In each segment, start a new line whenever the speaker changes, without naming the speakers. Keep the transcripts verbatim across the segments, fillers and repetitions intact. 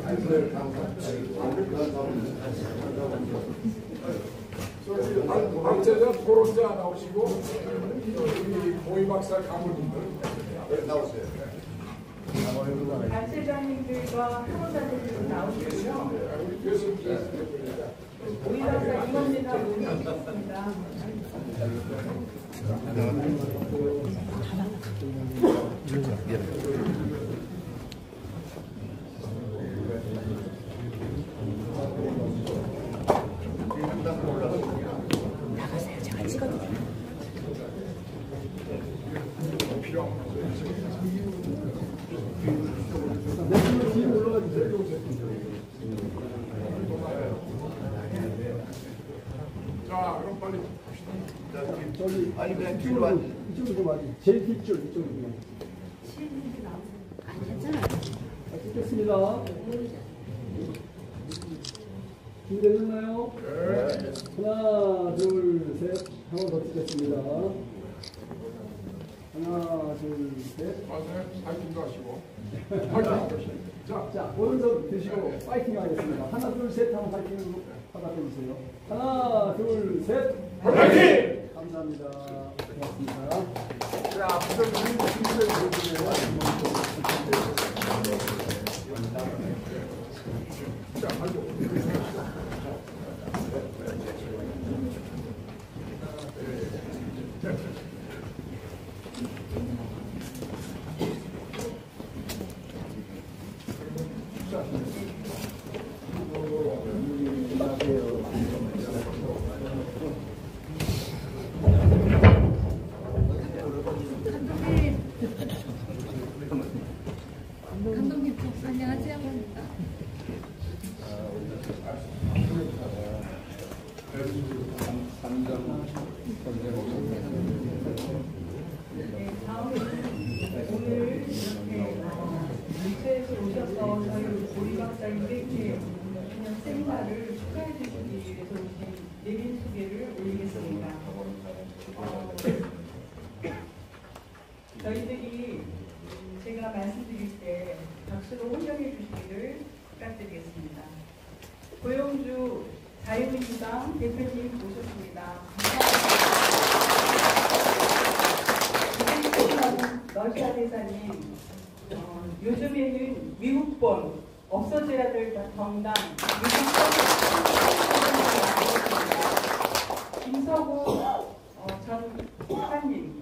박재자 토론자 나오시고 우리 고희 박사 가물님들 나오세요.
단체장님들과 토론자들도 나오시고요.
우리 교수님
고희 박사 임원진하고 모시겠습니다.
나가세요. 제가 찍어도 돼요.
자, 그럼 빨리
저기 아니 그냥 이쪽으로 이쪽으로 좀 와지. 제일 뒷줄 이쪽으로 좀.
아니 괜찮아요.
자, 찍겠습니다. 준비되셨나요? 네. 하나, 둘, 셋. 한 번 더 찍겠습니다. 하나, 둘, 셋.
맞아요. 파이팅도 하시고 파이팅. 자,
자, 오른손 드시고 파이팅 하겠습니다. 하나, 둘, 셋 하면 파이팅 하나 해주세요. 하나, 둘, 셋.
파이팅!
감사합니다. 고맙습니다.
자, 부장님 준비해 주세요. 자, 아이고.
감독님 안녕하세요.
네, 다음은 오늘 이렇게 무대에서 오셔서 저희 고희 박사님께 이렇게 그냥 세미나를 축하해 주시기 위해서 오신 내빈 소개를 올리겠습니다. 어, 저희들이 제가 말씀드릴 때 박수로 환영해 주시기를 부탁드리겠습니다. 고영주 자유민주당 대표님 모셨습니다. 러시아 대사님, 어, 요즘에는 미국본 없어져야 될 정당 김서구 어, 전 사님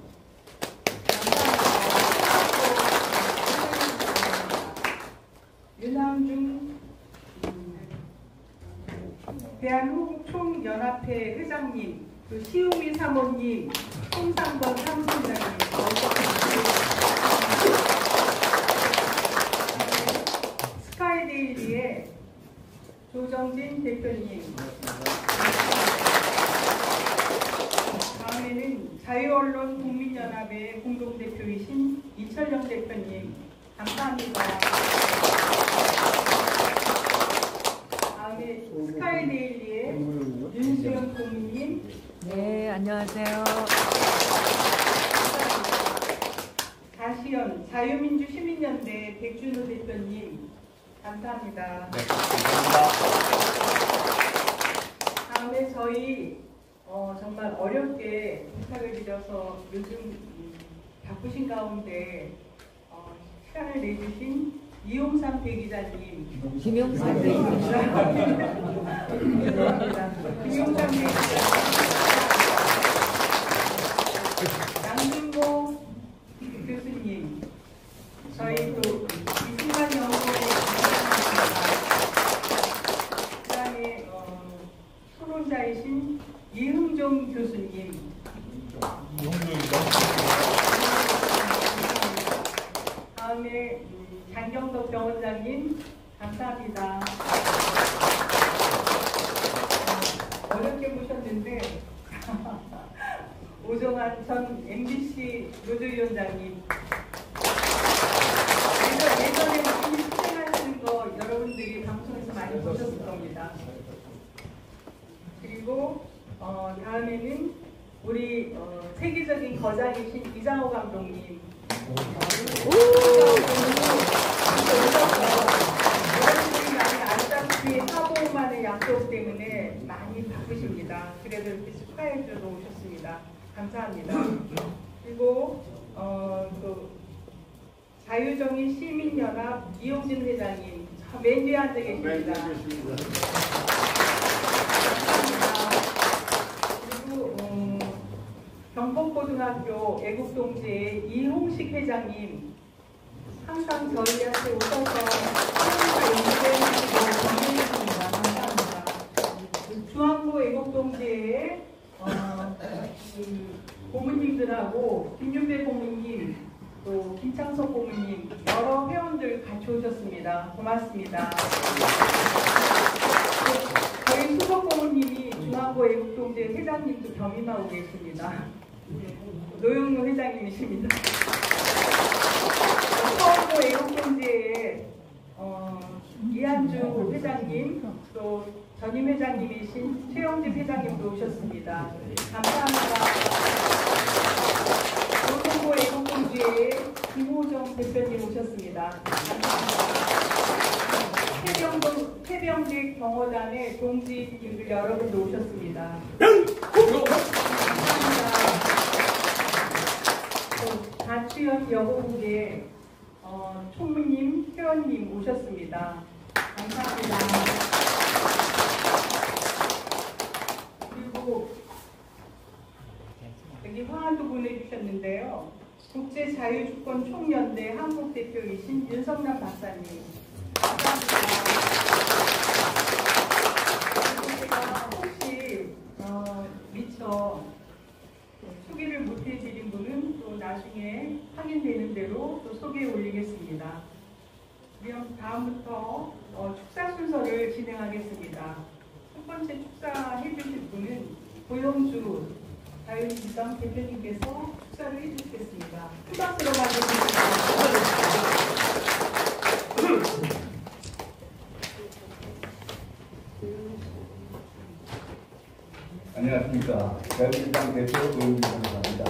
윤항중 음, 대한호국총연합회 회장님, 그 시우미 사모님, 홍상권 사무총장님, 스카이데일리의 조정진 대표님, 다음에는 자유언론 국민연합의 공동대표이신 이철영 대표님, 감사합니다. 다음에 스카이데일리의 윤수영 고문님.
네, 안녕하세요.
다시연 자유민주시민연대 백준호 대표님, 감사합니다.
네, 감사합니다.
다음에 저희 어, 정말 어렵게 부탁을 드려서 요즘 음, 바쁘신 가운데 어, 시간을 내주신 이용삼 대기자님,
김용삼 대기자.
김용삼 대기자, 양준모 교수님, 저희 또 이승만 연구원의 그다음에 어, 토론자이신 이흥종 교수님, 다음에 장경덕 병원장님, 감사합니다. 어렵게 모셨는데 오정환 전 엠비씨 노조위원장님, 예전, 예전에 많이 수행하시는 거 여러분들이 방송에서 많이 보셨을 겁니다. 그리고 어, 다음에는 우리 어, 세계적인 거장이신 이장호 감독님, 여러분들이 많이 바쁘십니다. 그래도 이렇게 축하해 주러 오셨습니다. 감사합니다. 그리고 어, 또 자유정의 시민연합 이용진 회장님 맨 뒤에 앉아 계십니다. 감사합니다. 그리고 음, 경복고등학교 애국동지의 이홍식 회장님 항상 저희한테 오셔서 항상 연구해 주시고 건강해주십니다. 감사합니다. 중앙고 애국동지의 어, 그 고모님들하고 김윤배 고모님 또 김창석 고모님 여러 회원들 같이 오셨습니다. 고맙습니다. 저희 수석 고모님이 중앙고 애국동지 회장님도 겸임하고 계십니다. 노영로 회장님이십니다. 서울고 애국동지의 어, 이한주 회장님 또 전임 회장님이신 최영진 회장님도 오셨습니다. 감사합니다. 노동고 애국동지의 김호정 대표님 오셨습니다. 감사합니다. 태병동, 태병직 경호단의 동지님들 여러분도 오셨습니다. 감사합니다. 가추연 여고국의 어, 총무님, 회원님 오셨습니다. 감사합니다. 그리고 여기 화환도 보내주셨는데요. 국제자유주권 총연대 한국대표이신 윤성남 박사님. 감사합니다. 그리고 제가 혹시 어, 미처 소개를 못 해드린 분은 또 나중에 확인되는 대로 또 소개에 올리겠습니다. 그럼 다음부터 어, 축사 순서를 진행하겠습니다. 첫 번째 축사해 주실 분은 고영주 자유민주당 대표님께서 축사를 해주시겠습니다. 큰 박수로 맞으십니다.
안녕하십니까. 자유민주당 대표 고영주입니다.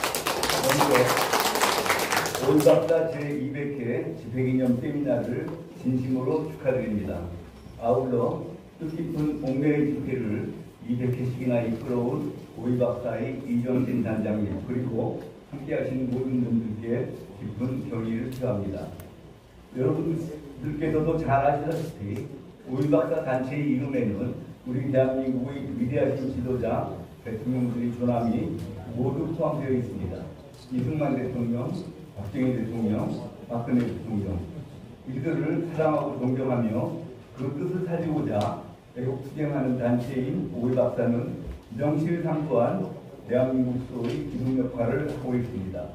먼저 오일박사 제이백 회 집회기념 세미나를 진심으로 축하드립니다. 아울러 뜻깊은 옥내의 집회를 이백 회씩이나 이끌어온 오일박사의 이정진 단장님 그리고 함께하신 모든 분들께 깊은 경의를 표합니다. 여러분들께서도 잘 아시다시피 오일박사 단체의 이름에는 우리 대한민국의 위대하신 지도자 대통령들의 존함이 모두 포함되어 있습니다. 이승만 대통령, 박정희 대통령, 박근혜 대통령 이들을 사랑하고 존경하며 그 뜻을 살리고자 애국투쟁하는 단체인 오일박사는 명실상부한 대한민국 수호의 기둥 역할을 하고 있습니다.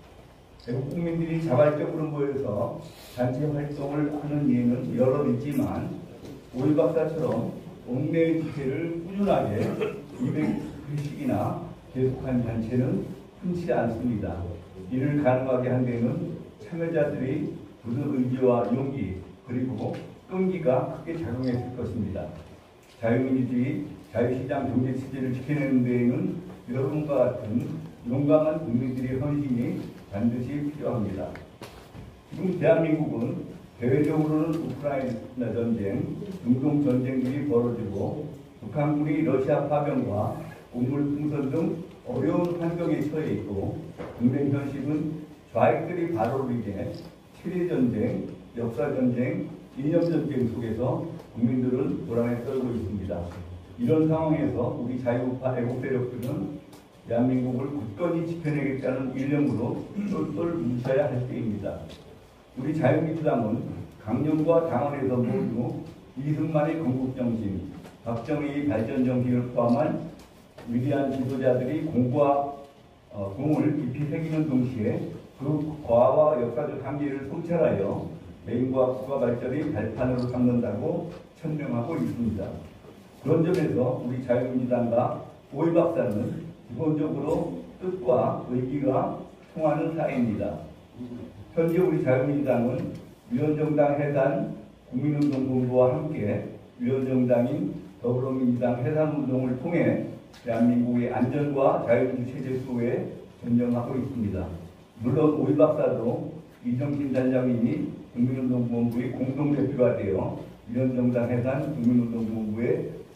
애국국민들이 자발적으로 모여서 단체 활동을 하는 예는 여러 있지만 오일박사처럼 옥내의 집회를 꾸준하게 이백 회씩이나 계속한 단체는 흔치 않습니다. 이를 가능하게 한 데는 참여자들의 굳은 의지와 용기 그리고 끈기가 크게 작용했을 것입니다. 자유민주주의, 자유시장 경제 체제를 지켜내는 데에는 여러분과 같은 용감한 국민들의 헌신이 반드시 필요합니다. 지금 대한민국은 대외적으로는 우크라이나 전쟁, 중동 전쟁들이 벌어지고 북한군이 러시아 파병과 곡물 풍선 등 어려운 환경에 처해 있고 국내 현실은 좌익들이 발언하기에 세계전쟁, 역사전쟁, 이념전쟁 속에서 국민들은 불안에 떨고 있습니다. 이런 상황에서 우리 자유우파 애국 세력들은 대한민국을 굳건히 지켜내겠다는 일념으로 똘똘 뭉쳐야 할 때입니다. 우리 자유민주당은 강령과 당원에서 모두 이승만의 건국정신, 박정희의 발전정신을 포함한 위대한 지도자들이 공과 어, 공을 깊이 새기는 동시에 그 과와 역사적 한계를 성찰하여 개인과 국가 발전의 발판으로 삼는다고 천명하고 있습니다. 그런 점에서 우리 자유민주당과 오일박사는 기본적으로 뜻과 의기가 통하는 사회입니다. 현재 우리 자유민주당은 위원정당 해산 국민운동본부와 함께 위원정당인 더불어민주당 해산운동을 통해 대한민국의 안전과 자유민주 체제 수호에 전념하고 있습니다. 물론 오일박사도 이정진 단장님이 국민운동본부의 공동대표가 되어 위원정당 해산 국민운동본부에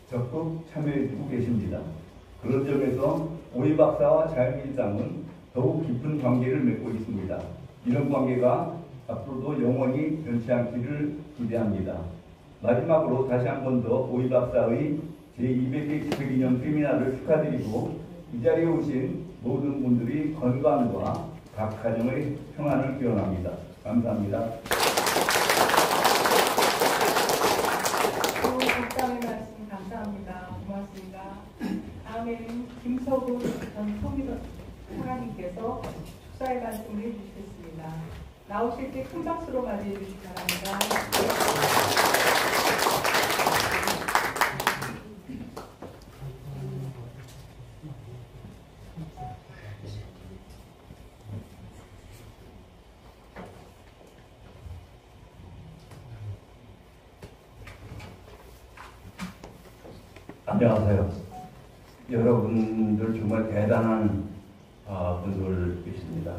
적극 참여해주고 계십니다. 그런 점에서 오이 박사와 자유민주당은 더욱 깊은 관계를 맺고 있습니다. 이런 관계가 앞으로도 영원히 변치 않기를 기대합니다. 마지막으로 다시 한 번 더 오이 박사의 제이백 회 집회기념 세미나를 축하드리고 이 자리에 오신 모든 분들이 건강과 각 가정의 평안을 기원합니다. 감사합니다.
박사의 말씀 감사합니다. 고맙습니다. 다음에는 김석훈 전 통일부 차관님께서 축사의 말씀을 해주시겠습니다. 나오실 때 큰 박수로 맞이해 주시기 바랍니다.
안녕하세요. 여러분들 정말 대단한 어, 분들이십니다.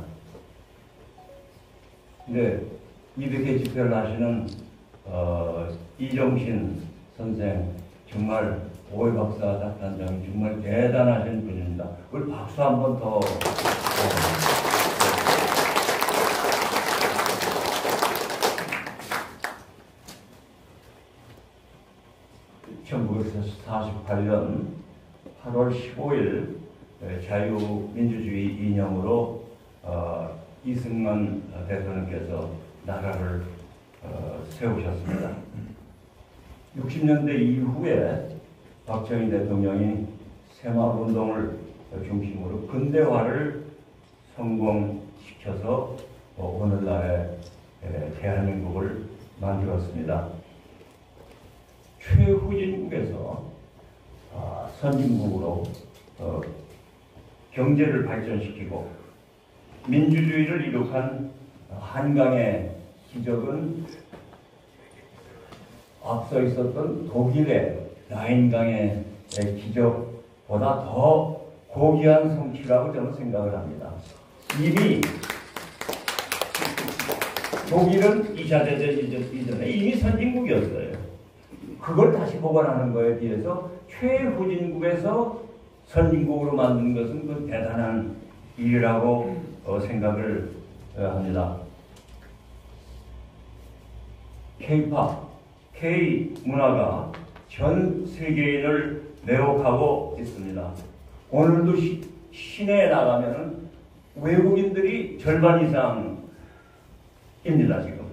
이제 이백 회 집회를 하시는 어, 이정신 선생, 정말 오이 박사 단장님 정말 대단하신 분입니다. 우리 박수 한 번 더. 천구백사십팔 년 팔월 십오일 자유민주주의 이념으로 어, 이승만 대통령께서 나라를 어, 세우셨습니다. 육십 년대 이후에 박정희 대통령이 새마을운동을 중심으로 근대화를 성공시켜서 어, 오늘날의 에, 대한민국을 만들었습니다. 최후진국에서 어, 선진국으로 어, 경제를 발전시키고 민주주의를 이룩한 한강의 기적은 앞서 있었던 독일의 라인강의 기적보다 더 고귀한 성취라고 저는 생각을 합니다. 이미 독일은 이 차 대전 이전에 이미 선진국이었어요. 그걸 다시 복원하는 거에 비해서 최후진국에서 선진국으로 만든 것은 그 대단한 일이라고 어, 생각을 어, 합니다. K-팝, K-문화가 전 세계인을 매혹하고 있습니다. 오늘도 시, 시내에 나가면 외국인들이 절반 이상입니다. 지금.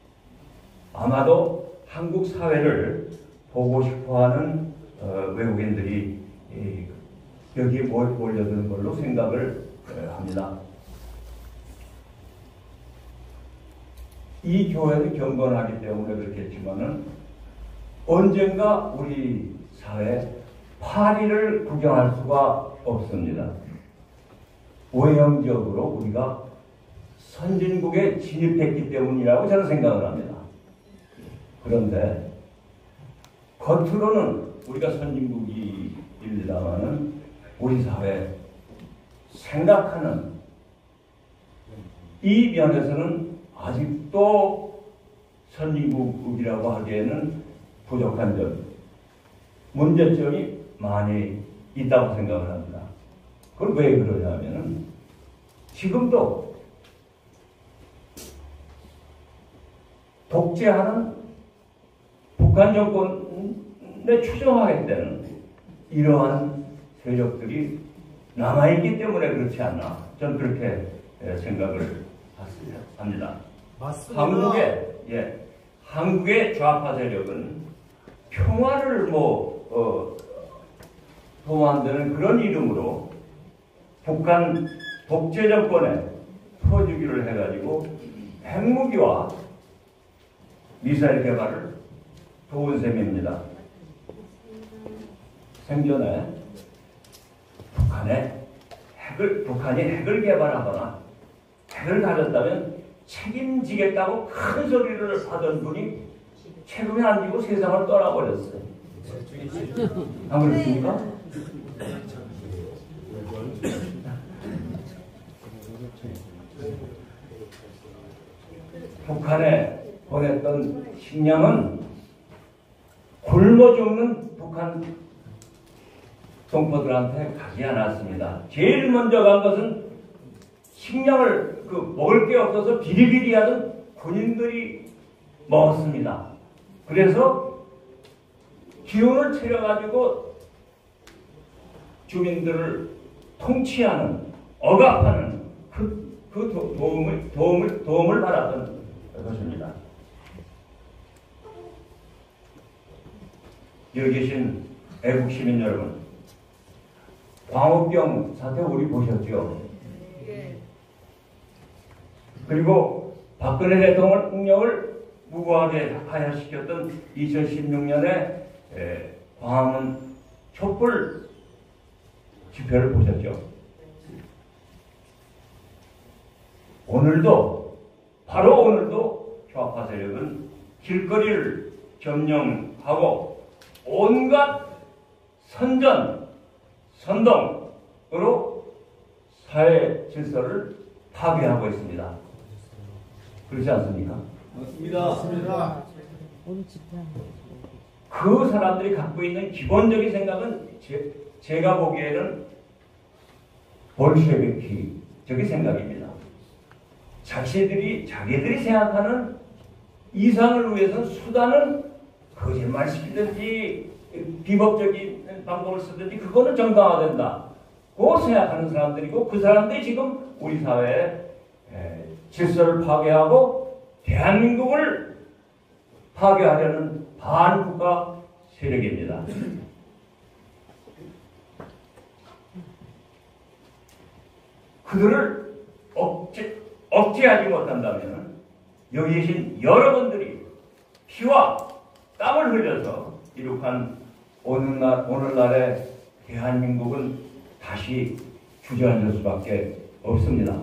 아마도 한국 사회를 보고 싶어하는 어, 외국인들이 이, 여기에 몰려드는 걸로 생각을 어, 합니다. 이 교회는 경건하기 때문에 그렇겠지만은 언젠가 우리 사회 파리를 구경할 수가 없습니다. 외형적으로 우리가 선진국에 진입했기 때문이라고 저는 생각을 합니다. 그런데 겉으로는 우리가 선진국입니다만은 우리 사회 생각하는 이 면에서는 아직도 선진국이라고 하기에는 부족한 점, 문제점이 많이 있다고 생각을 합니다. 그걸 왜 그러냐면은 지금도 독재하는 북한 정권에 추종하겠다는 이러한 세력들이 남아있기 때문에 그렇지 않나, 저는 그렇게 생각을 합니다.
맞습니다.
한국의, 예, 한국의 좌파 세력은 평화를 뭐, 어, 도모한다는 그런 이름으로 북한 독재 정권에 퍼주기를 해가지고 핵무기와 미사일 개발을 도운 셈입니다. 생전에 북한에 핵을, 북한이 핵을 개발하거나 핵을 가졌다면 책임지겠다고 큰 소리를 하던 분이 책임이 안 지고 세상을 떠나버렸어요. 안 그렇습니까? 북한에 보냈던 식량은 굶어 죽는 북한
동포들한테 가지 않았습니다. 제일 먼저 간 것은 식량을 그 먹을 게 없어서 비리비리하던 군인들이 먹었습니다. 그래서 기운을 차려가지고 주민들을 통치하는, 억압하는 그, 그 도, 도움을, 도움을, 도움을 받았던 것입니다. 여기 계신 애국 시민 여러분, 광우병 사태 우리 보셨죠? 그리고 박근혜 대통령을 무고하게 하야시켰던 이천십육 년에 광화문 촛불 집회를 보셨죠? 오늘도, 바로 오늘도 좌파 세력은 길거리를 점령하고 온갖 선전, 선동으로 사회 질서를 파괴하고 있습니다. 그렇지 않습니까?
맞습니다.
그 사람들이 갖고 있는 기본적인 생각은 제, 제가 보기에는 볼셰비키적인 생각입니다. 자신들이, 자기들이 생각하는 이상을 위해서 수단은 거짓말 시키든지 비법적인 방법을 쓰든지 그거는 정당화된다. 고 생각하는 사람들이고, 그 사람들이 지금 우리 사회에 질서를 파괴하고 대한민국을 파괴하려는 반국가 세력입니다. 그들을 억제, 억제하지 못한다면 여기 계신 여러분들이 피와 땀을 흘려서 이룩한 오늘날, 오늘날의 대한민국은 다시 주저앉을 수밖에 없습니다.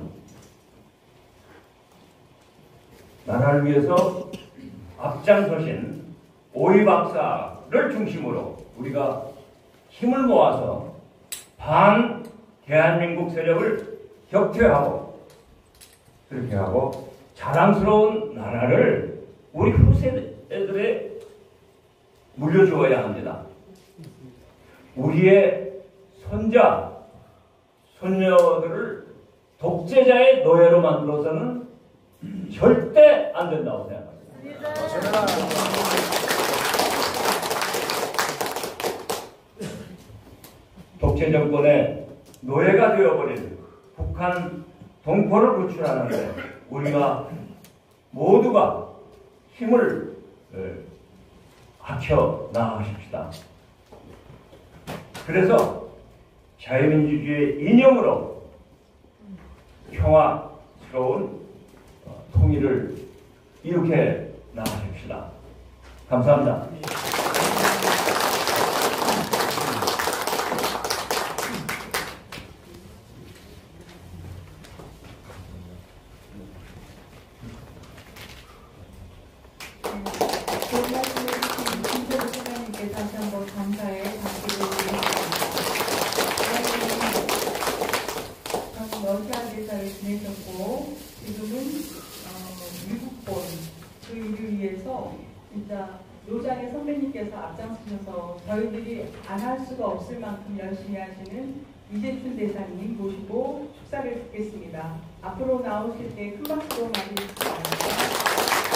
나라를 위해서 앞장서신 오이 박사를 중심으로 우리가 힘을 모아서 반 대한민국 세력을 격퇴하고 그렇게 하고 자랑스러운 나라를 우리 후세대들에 물려주어야 합니다. 우리의 손자, 손녀들을 독재자의 노예로 만들어서는 절대 안 된다고 생각합니다. 독재 정권의 노예가 되어버린 북한 동포를 구출하는데 우리가 모두가 힘을 합쳐 나아가십시다. 그래서 자유민주주의의 이념으로 평화스러운 통일을 이렇게 나아갑시다. 감사합니다.
좋은 말씀을 해주신 김태우 소장님께 다시 한번 감사의 박수를 드리겠습니다. 러시아 대사를 지내셨고 지금은 어, 미국본 그 일을 위해서 진짜 노장의 선배님께서 앞장서셔서 저희들이 안 할 수가 없을 만큼 열심히 하시는 이재춘 대사님 모시고 축사를 듣겠습니다. 앞으로 나오실 때 큰 박수로 맞이해주시기 바랍니다.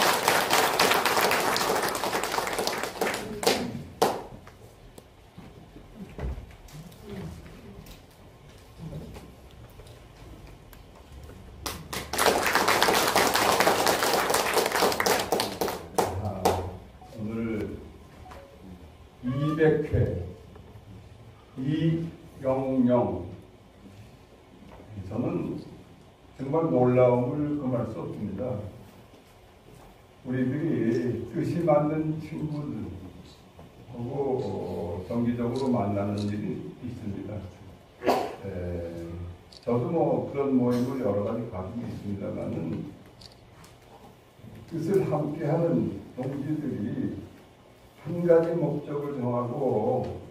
이백 회 이영영 저는 정말 놀라움을 금할 수 없습니다. 우리들이 뜻이 맞는 친구들하고 정기적으로 만나는 일이 있습니다. 에, 저도 뭐 그런 모임을 여러 가지 가지고 있습니다만은 뜻을 함께하는 동지들이 한 가지 목적을 정하고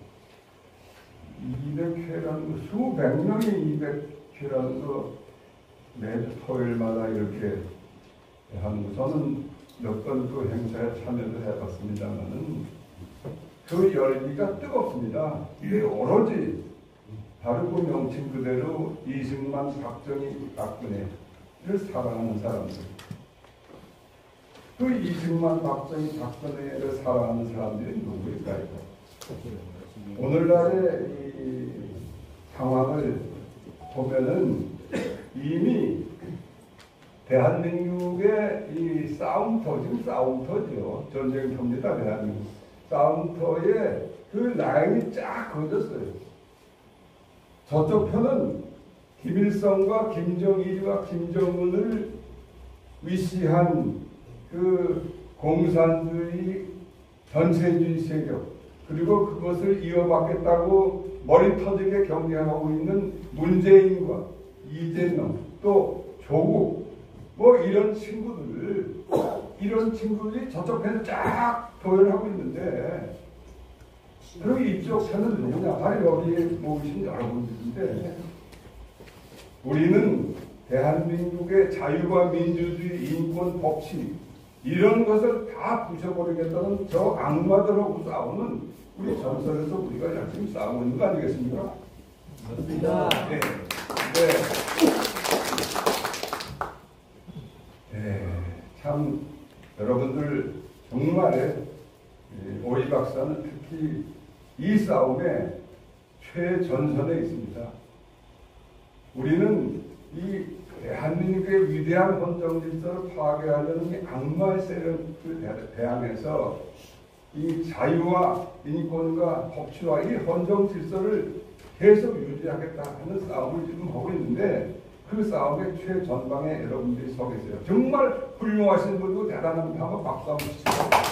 이백 회라는 거, 수백 명이 이백 회라는 거 매주 토요일마다 이렇게 하는 거, 저는 몇 번 그 행사에 참여를 해봤습니다만은 그 열기가 뜨겁습니다. 이게 오로지 바로 그 명칭 그대로 이승만, 박정희, 박근혜를 사랑하는 사람들. 그 이승만, 박정희, 박근혜를 사랑하는 사람들이 누구일까요? 오늘날의 이 상황을 보면은 이미 대한민국의 이 싸움터, 지금 싸움터죠. 전쟁터입니다, 대한민국. 싸움터에 그 라인이 쫙 그어졌어요. 저쪽 편은 김일성과 김정일과 김정은을 위시한 그 공산주의 전체주의 세력, 그리고 그것을 이어받겠다고 머리 터지게 경쟁하고 있는 문재인과 이재명, 또 조국, 뭐 이런 친구들, 이런 친구들이 저쪽 편에 쫙 도열하고 있는데, 그리고 이쪽 편은 누구냐? 바로 여기에 모으신 여러분들인데, 우리는 대한민국의 자유와 민주주의, 인권, 법치 이런 것을 다 부셔버리겠다는 저 악마들하고 싸우는 우리 전선에서 우리가 열심히 싸우고 있는 거 아니겠습니까?
맞습니다.
네. 네. 네. 참 여러분들 정말 오이 박사는 특히 이 싸움에 최전선에 있습니다. 우리는 이 대한민국의 위대한 헌정 질서를 파괴하려는 이 악마의 세력을 대항해서 이 자유와 인권과 법치와 이 헌정 질서를 계속 유지하겠다 하는 싸움을 지금 하고 있는데, 그 싸움의 최전방에 여러분들이 서 계세요. 정말 훌륭하신 분도 대단합니다. 한번 박수 한번 치시죠.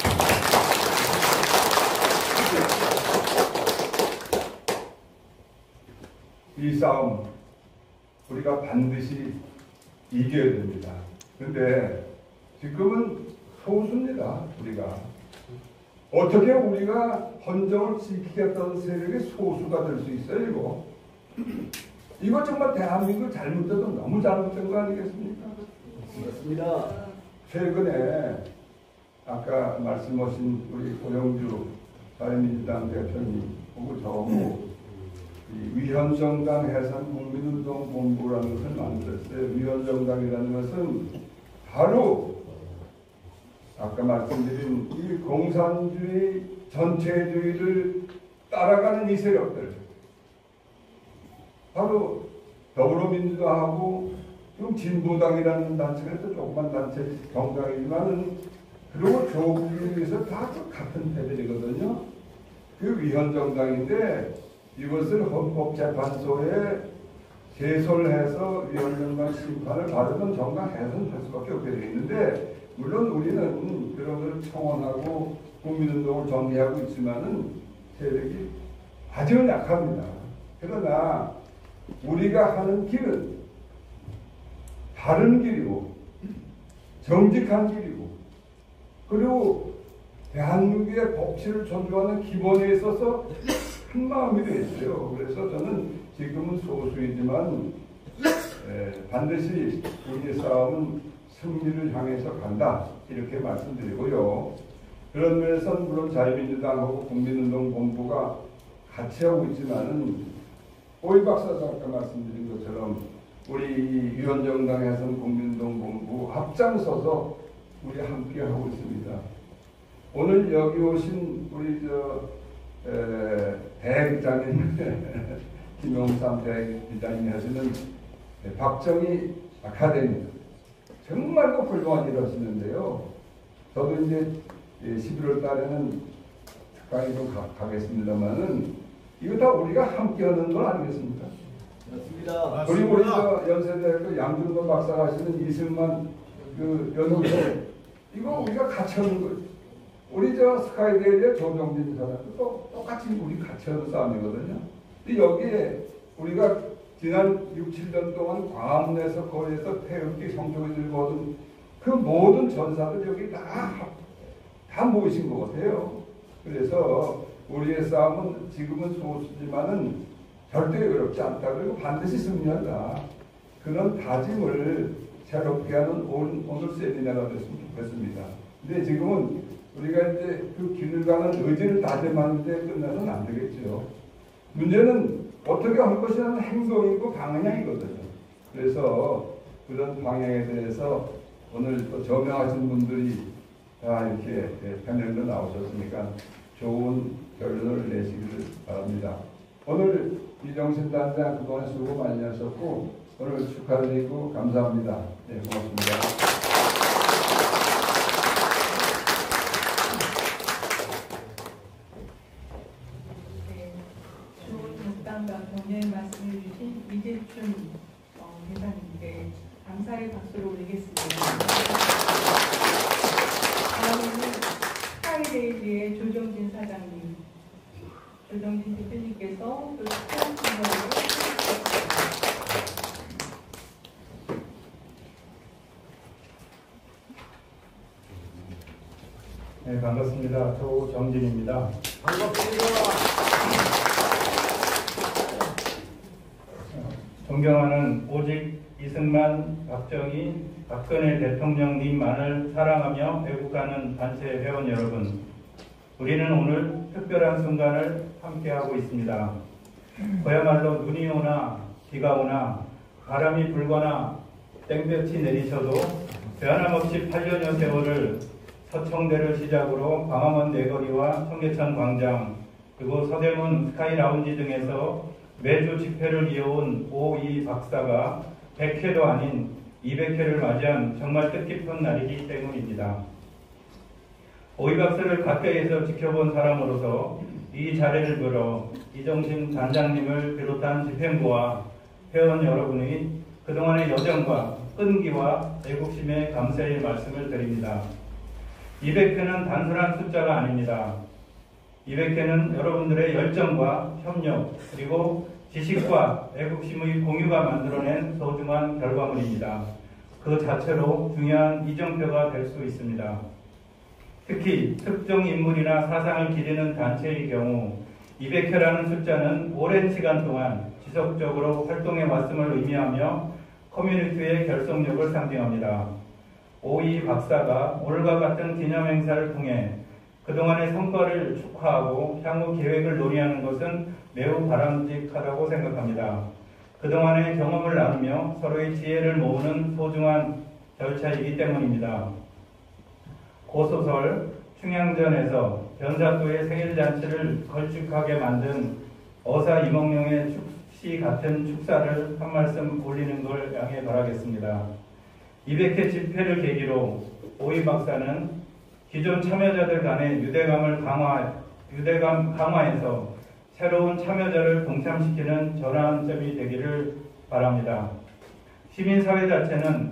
이 싸움 우리가 반드시 이겨야 됩니다. 근데 지금은 소수입니다. 우리가 어떻게 우리가 헌정을 지키겠다는 세력의 소수가 될 수 있어요? 이거 이거 정말 대한민국 잘못돼도 너무 잘못된 거 아니겠습니까?
맞습니다.
최근에 아까 말씀하신 우리 고영주 자유민주당 대표님 보고 저하고 위헌정당 해산 국민운동 본부라는 것을 만들었어요. 위헌정당이라는 것은 바로 아까 말씀드린 이 공산주의 전체주의를 따라가는 이 세력들, 바로 더불어민주당하고 지금 진보당이라는 단체가 또 조그만 단체 정당이지만은, 그리고 조국을 위해서 다 같은 패들이거든요. 그 위헌정당인데 이것을 헌법재판소에 제소를 위헌정당 심판을 받으면 정당 해산할 수밖에 없게 되어 있는데, 물론 우리는 그런 걸 청원하고 국민운동을 전개하고 있지만은 세력이 아주 약합니다. 그러나 우리가 하는 길은 바른 길이고 정직한 길이고, 그리고 대한민국의 법치를 존중하는 기본에 있어서 한 마음이 되어 있어요. 그래서 저는 지금은 소수이지만 에, 반드시 우리의 싸움은 승리를 향해서 간다, 이렇게 말씀드리고요. 그런 면에서 물론 자유민주당하고 국민운동본부가 같이 하고 있지만은 오이 박사도 아까 말씀드린 것처럼 우리 위헌정당 해선 국민운동본부 앞장서서 우리 함께 하고 있습니다. 오늘 여기 오신 우리 저 에, 대기자님 김용삼 대기자님이 하시는 박정희 아카데미, 정말 그 훌륭한 일을 하시는데요. 저도 이제 십일월 달에는 특강에 좀 가, 가겠습니다만은 이거 다 우리가 함께 하는 건 아니겠습니까?
맞습니다.
그리고 우리 저 연세대학교 양준건 박사가 하시는 이승만 그 연구소, 이거 우리가 같이 하는 거예요. 우리 저 스카이데일의 조정진 사람도 또 똑같이 우리 같이 하는 싸움이거든요. 근데 여기에 우리가 지난 육, 칠 년 동안 광화문에서 거리에서 태극기 성적을 들고 오던 그 모든 전사들 여기 다, 다 모이신 것 같아요. 그래서 우리의 싸움은 지금은 소수지만은 절대 어렵지 않다. 그리고 반드시 승리한다. 그런 다짐을 새롭게 하는 오늘, 오늘 세미나가 됐으면 좋겠습니다. 근데 지금은 우리가 이제 그 길을 가는 의지를 다짐하는데 끝나서는 안 되겠죠. 문제는 어떻게 할 것이라는 행동이고 방향이거든요. 그래서 그런 방향에 대해서 오늘 또 저명하신 분들이 다 이렇게 패널로 나오셨으니까 좋은 결론을 내시기를 바랍니다. 오늘 이정신 단장 그동안 수고 많이 하셨고 오늘 축하드리고 감사합니다. 네, 고맙습니다.
격려의 말씀을 주신 이재춘 어, 회장님께 감사의 박수를 올리겠습니다. 다음에는 스카이데일리의 조정진 사장님, 조정진 대표님께서 또 축하한 기념으로
네, 반갑습니다. 조정진입니다.
반갑습니다.
존경하는 오직 이승만, 박정희, 박근혜 대통령님만을 사랑하며 애국하는 단체 회원 여러분, 우리는 오늘 특별한 순간을 함께하고 있습니다. 그야말로 눈이 오나 비가 오나 바람이 불거나 땡볕이 내리셔도 변함없이 팔 년여 세월을 서청대를 시작으로 광화문 내거리와 청계천 광장 그리고 서대문 스카이 라운지 등에서 매주 집회를 이어온 오이 박사가 백 회도 아닌 이백 회를 맞이한 정말 뜻깊은 날이기 때문입니다. 오이 박사를 가까이에서 지켜본 사람으로서 이 자리를 빌어 이정신 단장님을 비롯한 집행부와 회원 여러분의 그동안의 여정과 끈기와 애국심에 감사의 말씀을 드립니다. 이백 회는 단순한 숫자가 아닙니다. 이백 회는 여러분들의 열정과 협력 그리고 지식과 애국심의 공유가 만들어낸 소중한 결과물입니다. 그 자체로 중요한 이정표가 될 수 있습니다. 특히 특정 인물이나 사상을 기리는 단체의 경우 이백 회라는 숫자는 오랜 시간 동안 지속적으로 활동해 왔음을 의미하며 커뮤니티의 결속력을 상징합니다. 오이 박사가 오늘과 같은 기념행사를 통해 그동안의 성과를 축하하고 향후 계획을 논의하는 것은 매우 바람직하다고 생각합니다. 그동안의 경험을 나누며 서로의 지혜를 모으는 소중한 절차이기 때문입니다. 고소설 충양전에서 변사또의 생일잔치를 걸쭉하게 만든 어사 이몽룡의 축시 같은 축사를 한 말씀 올리는 걸 양해 바라겠습니다. 이백 회 집회를 계기로 오이 박사는 기존 참여자들 간의 유대감을 강화, 유대감 강화해서 새로운 참여자를 동참시키는 전환점이 되기를 바랍니다. 시민사회 자체는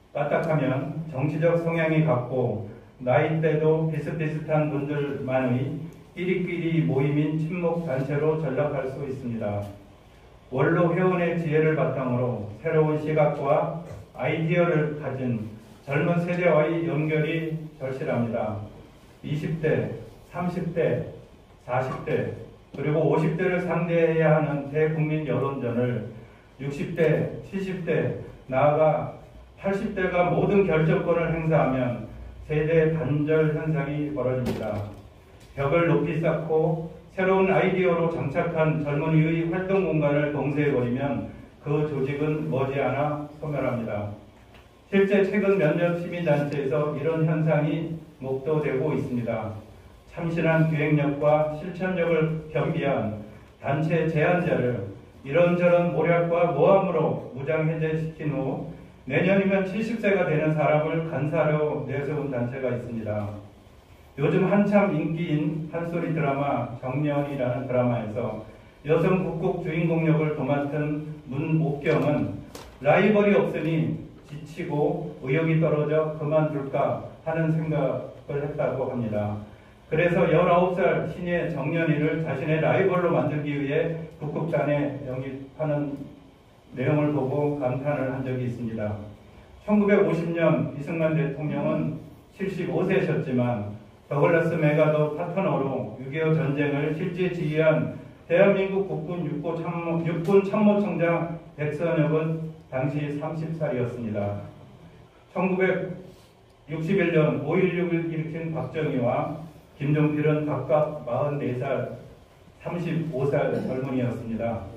까딱하면 정치적 성향이 같고 나이대도 비슷비슷한 분들만의 끼리끼리 모임인 친목단체로 전락할 수 있습니다. 원로 회원의 지혜를 바탕으로 새로운 시각과 아이디어를 가진 젊은 세대와의 연결이 절실합니다. 이십 대, 삼십 대, 사십 대, 그리고 오십 대를 상대해야 하는 대국민 여론전을 육십 대, 칠십 대, 나아가 팔십 대가 모든 결정권을 행사하면 세대 단절 현상이 벌어집니다. 벽을 높이 쌓고 새로운 아이디어로 장착한 젊은이의 활동 공간을 봉쇄해버리면 그 조직은 머지않아 소멸합니다. 실제 최근 몇몇 시민단체에서 이런 현상이 목도되고 있습니다. 참신한 기획력과 실천력을 겸비한 단체 제안자를 이런저런 모략과 모함으로 무장해제시킨 후 내년이면 칠십 세가 되는 사람을 간사로 내세운 단체가 있습니다. 요즘 한참 인기인 한소리 드라마 정년이라는 드라마에서 여성 북극 주인공 역을 도맡은 문옥경은 라이벌이 없으니 지치고 의욕이 떨어져 그만둘까 하는 생각을 했다고 합니다. 그래서 열아홉 살 신예 정년이를 자신의 라이벌로 만들기 위해 북극단에 영입하는 내용을 보고 감탄을 한 적이 있습니다. 천구백오십 년 이승만 대통령은 칠십오 세셨지만 더글라스 메가더 파트너로 육이오 전쟁을 실제 지휘한 대한민국 국군 육군, 참모, 육군 참모총장 백선엽은 당시 서른 살이었습니다. 천구백육십일 년 오일육을 일으킨 박정희와 김종필은 각각 마흔네 살, 서른다섯 살 젊은이였습니다.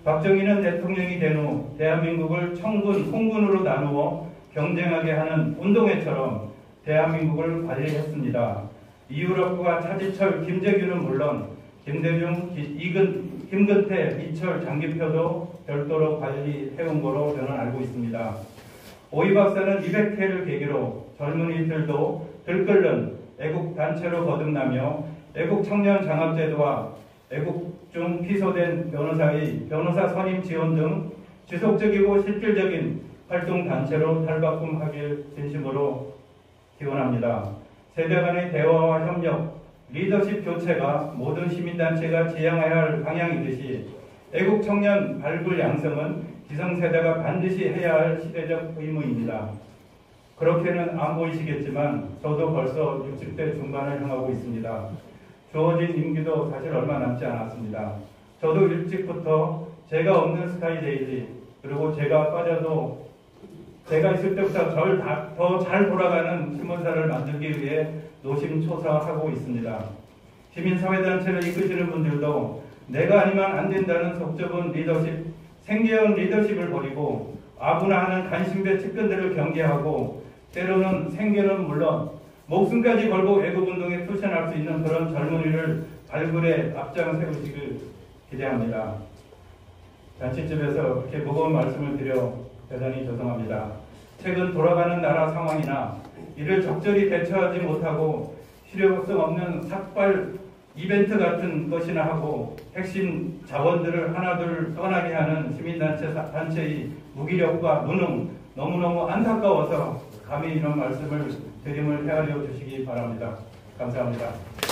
박정희는 대통령이 된 후 대한민국을 청군, 홍군으로 나누어 경쟁하게 하는 운동회처럼 대한민국을 관리했습니다. 이유럽과 차지철, 김재규는 물론 김대중, 이근, 김근태, 이철, 장기표도 별도로 관리해온 거로 저는 알고 있습니다. 오이 박사는 이백 회를 계기로 젊은이들도 들끓는 애국단체로 거듭나며 애국청년장학제도와 애국 중 피소된 변호사의 변호사 선임 지원 등 지속적이고 실질적인 활동단체로 탈바꿈하길 진심으로 기원합니다. 세대 간의 대화와 협력, 리더십 교체가 모든 시민단체가 지향해야 할 방향이듯이 애국청년 발굴 양성은 기성세대가 반드시 해야 할 시대적 의무입니다. 그렇게는 안 보이시겠지만 저도 벌써 육십 대 중반을 향하고 있습니다. 주어진 임기도 사실 얼마 남지 않았습니다. 저도 일찍부터 제가 없는 스카이데이지, 그리고 제가 빠져도 제가 있을 때부터 더 잘 돌아가는 신문사를 만들기 위해 노심초사하고 있습니다. 시민사회단체를 이끄시는 분들도 내가 아니면 안 된다는 속좁은 리더십, 생계형 리더십을 버리고 아부나하는 간신배 측근들을 경계하고 때로는 생계는 물론 목숨까지 걸고 애국운동에 투신할 수 있는 그런 젊은이를 발굴에 앞장 세우시길 기대합니다. 잔치집에서 그렇게 무거운 말씀을 드려 대단히 죄송합니다. 최근 돌아가는 나라 상황이나 이를 적절히 대처하지 못하고 실효성 없는 삭발 이벤트 같은 것이나 하고 핵심 자원들을 하나둘 떠나게 하는 시민단체 단체의 무기력과 무능, 너무너무 안타까워서 감히 이런 말씀을 드림을 헤아려 주시기 바랍니다. 감사합니다.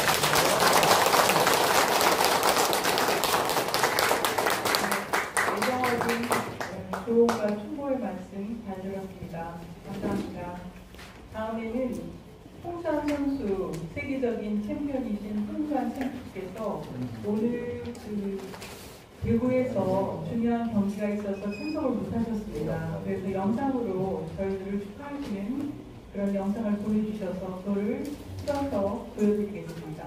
애정어진 조언과 충고의 말씀 잘 들었습니다. 감사합니다. 다음에는 홍수환 선수, 세계적인 챔피언이신 홍수환 선수께서 오늘 그 대구에서 중요한 경기가 있어서 참석을 못하셨습니다. 그래서 영상으로 저희들을 축하하시는 그런 영상을 보내주셔서 그거를 틀어서 보여드리겠습니다.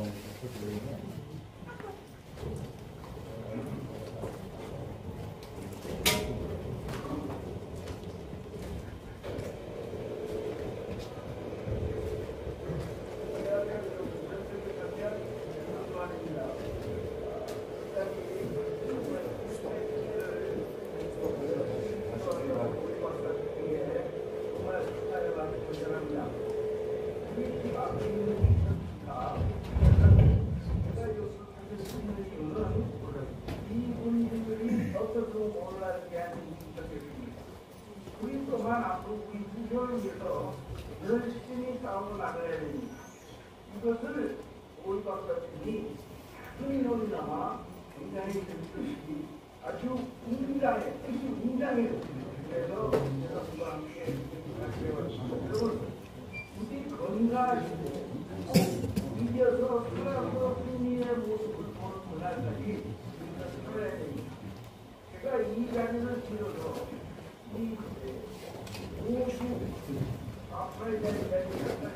우리 또한 앞으로 우리 부서를 위해서 열심히 싸움을 나가야 됩니다. 이것을 오이 박사님이 작은 인원이나마 굉장히 뜻이 아주 웅장해, 뜻이 웅장해요. 그래서 제가 그와 함께 여러분, 우리 건강하시고 이겨서 살아서 승리의 모습을 보는 그날까지 우리가 살아야 됩니다. 제가 이 자리를 빌어서 이 고수 앞으로의 자리까지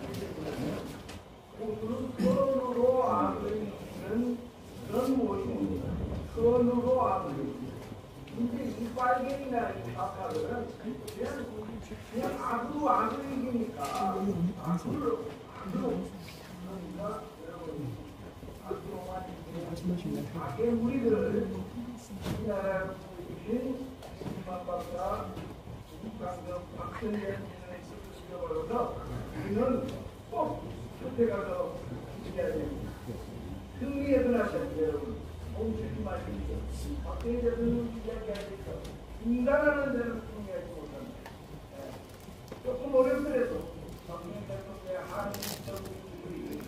고수는 선으로 악을 이기는 그런 모임입니다. 선으로 악을 이기는. 근데 이 빨갱이나 이 파파들은 그냥, 그냥 악으로 악을 이기니까 악으로 악으로 그러니까 여러분 악으로만 이기는 악의 무리들을 이 나라에 보여주신 김만 박사 강경 박근혜 대통령의 뜻을 지켜버려서 우리는 꼭 끝에 가서 지켜야 됩니다. 승리에 드나셨죠 여러분. 멈추지 마십시오. 박근혜 대통령 이야기하시죠. 인간하는 데는 승리하지 못합니다. 네. 조금 어렵더라도 박근혜 대통령의 한국 정부들이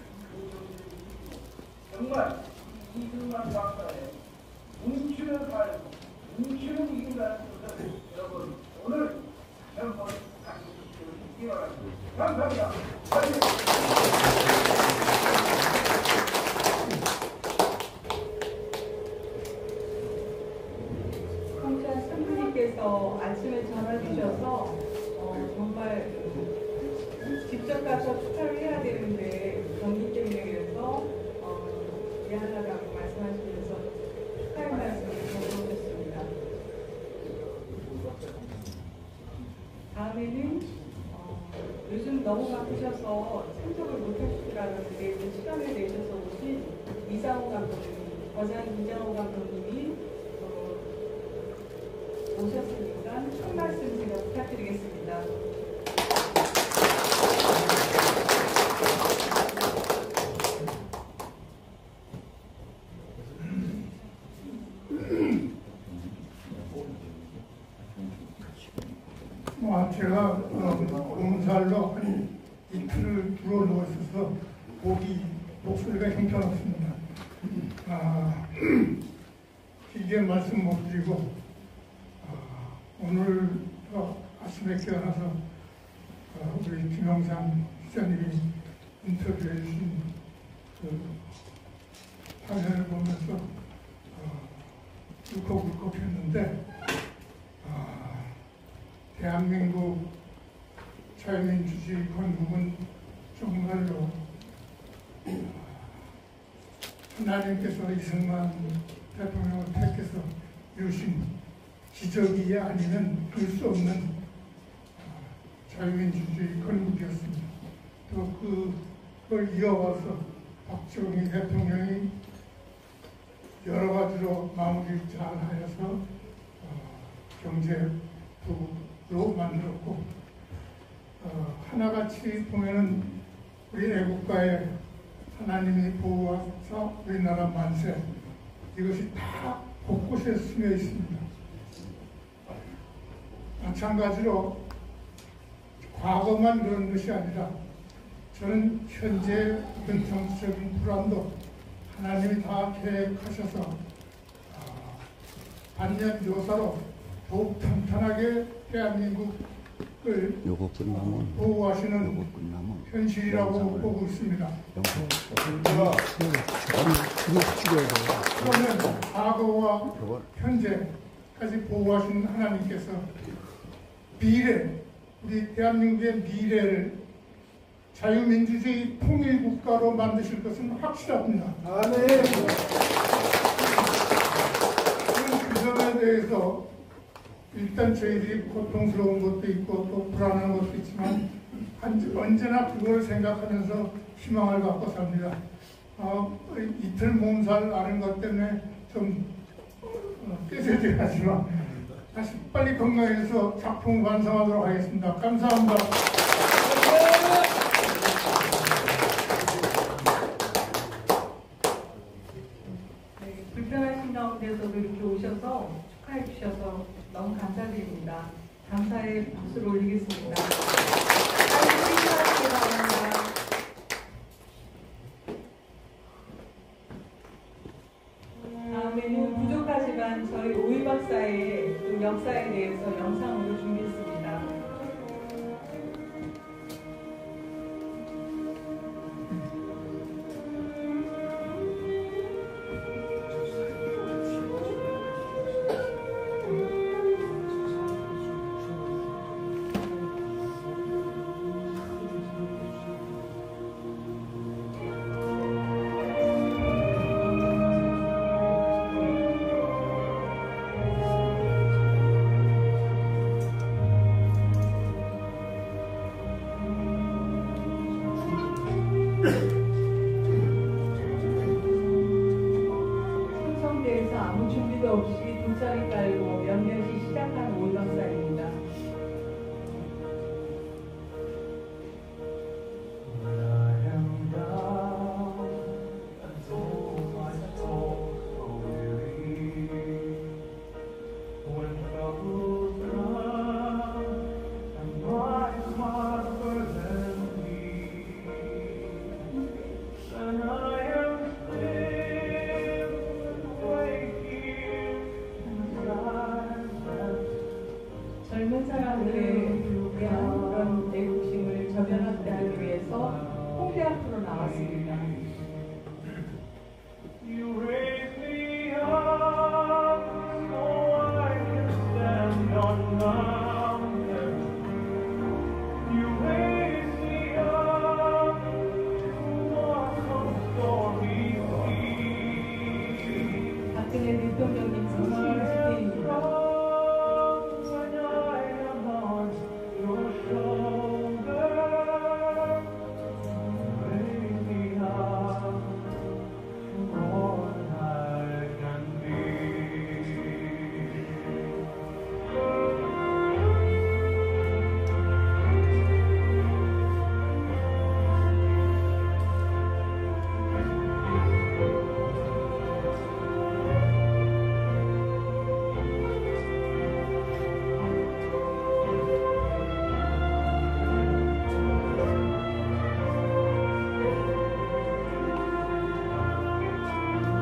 정말 이승만 박사의 뭉치는 삶, 뭉치는 이긴다는 것을 여러분 오늘 한번 다시 보시기 바랍니다. 감사합니다.
황찬 선생님께서 아침에 전화 주셔서 어, 정말 직접 가서 축하를 해야 되는데 경기 때문에 그래서 어, 미안하다고 말씀하시면서 축하의 말씀을 전해주셨습니다. 너무 바쁘셔서 참석을 못하실 줄 알았는데 그 시간을 내셔서 오신 이상호 감독님, 거장 이상호 감독님이 어, 오셨으니까 한 말씀 제가 부탁드리겠습니다.
뭐 제가 어, 몸살로 한 이틀을 누워 있어서 목이 목소리가 형편없습니다. 아, 길게 말씀 못 드리고 아, 오늘 어, 아침에 깨어나서 어, 우리 김영삼 기자님이 인터뷰해 주신 그 화면을 보면서 어, 울컥울컥했는데 아, 대한민국 자유민주주의 건국은 정말로 하나님께서 이승만 대통령을 택해서 이루신 기적이 아니면 볼 수 없는 자유민주주의 건국이었습니다. 또 그걸 이어와서 박정희 대통령이 여러 가지로 마무리를 잘 하여서 경제 로 만들었고 어, 하나같이 보면은 우리 애국가에 하나님이 보호하사 우리나라 만세 이것이 다 곳곳에 스며 있습니다. 마찬가지로 과거만 그런 것이 아니라 저는 현재 어떤 정치적인 불안도 하나님이 다 계획하셔서 어, 반년 조사로 더욱 탄탄하게 대한민국을
요거 끝나면
보호하시는
요거 끝나면
현실이라고 보고 있습니다. 그러면 과거와 현재까지 보호하시는 하나님께서 미래, 우리 대한민국의 미래를 자유민주주의 통일국가로 만드실 것은 확실합니다. 아, 네. 그 점에 대해서 일단 저희들이 고통스러운 것도 있고 또 불안한 것도 있지만 언제나 그걸 생각하면서 희망을 갖고 삽니다. 어, 이틀 몸살 앓은 것 때문에 좀 어, 깨세지 하지만 다시 빨리 건강해서 작품 완성하도록 하겠습니다. 감사합니다.
네, 불편하신 가운데서도 이렇게 오셔서 축하해 주셔서 너무 감사드립니다. 감사의 박수를 올리겠습니다. 다음에는 부족하지만 저희 오이 박사의 그 역사에 대해서 영상으로 준비했습니다. 없이 돗자리 깔고 몇몇이 시작한 오이 박사입니다.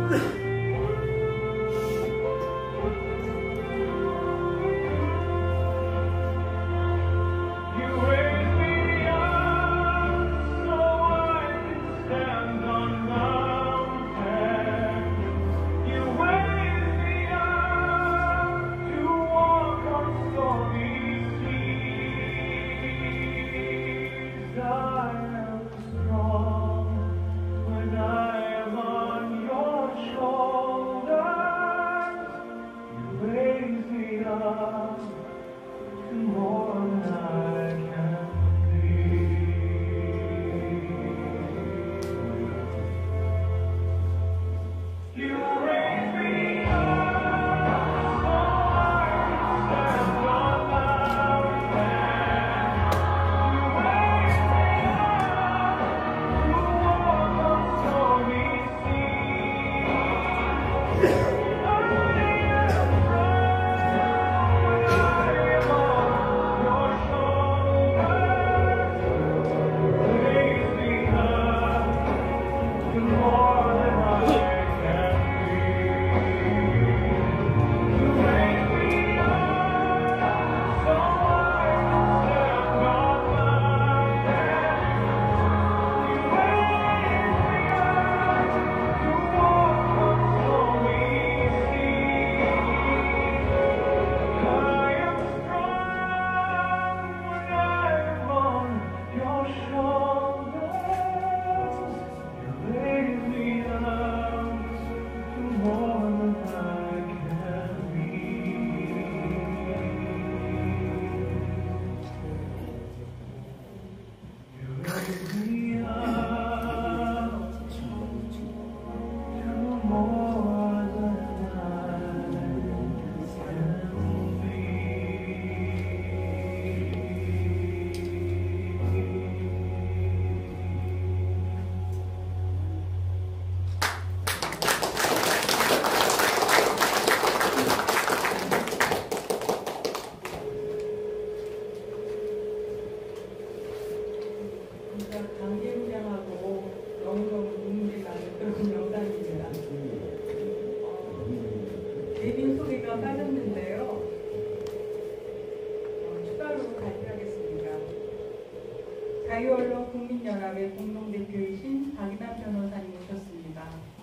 자유언론 국민연합의 공동대표이신 박인환 변호사님 오셨습니다.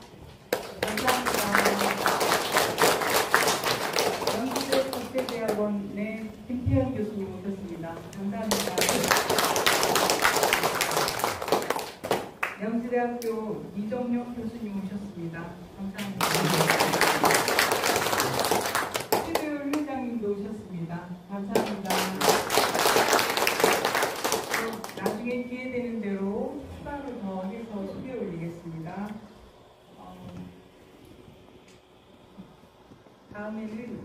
감사합니다. 연수대 국제대학원의 김태현 교수님 오셨습니다. 감사합니다. 영지대학교 이정용 교수님 오셨습니다. 감사합니다. 최도율 회장님도 오셨습니다. 감사합니다. 나중에 기회 되는 대로 추가로 더 해서 소개 올리겠습니다. 어, 다음에는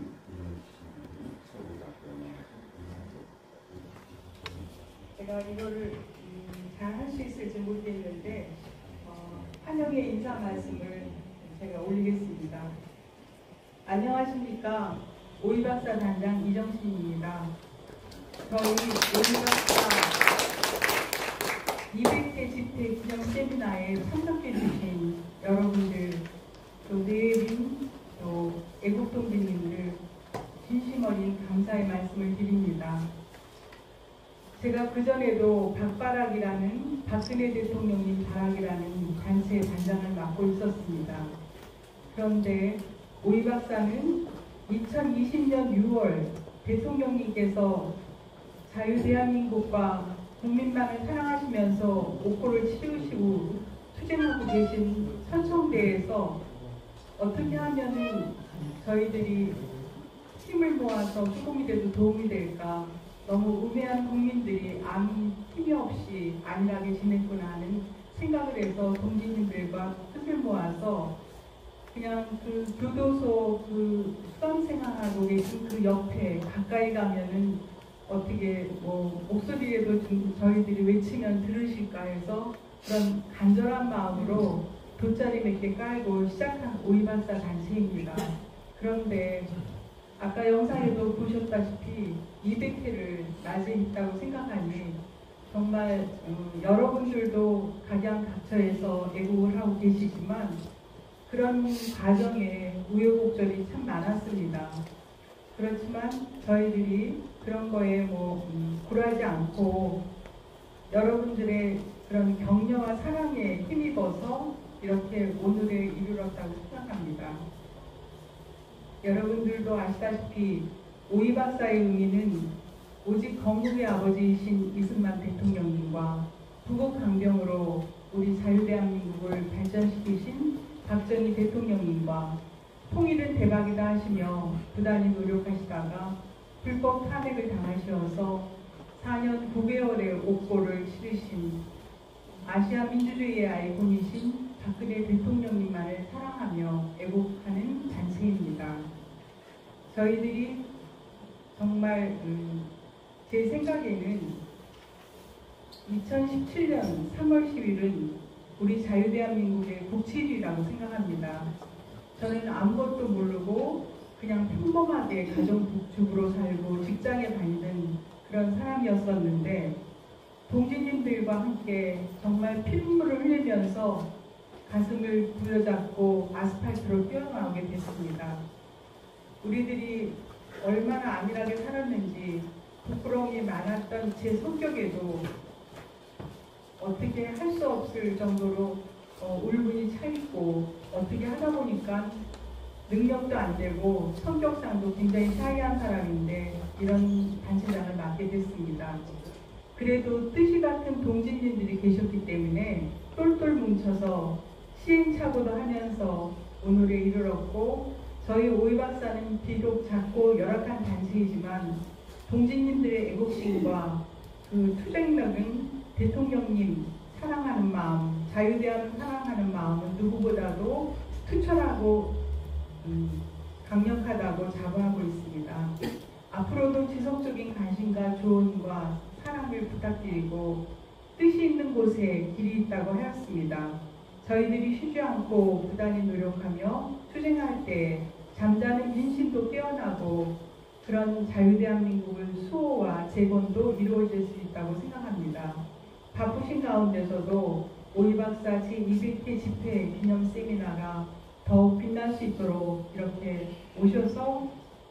제가 이거를 음, 잘 할 수 있을지 모르겠는데 어, 환영의 인사 말씀을 제가 올리겠습니다. 안녕하십니까. 오이박사 단장 이정신입니다. 저희 오이박사 이백 회 집회 기념 세미나에 참석해 주신 여러분들, 또 내빈, 또 애국 동지님들 진심 어린 감사의 말씀을 드립니다. 제가 그전에도 박바락이라는 박근혜 대통령님 바락이라는 단체의 단장을 맡고 있었습니다. 그런데 오이 박사는 이천이십 년 유월 대통령님께서 자유대한민국과 국민만을 사랑하시면서 옥고를 치르시고 투쟁하고 계신 선송대에서 어떻게 하면은 저희들이 힘을 모아서 조금이라도 도움이 될까, 너무 우매한 국민들이 아무 힘이 없이 안일하게 지냈구나 하는 생각을 해서 동지님들과 뜻을 모아서 그냥 그 교도소 그 수감생활하고 계신 그 옆에 가까이 가면은 어떻게 뭐 목소리에도 좀 저희들이 외치면 들으실까 해서 그런 간절한 마음으로 돗자리 몇 개 깔고 시작한 오이박사 단체입니다. 그런데 아까 영상에도 보셨다시피 이백 회를 낮에 있다고 생각하니 정말 음, 여러분들도 각양각처에서 애국을 하고 계시지만 그런 과정에 우여곡절이 참 많았습니다. 그렇지만 저희들이 그런 거에 뭐 음, 굴하지 않고 여러분들의 그런 격려와 사랑에 힘입어서 이렇게 오늘에 이르렀다고 생각합니다. 여러분들도 아시다시피 오이 박사의 의미는 오직 건국의 아버지이신 이승만 대통령님과 부국 강병으로 우리 자유대한민국을 발전시키신 박정희 대통령님과 통일은 대박이다 하시며 부단히 노력하시다가 불법 탄핵을 당하시어서 사 년 구 개월의 옥고를 치르신 아시아 민주주의의 아이콘이신 박근혜 대통령님만을 사랑하며 애국하는 단체입니다. 저희들이 정말 음, 제 생각에는 이천십칠 년 삼월 십일은 우리 자유대한민국의 국칠이라고 생각합니다. 저는 아무것도 모르고 그냥 평범하게 가정주부로 살고 직장에 다니는 그런 사람이었었는데 동지님들과 함께 정말 피눈물을 흘리면서 가슴을 부여잡고 아스팔트로 뛰어나오게 됐습니다. 우리들이 얼마나 안일하게 살았는지 부끄러움이 많았던 제 성격에도 어떻게 할 수 없을 정도로 어, 울분이 차있고 어떻게 하다 보니까 능력도 안 되고 성격상도 굉장히 샤이한 사람인데 이런 단체장을 맡게 됐습니다. 그래도 뜻이 같은 동지님들이 계셨기 때문에 똘똘 뭉쳐서 시행착오도 하면서 오늘에 이르렀고 저희 오이 박사는 비록 작고 열악한 단체이지만 동지님들의 애국심과 그 투쟁력은 대통령님 사랑하는 마음, 자유대한을 사랑하는 마음은 누구보다도 투철하고 음, 강력하다고 자부하고 있습니다. 앞으로도 지속적인 관심과 조언과 사랑을 부탁드리고 뜻이 있는 곳에 길이 있다고 하였습니다. 저희들이 쉬지 않고 부단히 노력하며 투쟁할 때 잠자는 민심도 깨어나고 그런 자유대한민국의 수호와 재건도 이루어질 수 있다고 생각합니다. 바쁘신 가운데서도 오이 박사 제이백 회 집회 기념 세미나가 더욱 빛날 수 있도록 이렇게 오셔서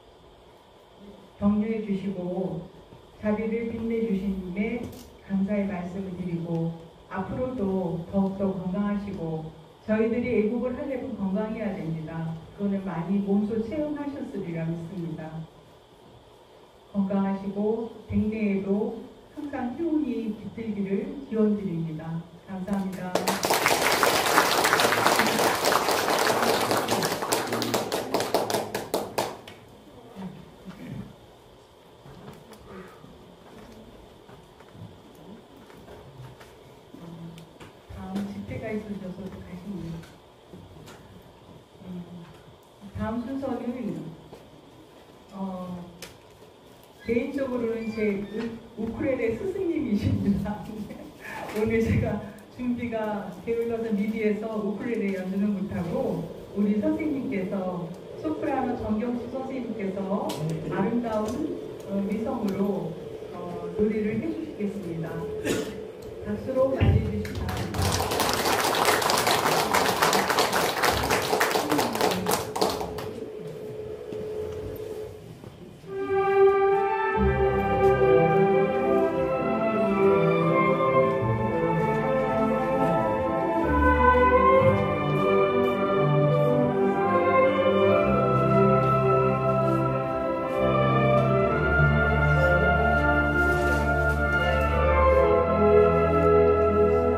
격려해 주시고 자리를 빛내주신 데 감사의 말씀을 드리고 앞으로도 더욱더 건강하시고 저희들이 애국을 하려면 건강해야 됩니다. 그거는 많이 몸소 체험하셨으리라 믿습니다. 건강하시고 백내에도 항상 효운이 깃들기를 기원드립니다. 감사합니다. 다음 집회가 있으셔서 가십니다. 다음 순서는 어, 개인적으로는 제 우쿨렐레 스승님이십니다. 오늘 제가 준비가 게을러서 미디에서 우쿨렐레 연주는 못하고 우리 선생님께서 소프라노 정경수 선생님께서 아름다운 어, 미성으로 어, 노래를 해주시겠습니다. 박수로 맞이해주시기 바랍니다.
주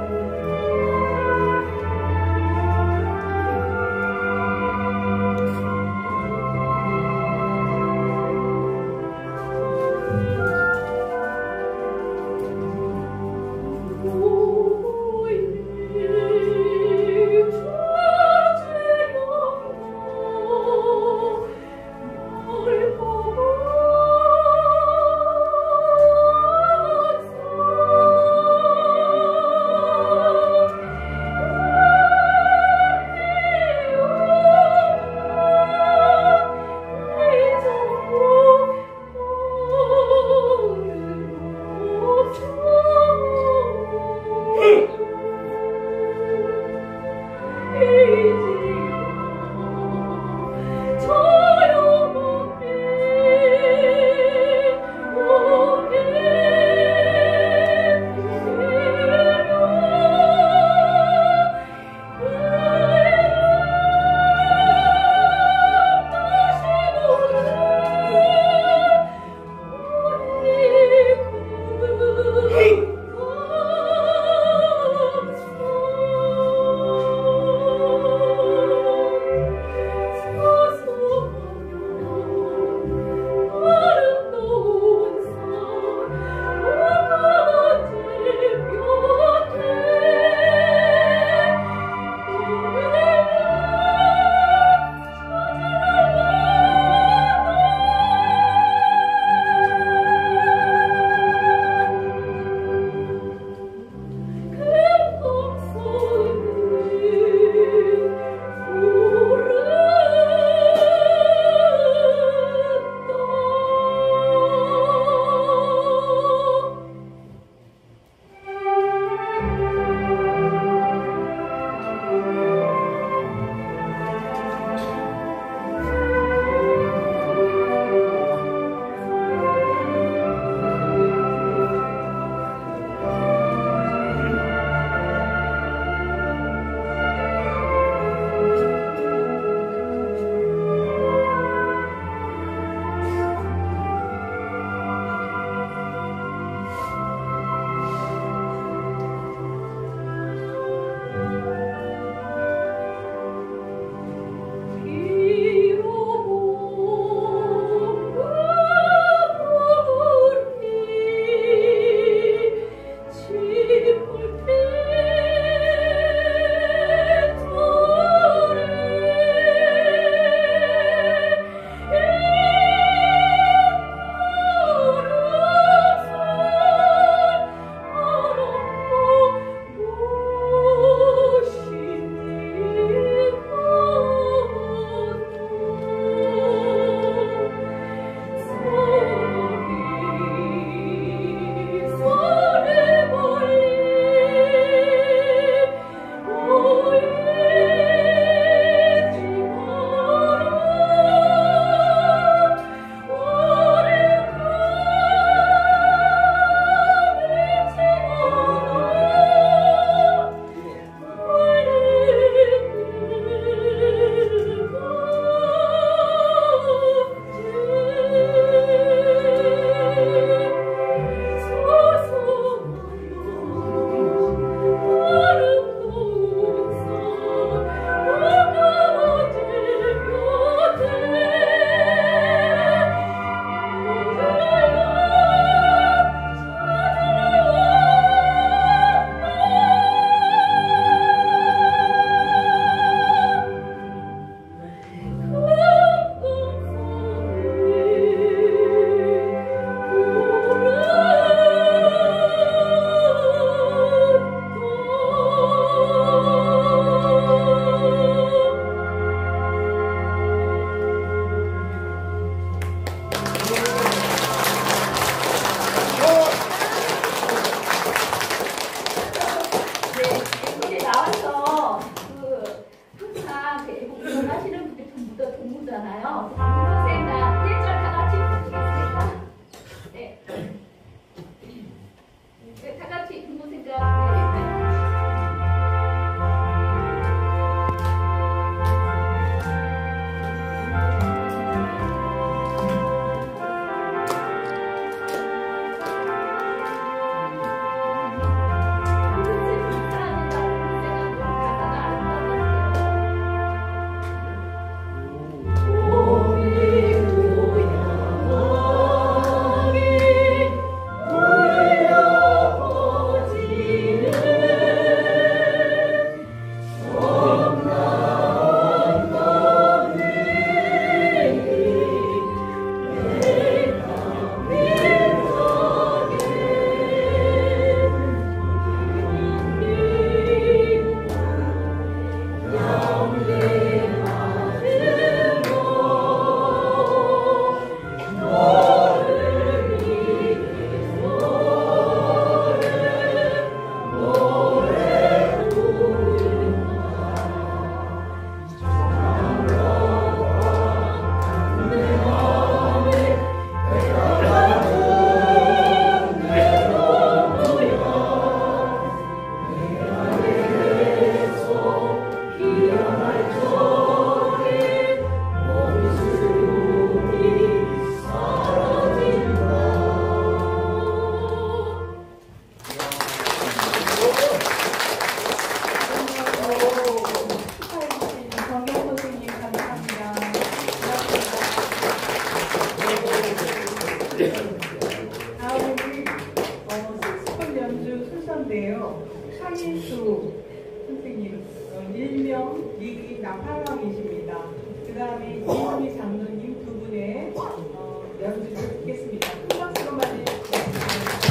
나팔왕이십니다. 그 다음에 이은미 장로님 두 분의 어, 연주를 듣겠습니다. 큰 박수로 맞이해주시겠습니다.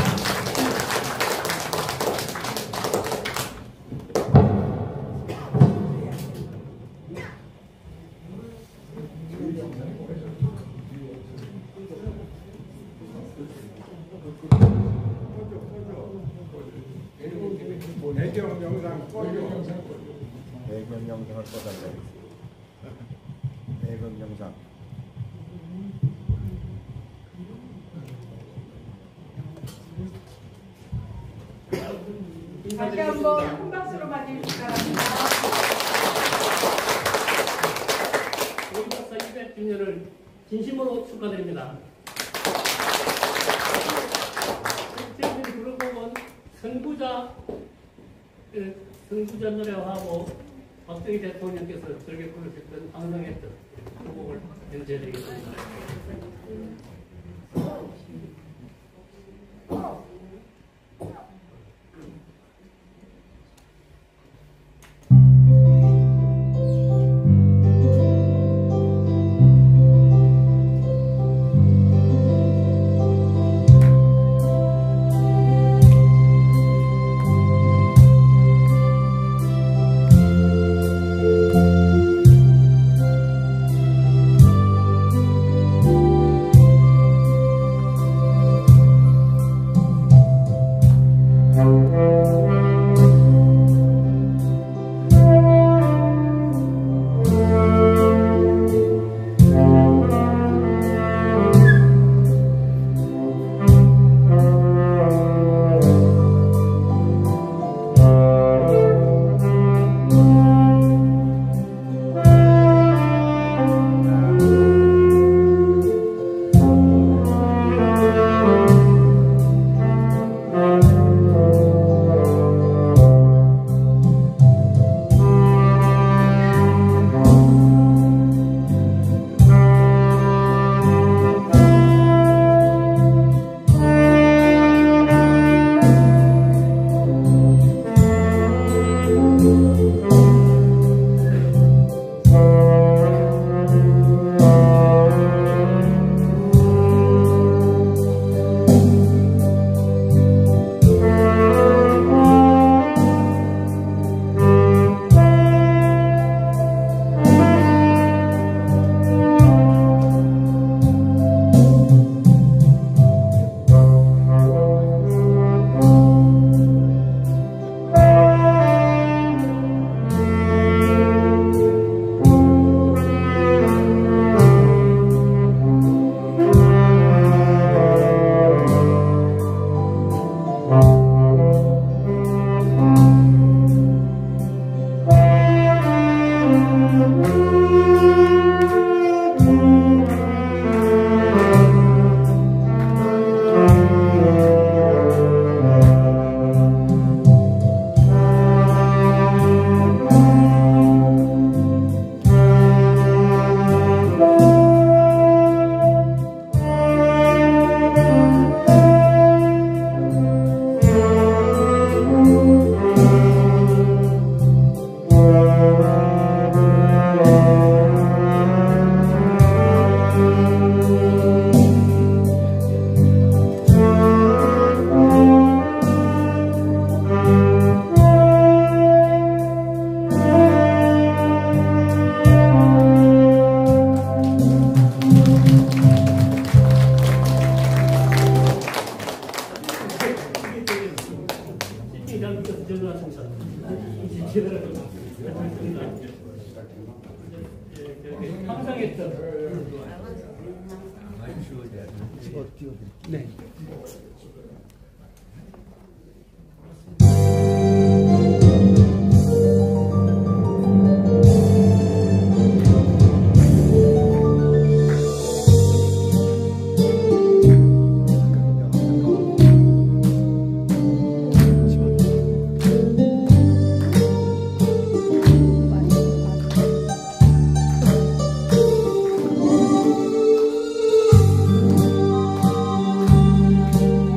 배경 영상 꺼줘.
배경 영상을 꺼달라고. 배경 영상.
다시 한번 큰 박수로 맞이해주시기 바랍니다.
오이 박사 이백 주년을 진심으로 축하드립니다. 대통령이 부르고 선구자 선구자 노래하고 박정희 대통령께서 즐겨 부르셨던 황성의 뜻 그 곡을 연주해드리겠습니다. 네.
아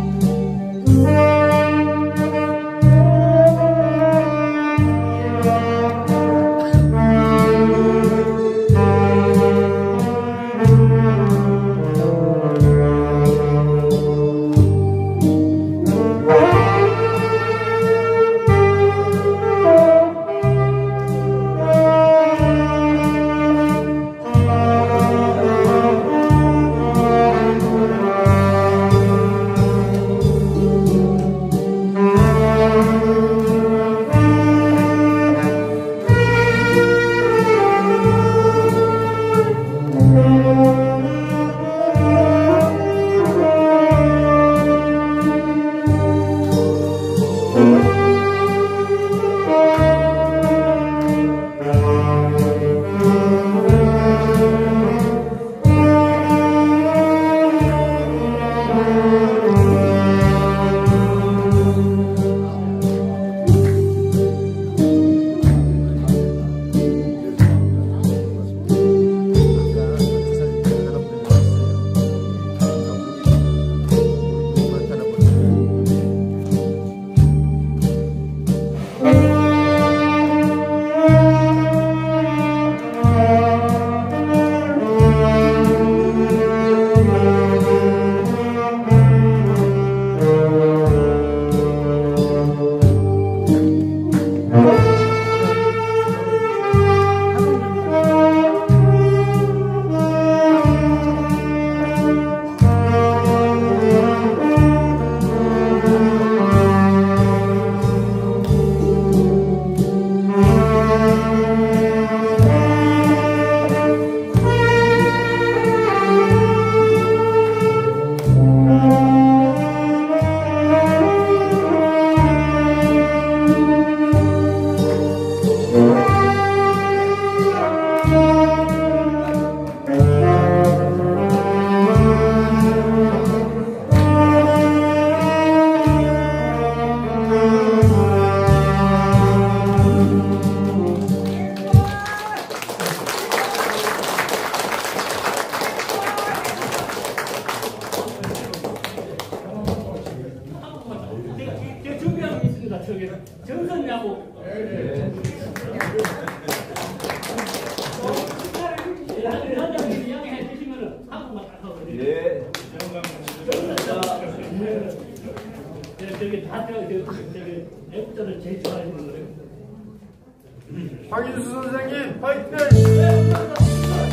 현장님 이야기해 주시면은 한국만 딱 하고.
예.
저기 다 저기 저기 애국자를 제일 좋아하시는 거예요.
박인수 선생님 파이팅!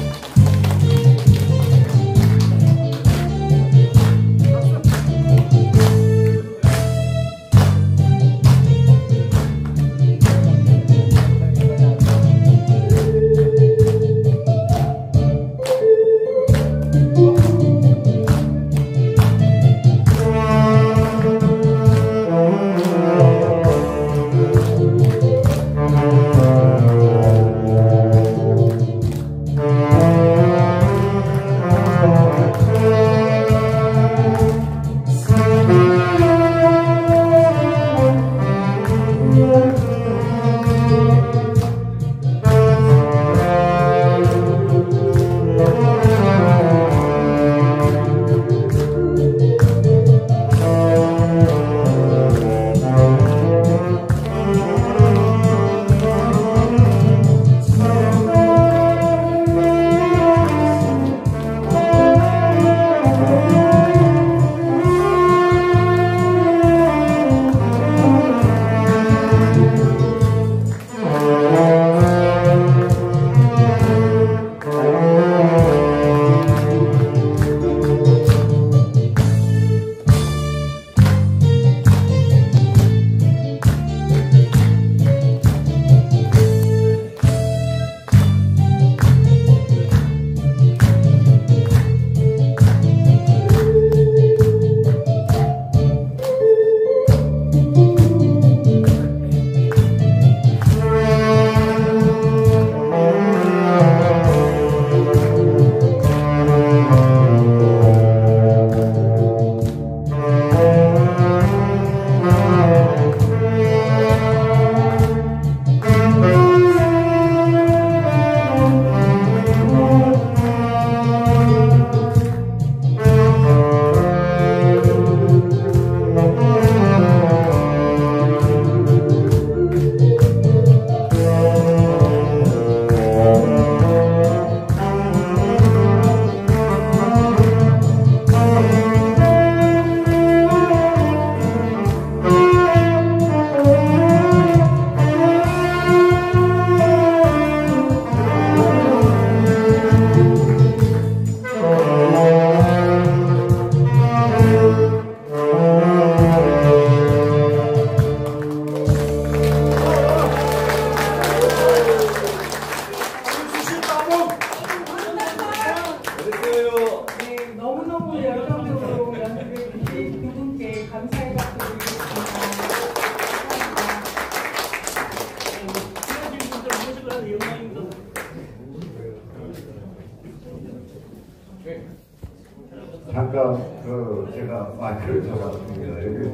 잠깐 그 제가 마이크를 잡았습니다. 여기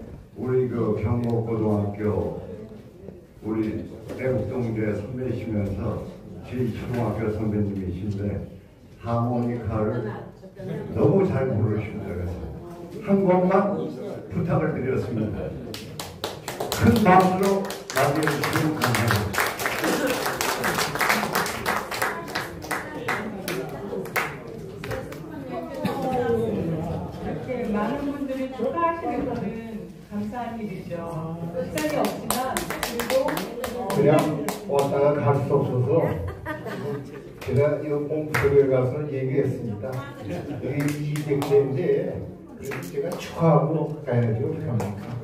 우리 그 경목고등학교 우리 애국동대 선배이시면서 제이초등학교 선배님이신데 하모니카를 너무 잘 부르십니다. 그래서 한 곡만 부탁을 드렸습니다. 큰 박수로 맞이해주시면 감사합니다.
이렇게 많은 분들이 축하하시는 것은 감사한 일이죠. 시간이 없지만 그리고
그냥 왔다가 갈 수 없어서 제가 이 홈플에 가서 얘기했습니다. 여기 이백 대인데 제가 축하하고 가야죠. 그러니까.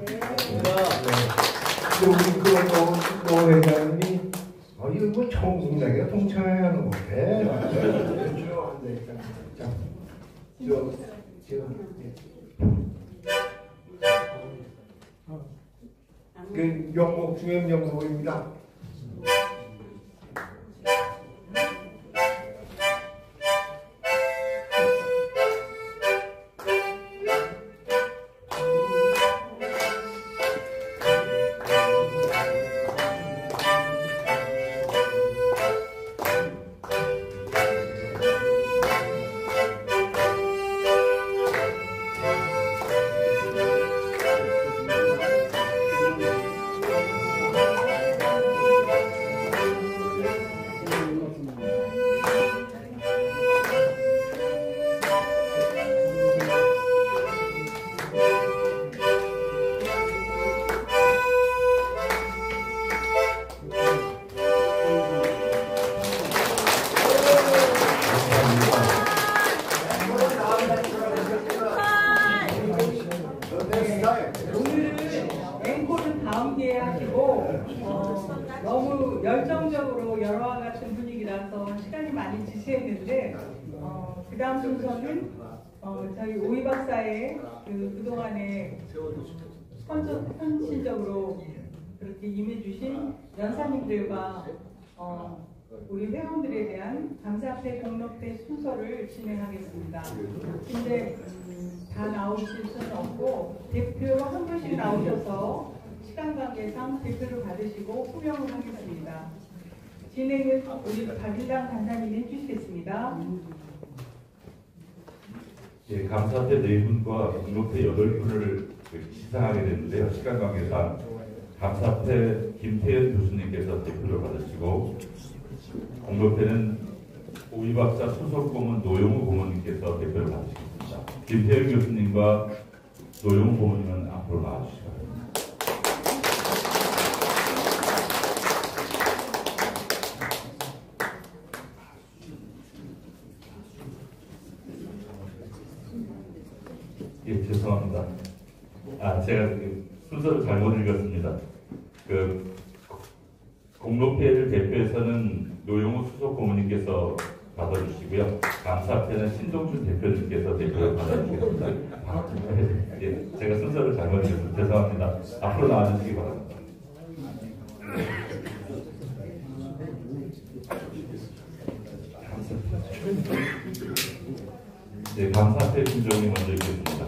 네. 우리 그 노 회장님이 어, 이거 뭐 청국장이가 동창회야 하는 거 해. 그렇죠. 네. 자, 저 지금 그 영목 중에 영목입니다.
사진 많이 지시했는데 어, 그 다음 순서는 어, 저희 오이 박사의 그 그동안에 헌신, 헌신적으로 그렇게 임해주신 연사님들과 어, 우리 회원들에 대한 감사패 공로패 순서를 진행하겠습니다. 근데 음, 다 나오실 수는 없고 대표 한 분씩 나오셔서 시간 관계상 대표를 받으시고 후명을 하겠습니다. 진행은 우리 박일남 간사님이 해주시겠습니다.
예, 감사패 네 분과 공로패 여덟 분을 시상하게 됐는데요. 시간 관계상 감사패 김태현 교수님께서 대표를 받으시고 공로패는 오이 박사 수석 고문 노영우 고문님께서 대표를 받으시겠습니다. 김태현 교수님과 노영우 고문님은 앞으로 나와주시기 바랍니다. 예, 죄송합니다. 아, 제가 그 순서를 잘못 읽었습니다. 그 공로패를 대표해서는 노영우 수석 고문님께서 받아주시고요. 감사패는 신동준 대표님께서 대표를 받아주시겠습니다. 예, 제가 순서를 잘못 읽었습니다. 죄송합니다. 앞으로 나와주시기 바랍니다. 네, 감사패 분정이 먼저 있겠습니다.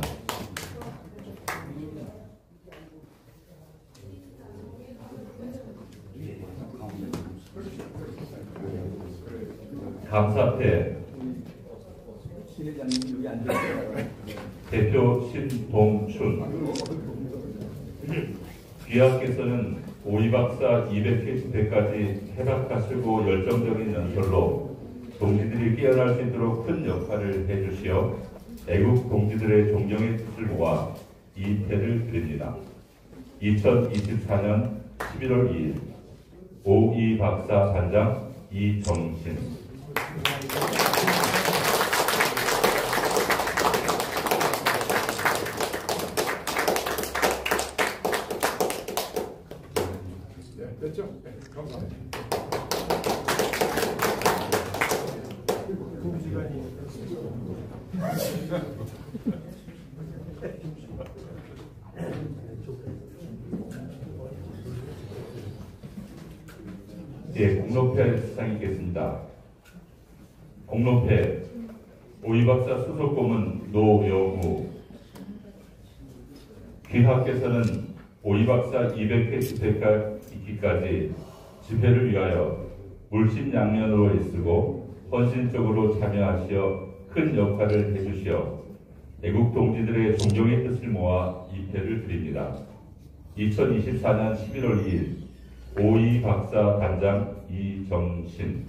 감사패 대표 신동춘 귀하께서는 오이 박사 이백 회 집회까지 해박하시고 열정적인 연설로 동지들이 깨어날 수 있도록 큰 역할을 해주시어 애국 동지들의 존경의 뜻을 모아 이 패를 드립니다. 이천이십사 년 십일월 이일 오이 박사 단장 이정신.
네, 됐죠? 네, 감사합니다.
예, 공로패 수상이 있겠습니다. 공로패 오이 박사 수석 고문 노영우. 귀하께서는 오이 박사 이백 회 집회까지 집회를 위하여 물심양면으로 애쓰고 헌신적으로 참여하시어 큰 역할을 해주시어 애국 동지들의 존경의 뜻을 모아 이 패를 드립니다. 이천이십사 년 십일월 이일 오이 박사 단장 이정신.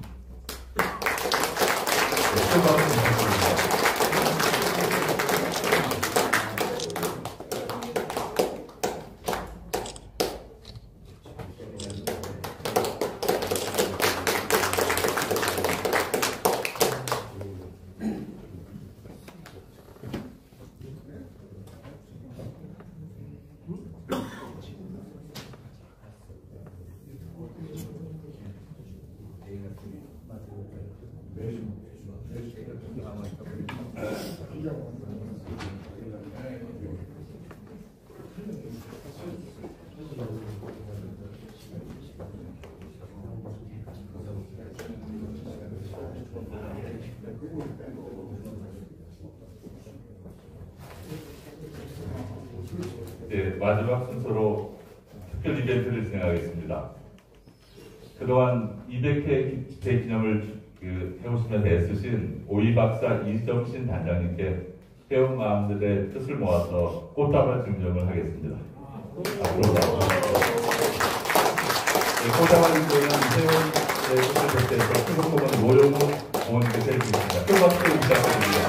네, 마지막 순서로 특별 이벤트를 진행하겠습니다. 그동안 이백 회 집회 기념을 그 해오시면서 애쓰신 오이 박사 이정신 단장님께 회원 마음들의 뜻을 모아서 꽃다발 증정을 하겠습니다. 앞으로 나오십시오. 네, 꽃다발 증정은 회원의 뜻을 대표해서 수고고문 노영우 고문님께서 해주십니다. 큰 박수 부탁드립니다.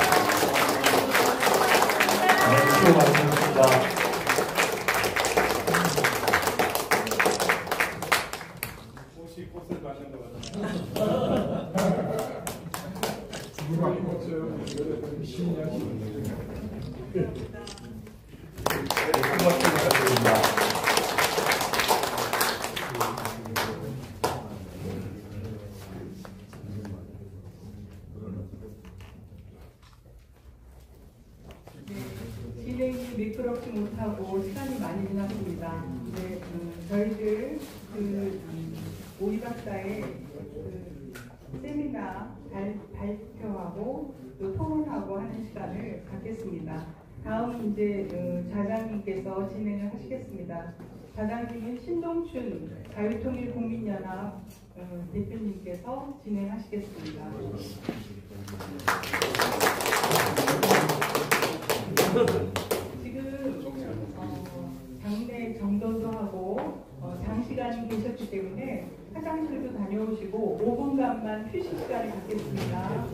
네, 수고 많으셨습니다.
미끄럽지 못하고 시간이 많이 지났습니다. 네, 음, 저희들 그 음, 오이 박사의 그 세미나 발, 발표하고 또 토론하고 하는 시간을 갖겠습니다. 다음 이제 어, 자장님께서 진행을 하시겠습니다. 자장님은 신동춘 자유통일국민연합 어, 대표님께서 진행하시겠습니다. 지금 어, 당내 정돈도 하고 어, 장시간 계셨기 때문에 화장실도 다녀오시고 오 분간만 휴식 시간을 갖겠습니다.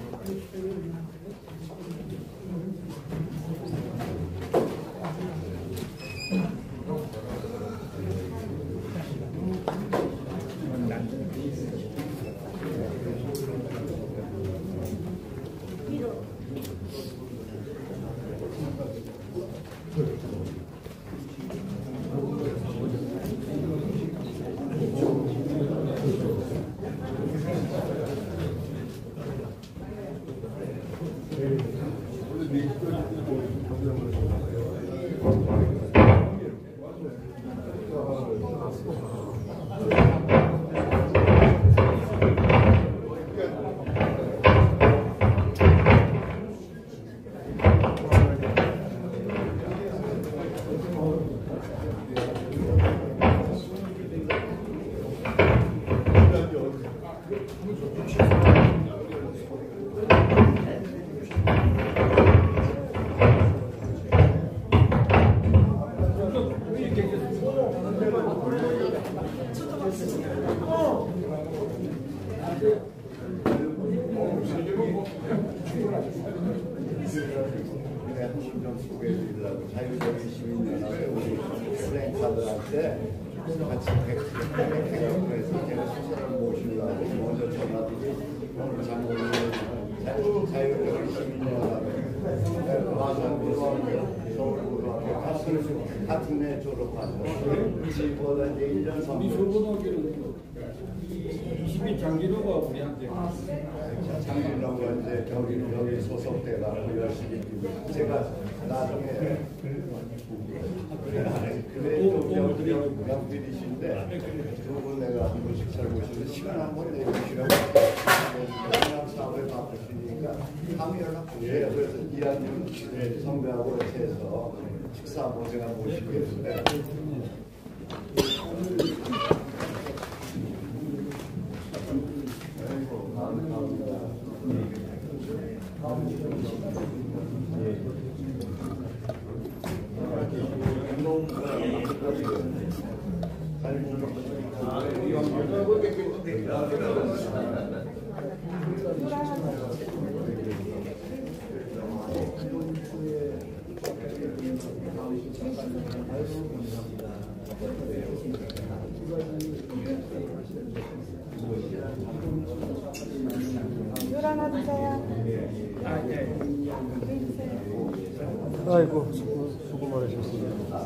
좀 소개해드리려고 자유적인 시민연합의 우리 플랜카드한테 같이 백해요. 그래서 제가 수사를 모시려고 먼저 전화드리 오늘 장모님 자유적인 시민연합의 마산고등학교 서울고등학교 같은 같은 해 졸업한 지보다 이제 일 년 삼 개월.
이십일 장기로가 우리한테
장기로가 이제 여기 여기 소속돼가지고 열심히 뛰고 제가 나중에 그래도 명필이신데 두 분 내가 한 번씩 살고있는데 시간 한 번 내주시라고 영양 사업에 바쁘시니까 다음에 연락 주세요. 그래서 이하님 선배하고 이렇게 해서 식사 한번 제가 모시겠는데.
물 하나 주세요.
아이고 수고, 수고 많으셨습니다.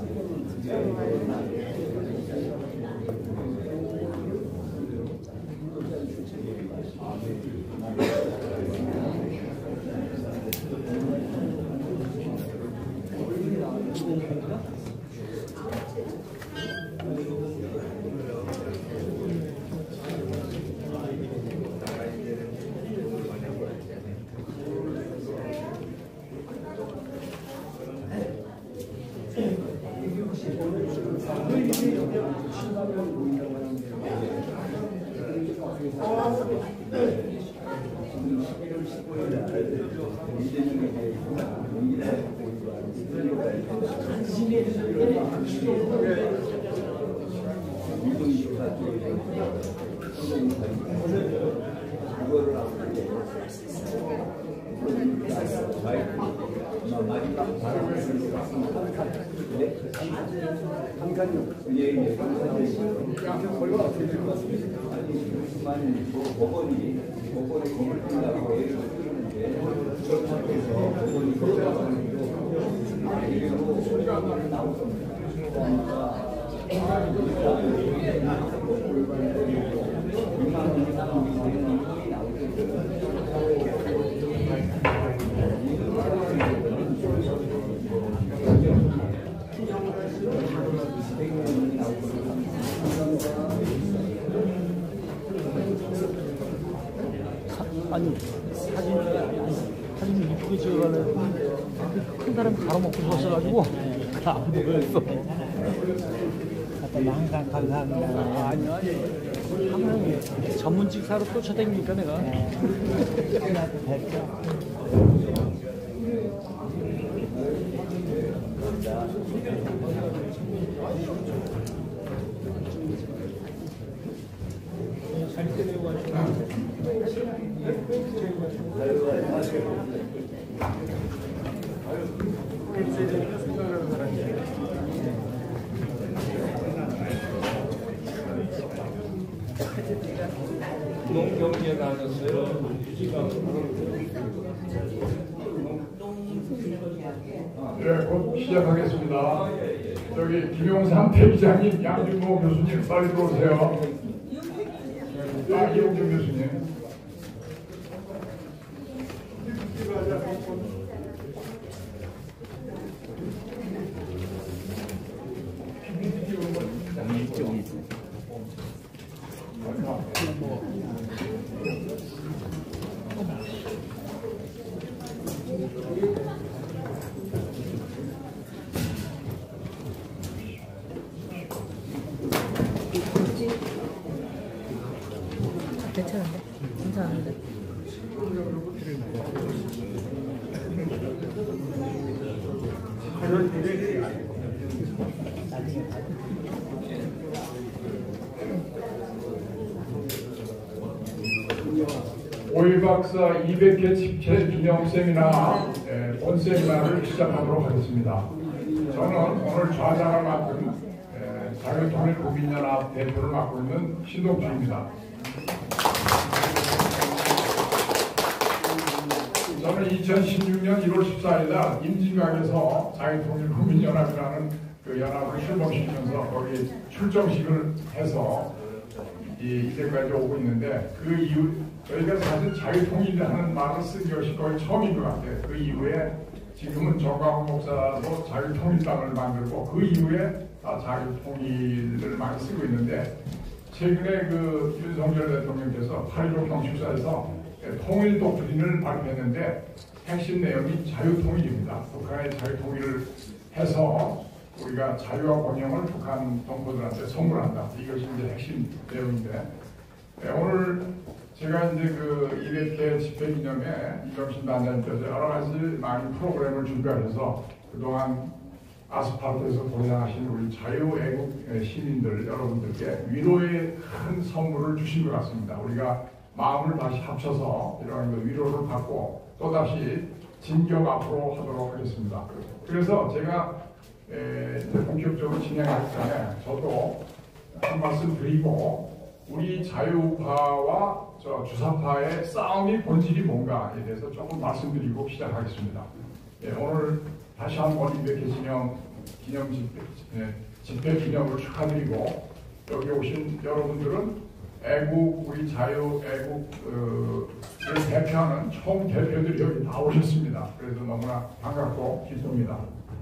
법원이 법원의 검을 뜬다고 예를 들는데 그렇다고 해서 법원이 그래도 소리가 나올 겁니다. 그러니까
사진 이쁘게 찍어가려고 큰 사람 가로먹고 섰어가지고 안 보였어. 항상 감사합니다. 아, 아니요, 아니. 항상 전문직사로 쫓아다니니까 내가.
농경계 다녔어요.
네, 곧 시작하겠습니다. 저기 김용삼 대기장님, 양준모 교수님 빨리 들어오세요. 아, 이용준 교수님.
괜찮은데? 괜찮은데?
오이 박사 이백 회 집회 기념 세미나 예, 본 세미나를 시작하도록 하겠습니다. 저는 오늘 좌장을 맡은 예, 자유통일국민연합 대표를 맡고 있는 신동주입니다. 저는 이천십육 년 일월 십사일 날 임진각에서 자유통일국민연합이라는 그 연합을 출범시키면서 거기 출정식을 해서 이 이제까지 오고 있는데, 그 이후 저희가 사실 자유통일이라는 말을 쓴 것이 거의 처음인 것 같아요. 그 이후에 지금은 정광훈 목사도 자유통일당을 만들고 그 이후에 다 자유통일을 많이 쓰고 있는데, 최근에 그 윤석열 대통령께서 팔일오 경축사에서 통일 독트린을 발표했는데 핵심 내용이 자유통일입니다. 북한의 자유통일을 해서 우리가 자유와 번영을 북한 동포들한테 선물한다. 이것이 이제 핵심 내용인데, 네, 오늘 제가 이제 그 이백 회 집회 기념에 이정신 단장님께서 여러 가지 많은 프로그램을 준비해서 그동안 아스팔트에서 고생하신 우리 자유애국 시민들 여러분들께 위로의 큰 선물을 주신 것 같습니다. 우리가 마음을 다시 합쳐서 이런 위로를 받고 또다시 진격 앞으로 하도록 하겠습니다. 그래서 제가 에, 이제 본격적으로 진행하기 전에 저도 한 말씀 드리고, 우리 자유파와 저 주사파의 싸움의 본질이 뭔가에 대해서 조금 말씀드리고 시작하겠습니다. 예, 오늘 다시 한번 이백 회 기념, 기념 집회, 예, 집회 기념을 축하드리고, 여기 오신 여러분들은 애국, 우리 자유 애국을 어, 대표하는 총 대표들이 여기 다 오셨습니다. 그래서 너무나 반갑고 기쁩니다.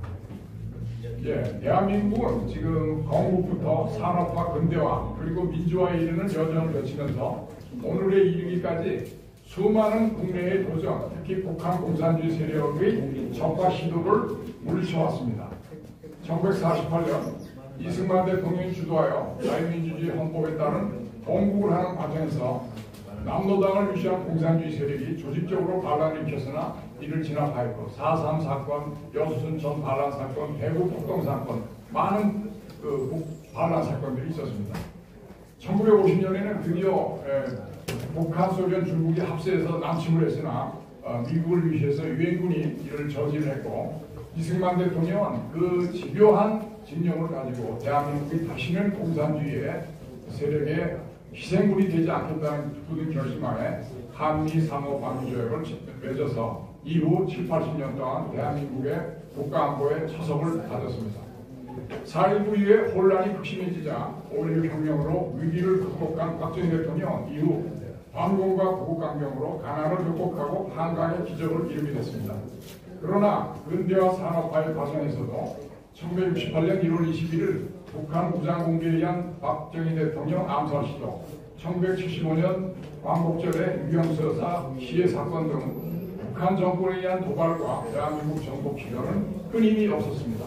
예, 대한민국은 지금 건국부터 산업화 근대화 그리고 민주화에 이르는 여정을 거치면서 오늘에 이르기까지 수많은 국내의 도전, 특히 북한 공산주의 세력의 적과 시도를 물리쳐왔습니다. 천구백사십팔 년 이승만 대통령이 주도하여 자유민주주의 헌법에 따른 건국을 하는 과정에서 남노당을 유시한 공산주의 세력이 조직적으로 반란을 일으켰으나 이를 진압하였고, 사 삼 사건, 여수순 전 반란 사건, 대구 폭동 사건, 많은 그 반란 사건들이 있었습니다. 천구백오십 년에는 드디어 에, 북한, 소련, 중국이 합세해서 남침을 했으나 어, 미국을 위시해서 유엔군이 이를 저지를 했고, 이승만 대통령은 그 집요한 진영을 가지고 대한민국이 다시는 공산주의의 세력의 희생물이 되지 않겠다는 굳은 결심하에 한미 상호 방위 조약을 맺어서 이후 칠, 팔십 년 동안 대한민국의 국가안보에 초석을 다졌습니다. 사 일구 이후에 혼란이 극심해지자 오일육 혁명으로 위기를 극복한 박정희 대통령 이후 반공과 구국강경으로 가난을 극복하고 한강의 기적을 이루게 됐습니다. 그러나 근대화 산업화의 과정에서도 천구백육십팔 년 일월 이십일일 북한 무장공개에 의한 박정희 대통령 암살 시도, 천구백칠십오 년 광복절의 유경서사 시해 사건 등 북한 정권에 의한 도발과 대한민국 정복 시도는 끊임이 없었습니다.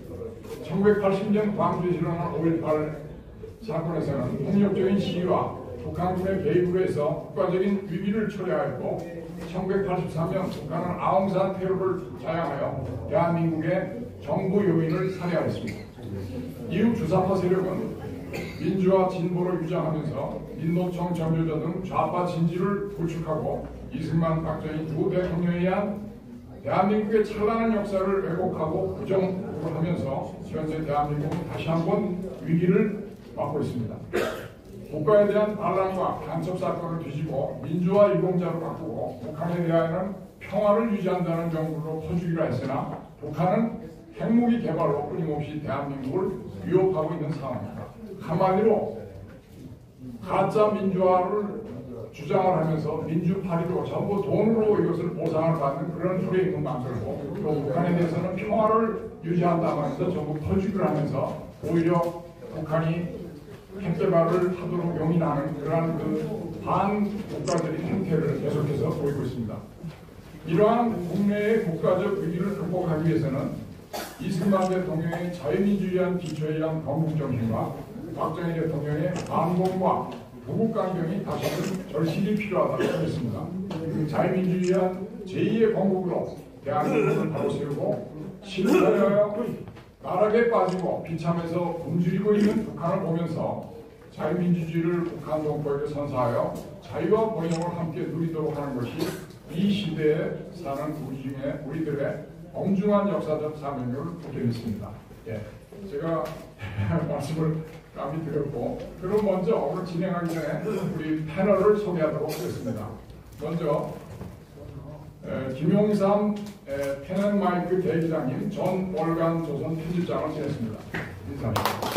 천구백팔십 년 광주에서 일어난 오일팔 사건에서는 폭력적인 시위와 북한군의 개입으로 해서 국가적인 위기를 초래하였고 천구백팔십삼 년 북한은 아웅산 테러를 자양하여 대한민국의 정부 요인을 살해하였습니다. 이후 주사파 세력은 민주화 진보를 주장하면서 민노총 정교조 등 좌파 진지를 구축하고 이승만 박정희 두 대통령에 의한 대한민국의 찬란한 역사를 왜곡하고 부정하면서 현재 대한민국은 다시 한번 위기를 맞고 있습니다. 국가에 대한 반란과 간첩 사건을 뒤집어 민주화 유공자로 바꾸고 북한에 대하여는 평화를 유지한다는 명분으로 퍼주기로 했으나 북한은 핵무기 개발로 끊임없이 대한민국을 위협하고 있는 상황입니다. 한마디로 가짜 민주화를 주장을 하면서 민주파리로 전부 돈으로 이것을 보상을 받는 그런 프레임을 만들고 또 북한에 대해서는 평화를 유지한다고 해서 전부 퍼주기를 하면서 오히려 북한이 핵 개발을 하도록 용인하는 그러한 그 반국가적인 행태를 계속해서 보이고 있습니다. 이러한 국내의 국가적 위기를 극복하기 위해서는 이승만 대통령의 자유민주주의한 기초에 의한 건국정신과 박정희 대통령의 반공과 부국강경이 다시는 절실히 필요하다고 생각했습니다. 자유민주주의한 제이의 건국으로 대한민국을 바로 세우고 실패하여 나락에 빠지고 비참해서 굶주리고 있는 북한을 보면서 자유민주주의를 북한 동포에게 선사하여 자유와 번영을 함께 누리도록 하는 것이 이 시대에 사는 우리 중에 우리들의 엄중한 역사적 사명을 붙게 됐습니다. 예, 제가 말씀을 감히 드렸고, 그럼 먼저 오늘 진행하기 전에 우리 패널을 소개하도록 하겠습니다. 먼저 에, 김용삼 에, 펜앤마이크 대기장님, 전 월간 조선 편집장을 지냈습니다. 인사합니다.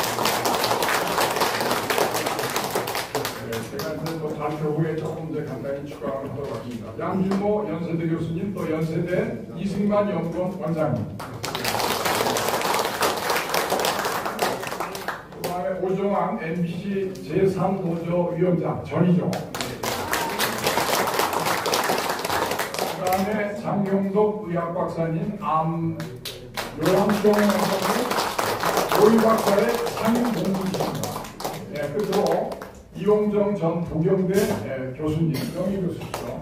네, 제가 이제 또 발표 후에 조금 이제 간단히 추가를 하도록 하겠습니다. 양준모 연세대 교수님, 또 연세대 이승만 연구원 원장님. 그 다음에 오종환 엠비씨 제삼 노조 위원장 전이죠. 그 다음에 장경덕 의학박사님, 암 요양병원 원장님, 조이 박사의 상임 공부이십니다. 네, 끝으로 이용정 전 부경대 네, 교수님, 명의 교수시죠.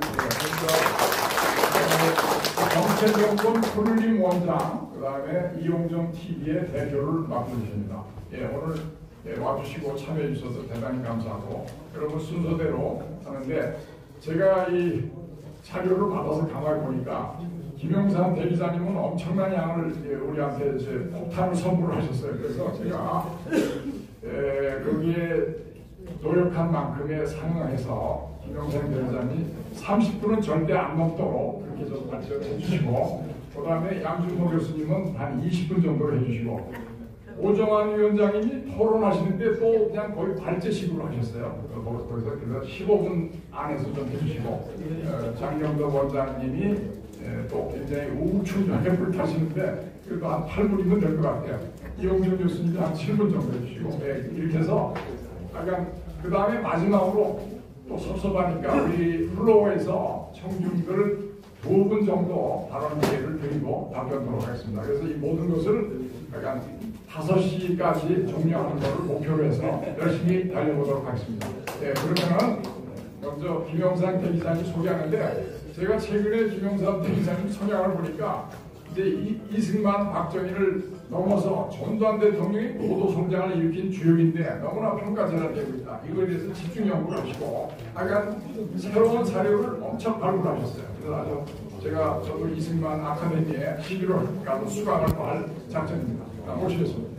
네, 정체정권 푸르림 원장, 그 다음에 이용정 티비의 대표를 맡고 계십니다. 예, 오늘 예, 와주시고 참여해 주셔서 대단히 감사하고, 여러분 순서대로 하는데, 제가 이 자료를 받아서 가만히 보니까 김용삼 대기자님은 엄청난 양을 예, 우리한테 이제 폭탄을 선물을 하셨어요. 그래서 제가 에, 거기에 노력한 만큼에 상응해서 김용삼 대기자님 삼십 분은 절대 안 넘도록 그렇게 좀 발전해 주시고, 그 다음에 양준모 교수님은 한 이십 분 정도 해주시고, 오정환 위원장님이 토론하시는데 또 그냥 거의 발제식으로 하셨어요. 거기서 그래서 십오 분 안에서 좀 해주시고, 어, 장경덕 원장님이 에, 또 굉장히 우충전에 불타시는데 그래도 한 팔 분이면 될 것 같아요. 이용준 교수님이 한 칠 분 정도 해주시고, 네, 이렇게 해서 약간 그 다음에 마지막으로 또 섭섭하니까 우리 플로어에서 청중들 두 분 정도 발언 기회를 드리고 답변하도록 하겠습니다. 그래서 이 모든 것을 약간 다섯 시까지 종료하는 것을 목표로 해서 열심히 달려보도록 하겠습니다. 네, 그러면은 먼저 김용삼 대기자님 소개하는데, 제가 최근에 김용삼 대기자님 성향을 보니까 이제 이, 이승만 박정희를 넘어서 전두환 대통령이 고도 성장을 일으킨 주역인데 너무나 평가절하되고 있다. 이거에 대해서 집중 연구를 하시고 약간 새로운 자료를 엄청 발굴하셨어요. 그래서 아주 제가 저도 이승만 아카데미에 십일월 가서 수강을 할 작정입니다. 모시겠습니다.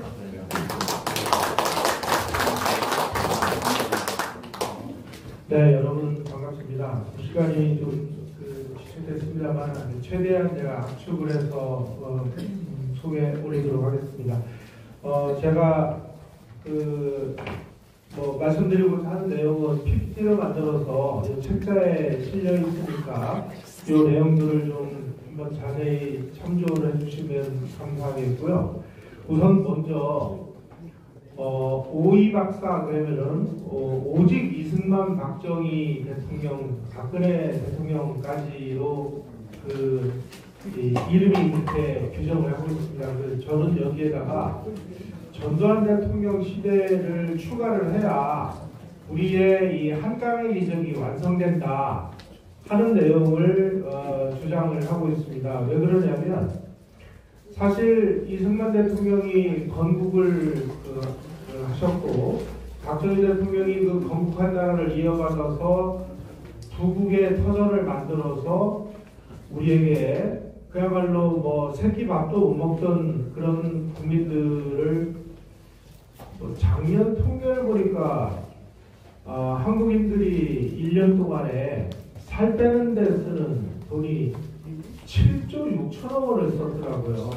네, 여러분 반갑습니다. 시간이 좀 됐습니다만 최대한 제가 압축을 해서 어, 음, 소개 올리도록 하겠습니다. 어, 제가 그 뭐 말씀드리고자 하는 내용은 피피티를 만들어서 이 책자에 실려 있으니까 이 내용들을 좀 한번 자세히 참조를 해주시면 감사하겠고요. 우선 먼저 어, 오이 박사 그러면은 어, 오직 이승만 박정희 대통령 박근혜 대통령까지로 그 이, 이름이 그렇게 규정을 하고 있습니다. 그래서 저는 여기에다가 전두환 대통령 시대를 추가를 해야 우리의 이 한강의 기적이 완성된다 하는 내용을 어, 주장을 하고 있습니다. 왜 그러냐면 사실 이승만 대통령이 건국을 그, 그 하셨고 박정희 대통령이 그 건국한 나라를 이어받아서 두국의 터전을 만들어서 우리에게 그야말로 뭐 새끼밥도 못 먹던 그런 국민들을 뭐 작년 통계를 보니까 어, 한국인들이 일 년 동안에 살 빼는 데 쓰는 돈이 칠조 육천억 원을 썼더라고요.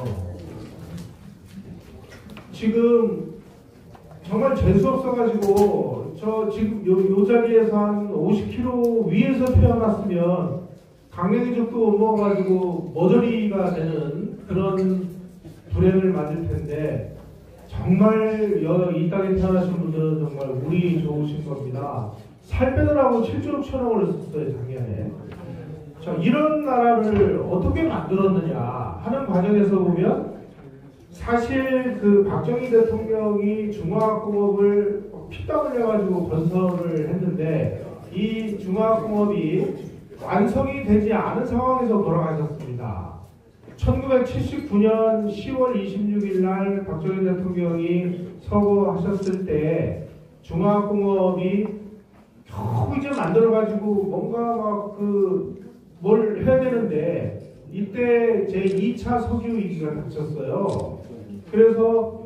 지금 정말 재수 없어가지고 저 지금 요, 요 자리에서 한 오십 킬로미터 위에서 태어났으면 강냉이죽도 못 먹어가지고 머저리가 되는 그런 불행을 맞을 텐데 정말 여, 이 땅에 태어나신 분들은 정말 운이 좋으신 겁니다. 살 빼느라고 칠조 육천억 원을 썼어요 작년에. 자, 이런 나라를 어떻게 만들었느냐 하는 과정에서 보면 사실 그 박정희 대통령이 중화학공업을 피땀 흘려가지고 건설을 했는데 이 중화학공업이 완성이 되지 않은 상황에서 돌아가셨습니다. 천구백칠십구 년 시월 이십육일 날 박정희 대통령이 서거하셨을 때 중화학공업이 겨우 이제 만들어가지고 뭔가 막 그 뭘 해야 되는데 이때 제이 차 석유 위기가 닥쳤어요. 그래서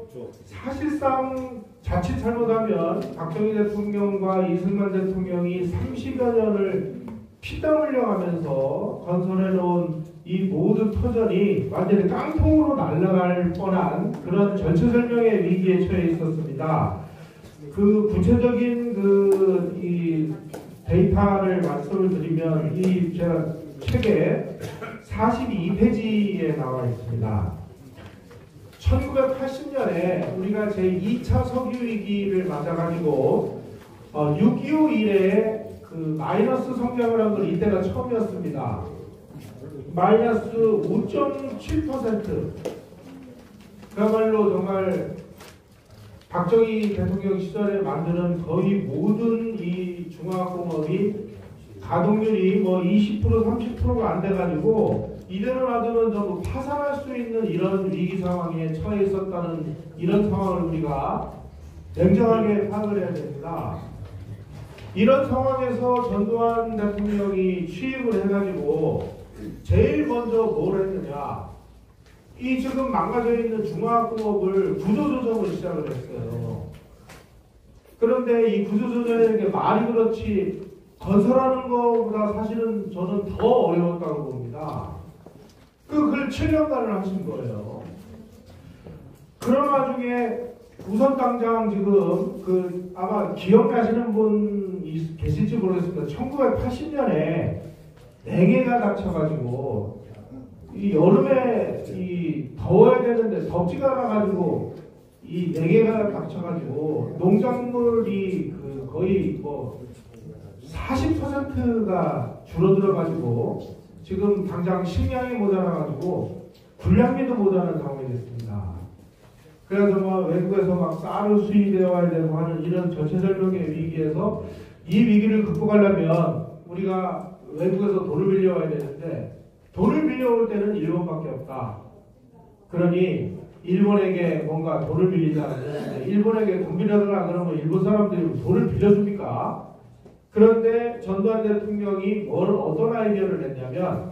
사실상 자칫 잘못하면 박정희 대통령과 이승만 대통령이 삼십여 년을 피땀 흘려가면서 건설해놓은 이 모든 터전이 완전히 깡통으로 날아갈 뻔한 그런 전체설명의 위기에 처해 있었습니다. 그 구체적인 그 이 데이터를 말씀을 드리면 이 제가 책에 사십이 페이지에 나와 있습니다. 천구백팔십 년에 우리가 제이 차 석유 위기를 맞아가지고 어, 육이오 이래에 그 마이너스 성장을 한 건 이때가 처음이었습니다. 마이너스 오 점 칠 퍼센트. 그야말로 정말 박정희 대통령 시절에 만드는 거의 모든 이 중화학공업이 가동률이 뭐 이십 퍼센트 삼십 퍼센트가 안 돼가지고 이대로 놔두면 전부 파산할 수 있는 이런 위기 상황에 처해 있었다는 이런 상황을 우리가 냉정하게 파악을 해야 됩니다. 이런 상황에서 전두환 대통령이 취임을 해가지고 제일 먼저 뭘 했느냐, 이 지금 망가져 있는 중화학공업을 구조조정을 시작을 했어요. 그런데 이 구조조정이라는 게 말이 그렇지 건설하는 것보다 사실은 저는 더 어려웠다고 봅니다. 그걸 칠 년간을 하신 거예요. 그런 와중에 우선 당장 지금 그 아마 기억나시는 분 계실지 모르겠습니다. 천구백팔십 년에 냉해가 닥쳐가지고 이 여름에 이 더워야 되는데 덥지가 않아가지고 이 냉해가 닥쳐가지고 농작물이 그 거의 뭐 사십 퍼센트가 줄어들어가지고 지금 당장 식량이 모자라가지고 군량미도 모자란 상황이 됐습니다. 그래서 막 외국에서 막 쌀을 수입해 와야 되고 하는 이런 전체적인 위기에서 이 위기를 극복하려면 우리가 외국에서 돈을 빌려와야 되는데 돈을 빌려올 때는 일본밖에 없다. 그러니 일본에게 뭔가 돈을 빌리자는데 일본에게 돈 빌려달라 그러면 일본 사람들이 돈을 빌려줍니까? 그런데 전두환 대통령이 뭘 어떤 아이디어를 냈냐면,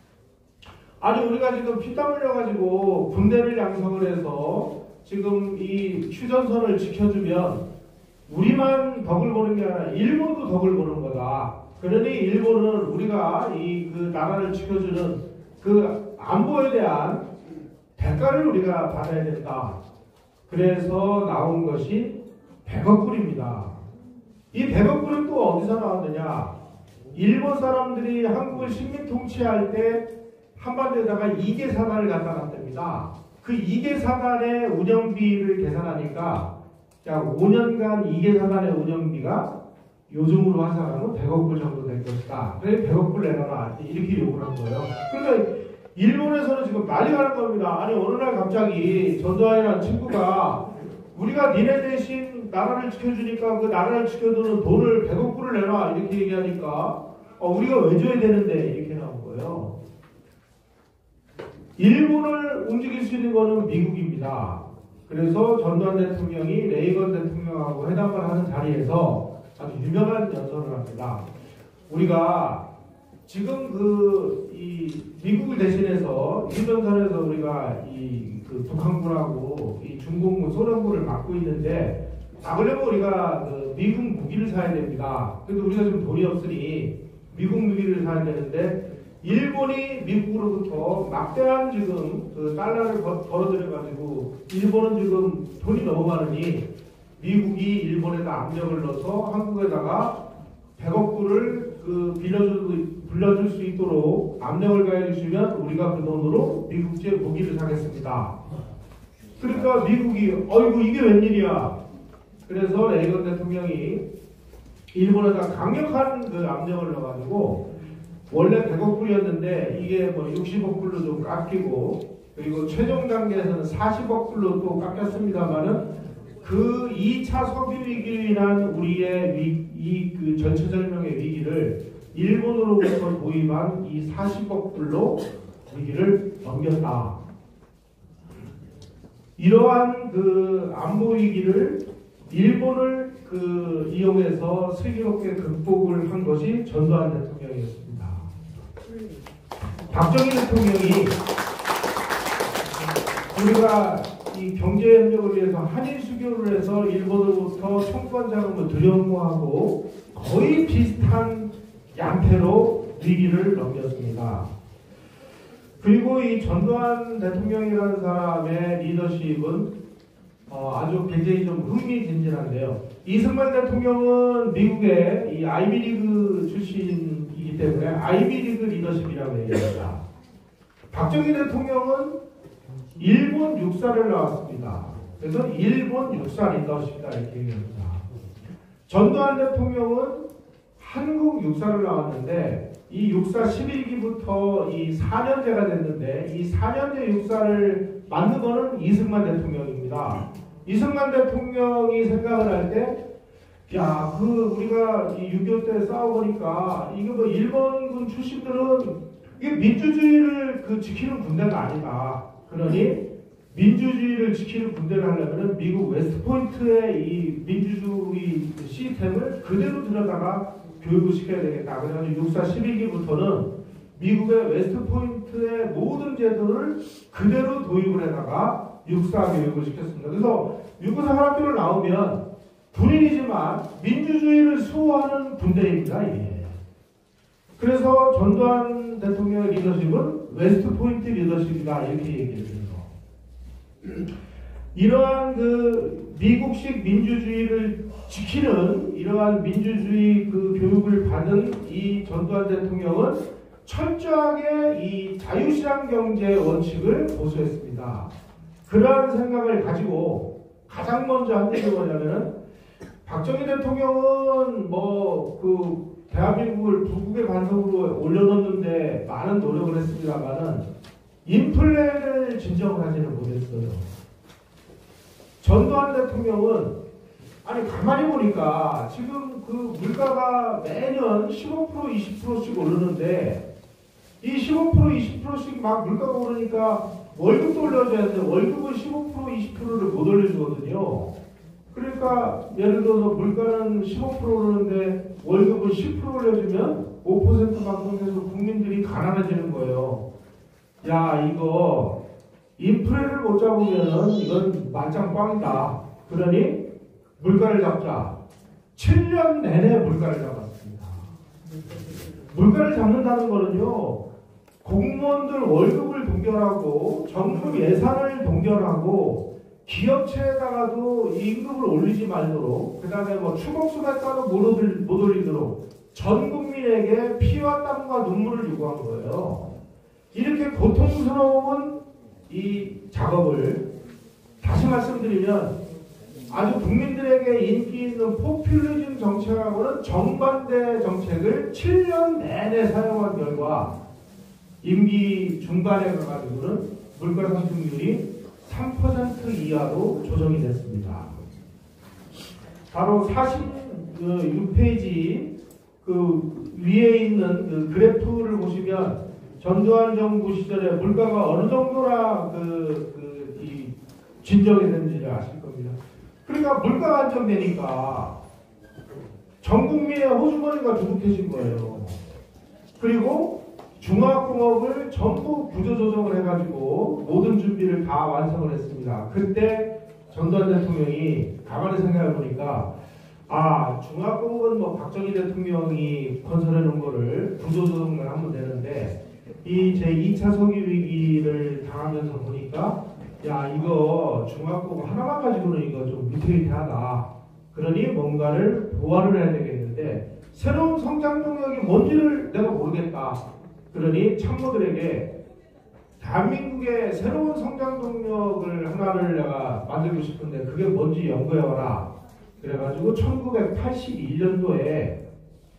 아니 우리가 지금 피땀 흘려가지고 군대를 양성을 해서 지금 이 휴전선을 지켜주면 우리만 덕을 보는 게 아니라 일본도 덕을 보는 거다. 그러니 일본은 우리가 이 그 나라를 지켜주는 그 안보에 대한 대가를 우리가 받아야 된다. 그래서 나온 것이 백억 불입니다. 이 백억 불은 또 어디서 나왔느냐? 일본 사람들이 한국을 식민 통치할 때 한반도에다가 이계 사단을 갖다 놨답니다. 그 이계 사단의 운영비를 계산하니까 자, 오 년간 이 개 사단의 운영비가 요즘으로 환산하면 백억 불 정도 될 것이다. 그래 백억 불 내놔라. 이렇게 요구를 한 거예요. 그러니까 일본에서는 지금 난리가 난 겁니다. 아니 어느 날 갑자기 전두환이라는 친구가 우리가 니네 대신 나라를 지켜주니까 그 나라를 지켜주는 돈을 백억 불을 내놔 이렇게 얘기하니까 어, 우리가 왜 줘야 되는데 이렇게 나온 거예요. 일본을 움직일 수 있는 거는 미국입니다. 그래서 전두환 대통령이 레이건 대통령하고 회담을 하는 자리에서 아주 유명한 연설을 합니다. 우리가 지금 그 이 미국을 대신해서 일전선에서 우리가 이 그 북한군하고 이 중공군 소련군을 막고 있는데 막으려면 우리가 그 미국 무기를 사야 됩니다. 근데 우리가 지금 돈이 없으니 미국 무기를 사야 되는데 일본이 미국으로부터 막대한 지금 그 달러를 벌어들여 가지고 일본은 지금 돈이 너무 많으니 미국이 일본에다 압력을 넣어서 한국에다가 백억 불을 그 빌려줄, 빌려줄 수 있도록 압력을 가해주시면 우리가 그 돈으로 미국제 무기를 사겠습니다. 그러니까 미국이 어이구 이게 웬일이야. 그래서 레이건 대통령이 일본에다 강력한 그 압력을 넣어가지고 원래 백억 불이었는데 이게 뭐 육십억 불로 좀 깎이고 그리고 최종 단계에서는 사십억 불로 또 깎였습니다만은 그 이 차 석유 위기로 인한 우리의 위, 이 그 전체절명의 위기를 일본으로부터 도입한 이 사십억 불로 위기를 넘겼다. 이러한 그 안보 위기를 일본을 그 이용해서 슬기롭게 극복을 한 것이 전두환 대통령이었습니다. 박정희 대통령이 우리가 이 경제 협력을 위해서 한일 수교를 해서 일본으로부터 청구한 자금을 들여모하고 거의 비슷한 양태로 위기를 넘겼습니다. 그리고 이 전두환 대통령이라는 사람의 리더십은 어, 아주 굉장히 좀 흥미진진한데요. 이승만 대통령은 미국의 이 아이비리그 출신이기 때문에 아이비리그 리더십이라고 얘기합니다. 박정희 대통령은 일본 육사를 나왔습니다. 그래서 일본 육사 리더십이다 이렇게 얘기합니다. 전두환 대통령은 한국 육사를 나왔는데 이 육사 십일 기부터 이 사 년제가 됐는데 이 사 년제 육사를 만든 거는 이승만 대통령입니다. 이승만 대통령이 생각을 할 때 야, 그 우리가 이 육이오 때 싸워보니까 이게 뭐 일본군 출신들은 이게 민주주의를 그 지키는 군대가 아니다. 그러니 민주주의를 지키는 군대를 하려면 미국 웨스트포인트의 이 민주주의 시스템을 그대로 들여다가 교육을 시켜야 되겠다. 그래가지고 육사 십일 기부터는 미국의 웨스트포인트의 모든 제도를 그대로 도입을 해다가 육사 교육을 시켰습니다. 그래서 육사 학교를 나오면 군인이지만 민주주의를 수호하는 군대입니다. 이게. 그래서 전두환 대통령의 리더십은 웨스트포인트 리더십이다 이렇게 얘기해요. 이러한 그 미국식 민주주의를 지키는 이러한 민주주의 그 교육을 받은 이 전두환 대통령은 철저하게 이 자유시장 경제 원칙을 고수했습니다. 그러한 생각을 가지고 가장 먼저 한 일이 뭐냐면은 박정희 대통령은 뭐 그 대한민국을 북극의 반석으로 올려놓는데 많은 노력을 했습니다만은 인플레를 진정하지는 못했어요. 전두환 대통령은 아니 가만히 보니까 지금 그 물가가 매년 십오 퍼센트 이십 퍼센트씩 오르는데 이 십오 퍼센트 이십 퍼센트씩 막 물가가 오르니까 월급도 올려줘야 되는데 월급은 십오 퍼센트 이십 퍼센트를 못 올려주거든요. 그러니까 예를 들어서 물가는 십오 퍼센트 오르는데 월급은 십 퍼센트 올려주면 오 퍼센트만큼 해서 국민들이 가난해지는 거예요. 야 이거 인플레를 못 잡으면 이건 만장 꽝이다. 그러니 물가를 잡자. 칠 년 내내 물가를 잡았습니다. 물가를 잡는다는 거는요. 공무원들 월급을 동결하고 정부 예산을 동결하고 기업체에다가도 임금을 올리지 말도록 그 다음에 뭐 추곡수배가도 못 올리도록 전 국민에게 피와 땀과 눈물을 요구한 거예요. 이렇게 고통스러운 이 작업을 다시 말씀드리면 아주 국민들에게 인기 있는 포퓰리즘 정책하고는 정반대 정책을 칠 년 내내 사용한 결과 임기 중반에 가가지고는 물가 상승률이 삼 퍼센트 이하로 조정이 됐습니다. 바로 사십육 페이지 그 위에 있는 그 그래프를 보시면 전두환 정부 시절에 물가가 어느 정도나 그, 그, 이 진정이 됐는지 아실 겁니다. 그러니까 물가가 안정되니까 전 국민의 호주머니가 두둑해진 거예요. 그리고 중화공업을 전부 구조조정을 해가지고 모든 준비를 다 완성을 했습니다. 그때 전두환 대통령이 가만히 생각해 보니까 아 중화공업은 뭐 박정희 대통령이 건설해 놓은 거를 구조조정만 하면 되는데 이 제이 차 석유 위기를 당하면서 보니까 야 이거 중화공업 하나만 가지고는 이거 좀 위태위태하다. 그러니 뭔가를 보완을 해야 되겠는데 새로운 성장 동력이 뭔지를 내가 모르겠다. 그러니 참모들에게 대한민국의 새로운 성장 동력을 하나를 내가 만들고 싶은데 그게 뭔지 연구해와라. 그래가지고 천구백팔십일 년도에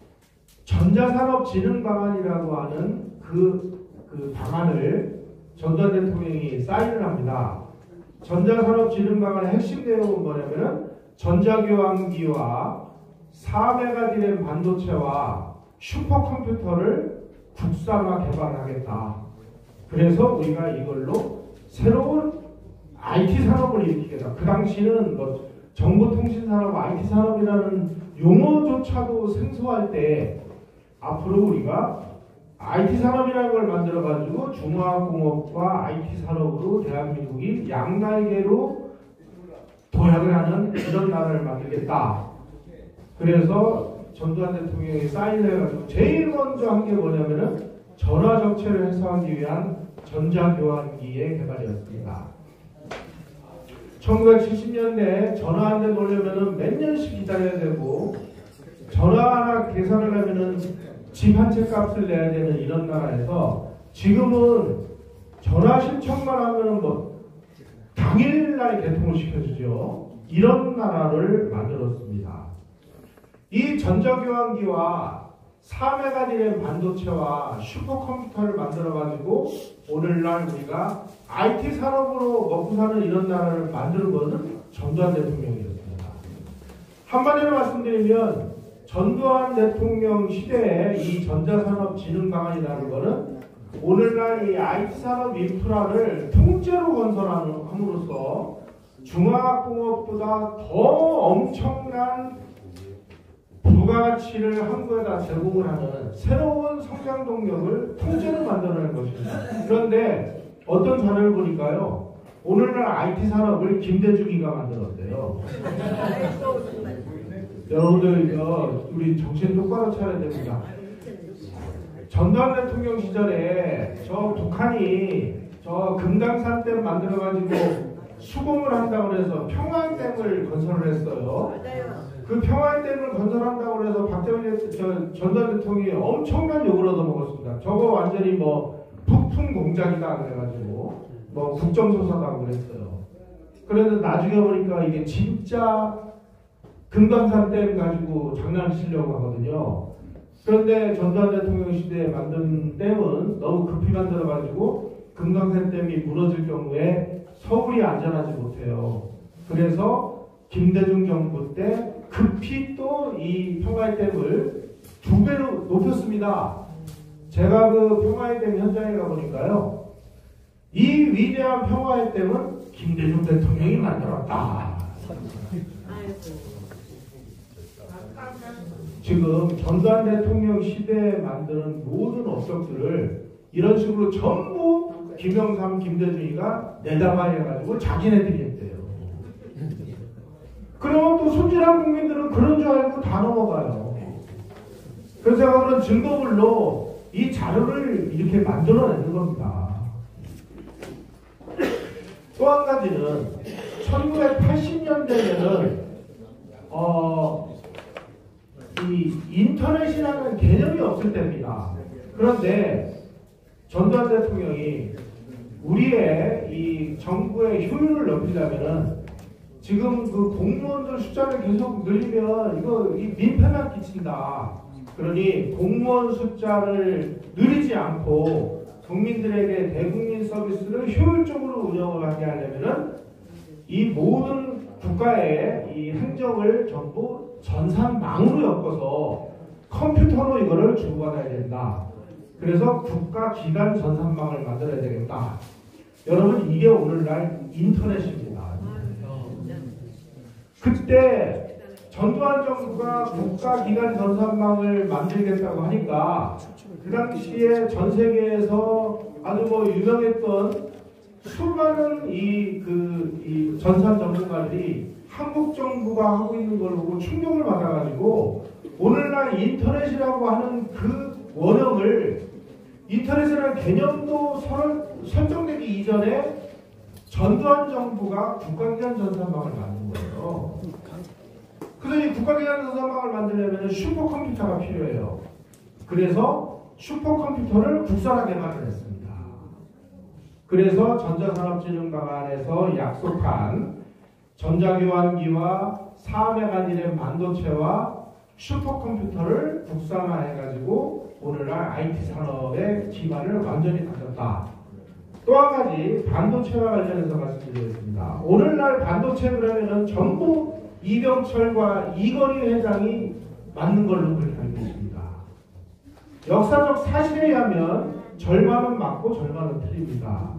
전자산업진흥방안이라고 하는 그, 그 방안을 전두환 대통령이 사인을 합니다. 전자산업진흥방안의 핵심 내용은 뭐냐면은 전자교환기와 사 메가디램 반도체와 슈퍼컴퓨터를 국산화 개발하겠다. 그래서 우리가 이걸로 새로운 아이티 산업을 일으키겠다. 그 당시는 뭐 정보통신산업, 아이티 산업이라는 용어조차도 생소할 때 앞으로 우리가 아이티 산업이라는 걸 만들어 가지고 중화공업과 아이티 산업으로 대한민국이 양날개로 도약을 하는 이런 나라를 만들겠다. 그래서 전두환 대통령이 사인을 해가지고 제일 먼저 한 게 뭐냐면은 전화 적체를 해소하기 위한 전자교환기의 개발이었습니다. 천구백칠십 년대 전화 한 대 놓으려면은 몇 년씩 기다려야 되고 전화 하나 계산을 하면은 집 한 채 값을 내야 되는 이런 나라에서 지금은 전화 신청만 하면은 뭐 당일날 개통을 시켜주죠. 이런 나라를 만들었습니다. 이 전자교환기와 사 메가디램 반도체와 슈퍼컴퓨터를 만들어가지고 오늘날 우리가 아이티 산업으로 먹고 사는 이런 나라를 만드는 것은 전두환 대통령이었습니다. 한마디로 말씀드리면 전두환 대통령 시대에 이 전자산업진흥방안이라는 것은 오늘날 이 아이티 산업 인프라를 통째로 건설함으로써 중화공업보다 더 엄청난 부가가치를 한국에다 제공을 하는 새로운 성장 동력을 통째로 만들어낼 것입니다. 그런데 어떤 자료를 보니까요. 오늘날 아이티 산업을 김대중이가 만들었대요. 여러분들 어, 우리 정신 똑바로 차려야 됩니다. 전두환 대통령 시절에 저 북한이 저 금강산댐 만들어가지고 수공을 한다고 해서 평화댐을 건설을 했어요. 그 평화댐을 건설한다고 해서 박정희 저 전두환 대통령이 엄청난 욕을 얻어먹었습니다. 저거 완전히 뭐 부품 공작이다 그래가지고 뭐 국정조사다고 그랬어요. 그런데 나중에 보니까 이게 진짜 금강산댐 가지고 장난치려고 하거든요. 그런데 전두환 대통령 시대에 만든 댐은 너무 급히 만들어가지고 금강산댐이 무너질 경우에 서울이 안전하지 못해요. 그래서 김대중 정부 때 급히 또 이 평화의 댐을 두 배로 높였습니다. 제가 그 평화의 댐 현장에 가보니까요. 이 위대한 평화의 댐은 김대중 대통령이 만들었다. 지금 전두환 대통령 시대에 만드는 모든 업적들을 이런 식으로 전부 김영삼, 김대중이가 내담아 해가지고 자기네들이 했대요. 그러면 또 순진한 국민들은 그런 줄 알고 다 넘어가요. 그래서 제가 그런 증거물로 이 자료를 이렇게 만들어내는 겁니다. 또 한 가지는 천구백팔십 년대에는 어, 이 인터넷이라는 개념이 없을 때입니다. 그런데 전두환 대통령이 우리의 이 정부의 효율을 높이려면은 지금 그 공무원들 숫자를 계속 늘리면 이거 이 민폐만 끼친다. 그러니 공무원 숫자를 늘리지 않고 국민들에게 대국민 서비스를 효율적으로 운영을 하게 하려면은 이 모든 국가의 이 행정을 전부 전산망으로 엮어서 컴퓨터로 이거를 주고받아야 된다. 그래서 국가기관 전산망을 만들어야 되겠다. 여러분 이게 오늘날 인터넷입니다. 그때 전두환 정부가 국가기관 전산망을 만들겠다고 하니까 그 당시에 전 세계에서 아주 뭐 유명했던 수많은 이 그 이 전산 전문가들이 한국 정부가 하고 있는 걸 보고 충격을 받아가지고 오늘날 인터넷이라고 하는 그 원형을 인터넷이라는 개념도 설, 설정되기 이전에 전두환 정부가 국가기관 전산망을 만든 거예요. 그래서 이 국가기관 전산망을 만들려면 슈퍼컴퓨터가 필요해요. 그래서 슈퍼컴퓨터를 국산화 개발을 했습니다. 그래서 전자산업진흥방안에서 약속한 전자교환기와 사업에간이된 반도체와 슈퍼컴퓨터를 국산화해가지고 오늘날 아이티 산업의 기반을 완전히 다졌다. 또 한 가지 반도체와 관련해서 말씀드리겠습니다. 오늘날 반도체 그러면은 전부 이병철과 이건희 회장이 맞는 걸로 그렇게 알고 있습니다. 역사적 사실에 의하면 절반은 맞고 절반은 틀립니다.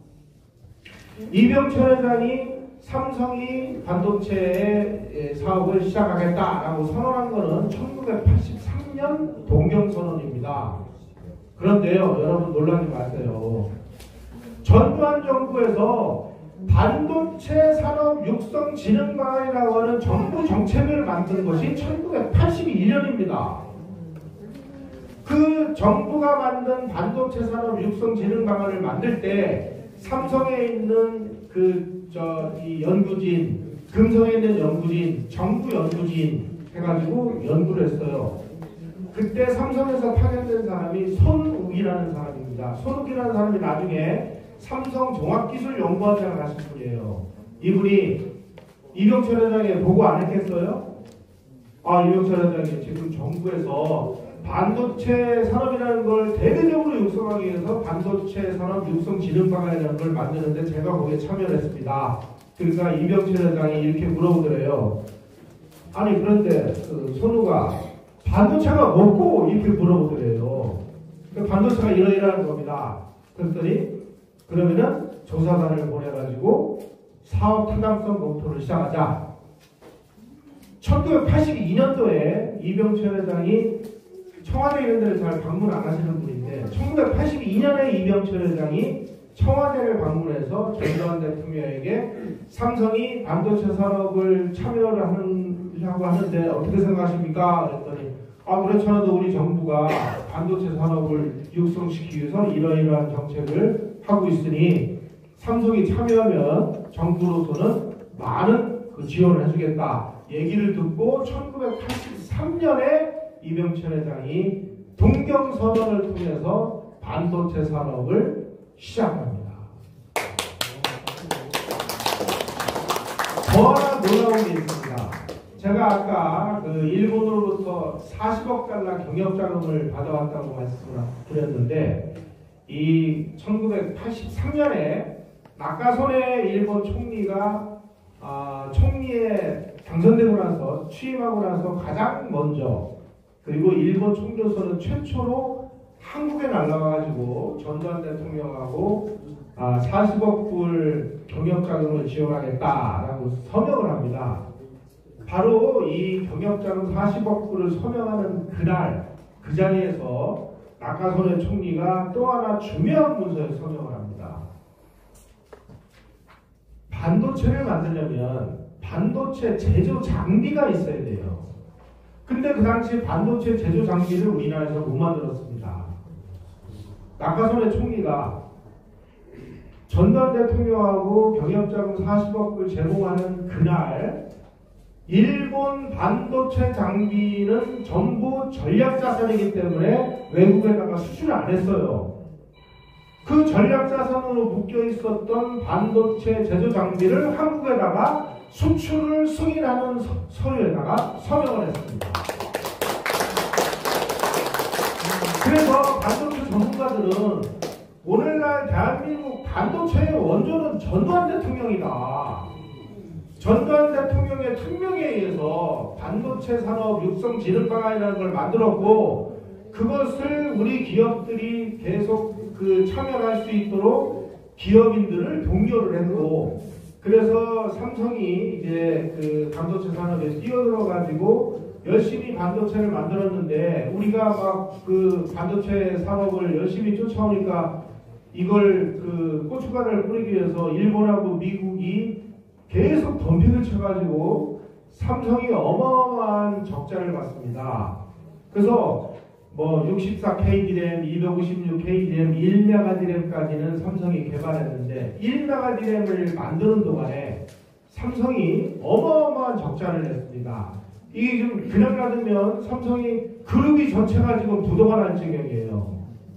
이병철 회장이 삼성이 반도체 사업을 시작하겠다라고 선언한 것은 천구백팔십삼 년 동경선언입니다. 그런데요, 여러분 놀라지 마세요. 전두환 정부에서 반도체 산업 육성 진흥 방안이라고 하는 정부 정책을 만든 것이 천구백팔십일 년입니다. 그 정부가 만든 반도체 산업 육성 진흥 방안을 만들 때 삼성에 있는 그 저 이 연구진, 금성에 있는 연구진, 정부 연구진 해가지고 연구를 했어요. 그때 삼성에서 파견된 사람이 손욱이라는 사람입니다. 손욱이라는 사람이 나중에 삼성 종합기술연구원장을 하신 분이에요. 이분이 이병철 회장에 보고 안 했겠어요? 아, 이병철 회장이 지금 정부에서 반도체 산업이라는 걸 대대적으로 육성하기 위해서 반도체 산업 육성 진흥 방안이라는 걸 만드는데 제가 거기에 참여를 했습니다. 그러니까 이병철 회장이 이렇게 물어보더래요. 아니 그런데 그 손우가 반도체가 뭐고 이렇게 물어보더래요. 그 반도체가 이러이러한 겁니다. 그랬더니 그러면은 조사단을 보내가지고 사업 타당성 검토를 시작하자. 천구백팔십이 년도에 이병철 회장이 청와대 이런 데를 잘 방문 안 하시는 분인데 천구백팔십이 년에 이병철 회장이 청와대를 방문해서 전두환 대통령에게 삼성이 반도체 산업을 참여를 하려고 하는데 어떻게 생각하십니까? 그랬더니 아 그렇잖아도 우리 정부가 반도체 산업을 육성시키기 위해서 이러이러한 정책을 하고 있으니 삼성이 참여하면 정부로서는 많은 그 지원을 해주겠다. 얘기를 듣고 천구백팔십삼 년에 이병철 회장이 동경선언을 통해서 반도체 산업을 시작합니다. 더 하나 놀라운 게 있습니다. 제가 아까 그 일본으로부터 사십억 달러 경협자금을 받아왔다고 말씀을 드렸는데 이 천구백팔십삼 년에 나카소네 일본 총리가 아, 총리에 당선되고 나서 취임하고 나서 가장 먼저 그리고 일본 총조선은 최초로 한국에 날라와가지고 전두환 대통령하고 아, 사십억 불 경협자금을 지원하겠다라고 서명을 합니다. 바로 이 경협자금 사십억 불을 서명하는 그날 그 자리에서 나카소네 총리가 또 하나 중요한 문서에 서명을 합니다. 반도체를 만들려면 반도체 제조 장비가 있어야 돼요. 근데 그 당시 반도체 제조 장비를 우리나라에서 못 만들었습니다. 나카소네 총리가 전두환 대통령하고 경협자금 사십억 불 제공하는 그날 일본 반도체 장비는 전부 전략자산이기 때문에 외국에다가 수출을 안 했어요. 그 전략자산으로 묶여 있었던 반도체 제조 장비를 한국에다가 수출을 승인하는 서, 서류에다가 서명을 했습니다. 그래서 반도체 전문가들은 오늘날 대한민국 반도체의 원조는 전두환 대통령이다. 전두환 대통령의 특명에 의해서 반도체 산업 육성 진흥 방안이라는 걸 만들었고, 그것을 우리 기업들이 계속 그 참여할 수 있도록 기업인들을 독려를 했고, 그래서 삼성이 이제 그 반도체 산업에 뛰어들어 가지고 열심히 반도체를 만들었는데, 우리가 막 그 반도체 산업을 열심히 쫓아오니까 이걸 그 고춧가루를 뿌리기 위해서 일본하고 미국이 계속 덤핑을 쳐가지고 삼성이 어마어마한 적자를 봤습니다. 그래서 뭐 육십사 케이 디램, 이백오십육 케이 디램, 일 메가 디램까지는 삼성이 개발했는데 일 메가 디램을 만드는 동안에 삼성이 어마어마한 적자를 냈습니다. 이게 좀 그냥 놔두면 삼성이 그룹이 전체가 지금 부도가 날 지경이에요.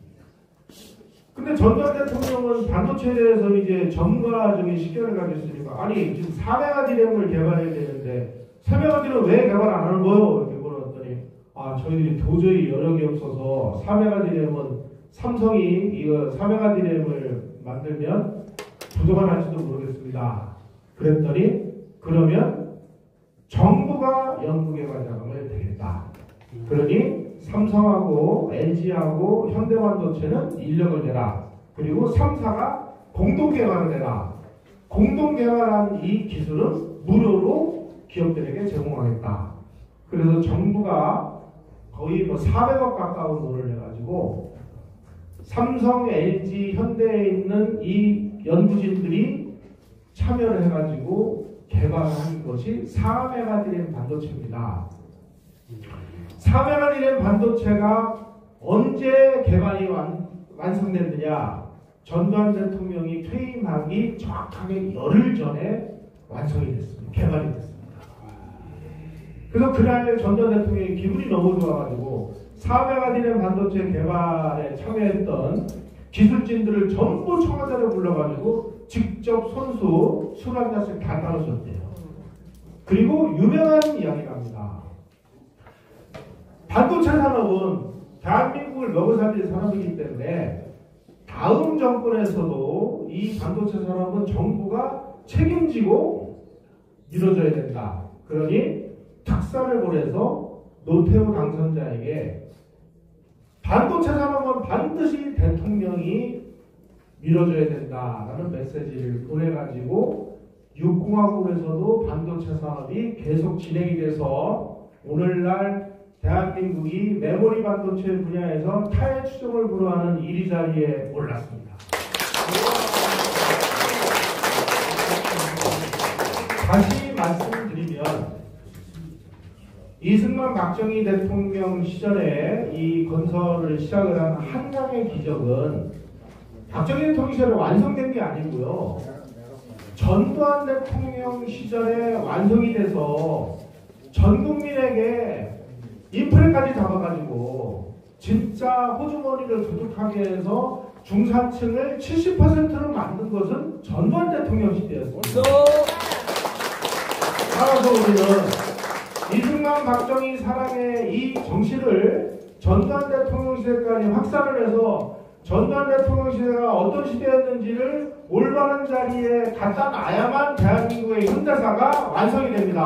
근데 전두환 대통령은 반도체에 대해서 이제 전문가적인 시견을 가졌으니까, 아니 지금 사 메가 디램을 개발해야 되는데 삼 메가 디램 왜 개발 안 하는 거예요? 이렇게 물었더니, 아 저희들이 도저히 여력이 없어서 사 메가 디램은 삼성이 이거 사 메가 디램을 만들면 부도가 날지도 모르겠습니다. 그랬더니 그러면 정부가 연구개발 자금을 대겠다. 그러니 삼성하고 엘지하고 현대반도체는 인력을 대라. 그리고 삼 사가 공동개발을 해라. 공동개발한 이 기술은 무료로 기업들에게 제공하겠다. 그래서 정부가 거의 뭐 사백억 가까운 돈을 내가지고 삼성, 엘지, 현대에 있는 이 연구진들이 참여를 해가지고 개발한 것이 사 메가 디램 반도체입니다. 사 메가 디램 반도체가 언제 개발이 완, 완성됐느냐? 전두환 대통령이 퇴임하기 정확하게 열흘 전에 완성이 됐습니다. 개발이 됐습니다. 그래서 그날 전두환 대통령이 기분이 너무 좋아가지고 사 메가 디램 반도체 개발에 참여했던 기술진들을 전부 청와대로 불러가지고 직접 손수 술 한 잔씩 다 따르셨대요. 그리고 유명한 이야기가 합니다. 반도체 산업은 대한민국을 먹여 살릴 산업이기 때문에 다음 정권에서도 이 반도체 산업은 정부가 책임지고 이루어져야 된다. 그러니 특사를 보내서 노태우 당선자에게 반도체 산업은 반드시 대통령이 밀어줘야 된다라는 메시지를 보내가지고 육공화국에서도 반도체 산업이 계속 진행이 돼서 오늘날 대한민국이 메모리 반도체 분야에서 타의 추종을 불허하는 일 위 자리에 올랐습니다. 다시 말씀드리면 이승만 박정희 대통령 시절에 이 건설을 시작을 한 한강의 기적은 박정희 대통령 시절에 완성된 게 아니고요. 전두환 대통령 시절에 완성이 돼서 전 국민에게 인프레까지 잡아가지고 진짜 호주머니를 두둑하게 해서 중산층을 칠십 퍼센트로 만든 것은 전두환 대통령 시대였습니다. 따라서 우리는 이승만 박정희 사랑의 이 정신을 전두환 대통령 시대까지 확산을 해서 전두환 대통령 시대가 어떤 시대였는지를 올바른 자리에 갖다 놔야만 대한민국의 현대사가 완성이 됩니다.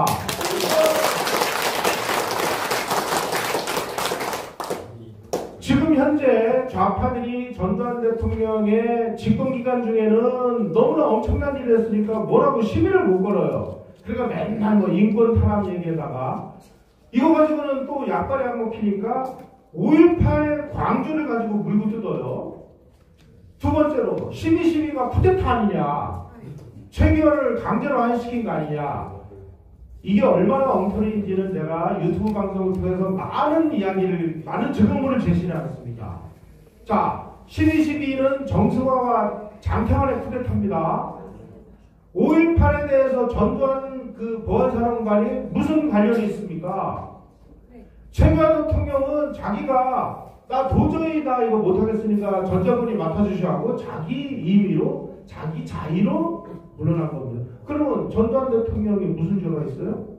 지금 현재 좌파들이 전두환 대통령의 집권기간 중에는 너무나 엄청난 일을 했으니까 뭐라고 시비를 못 걸어요. 그러니까 맨날 뭐 인권 탄압 얘기에다가 이거 가지고는 또 약발이 안 먹히니까 오일팔 광주를 가지고 물고 뜯어요. 두 번째로 십이 십이가 쿠데타 아니냐, 최규현을 강제로 안시킨 거 아니냐. 이게 얼마나 엉터리인지는 내가 유튜브 방송을 통해서 많은 이야기를, 많은 증거물을 제시하였습니다. 자, 십이 십이는 정승화와 장태환의 쿠데타입니다. 오일팔에 대해서 전두환 그 보안사령관이 무슨 관련이 있습니까? 최규환 대통령은 자기가 나 도저히 다 이거 못하겠으니까 전자분이 맡아주셔 하고 자기 임의로 자기 자의로 물러난 겁니다. 그러면 전두환 대통령이 무슨 죄가 있어요?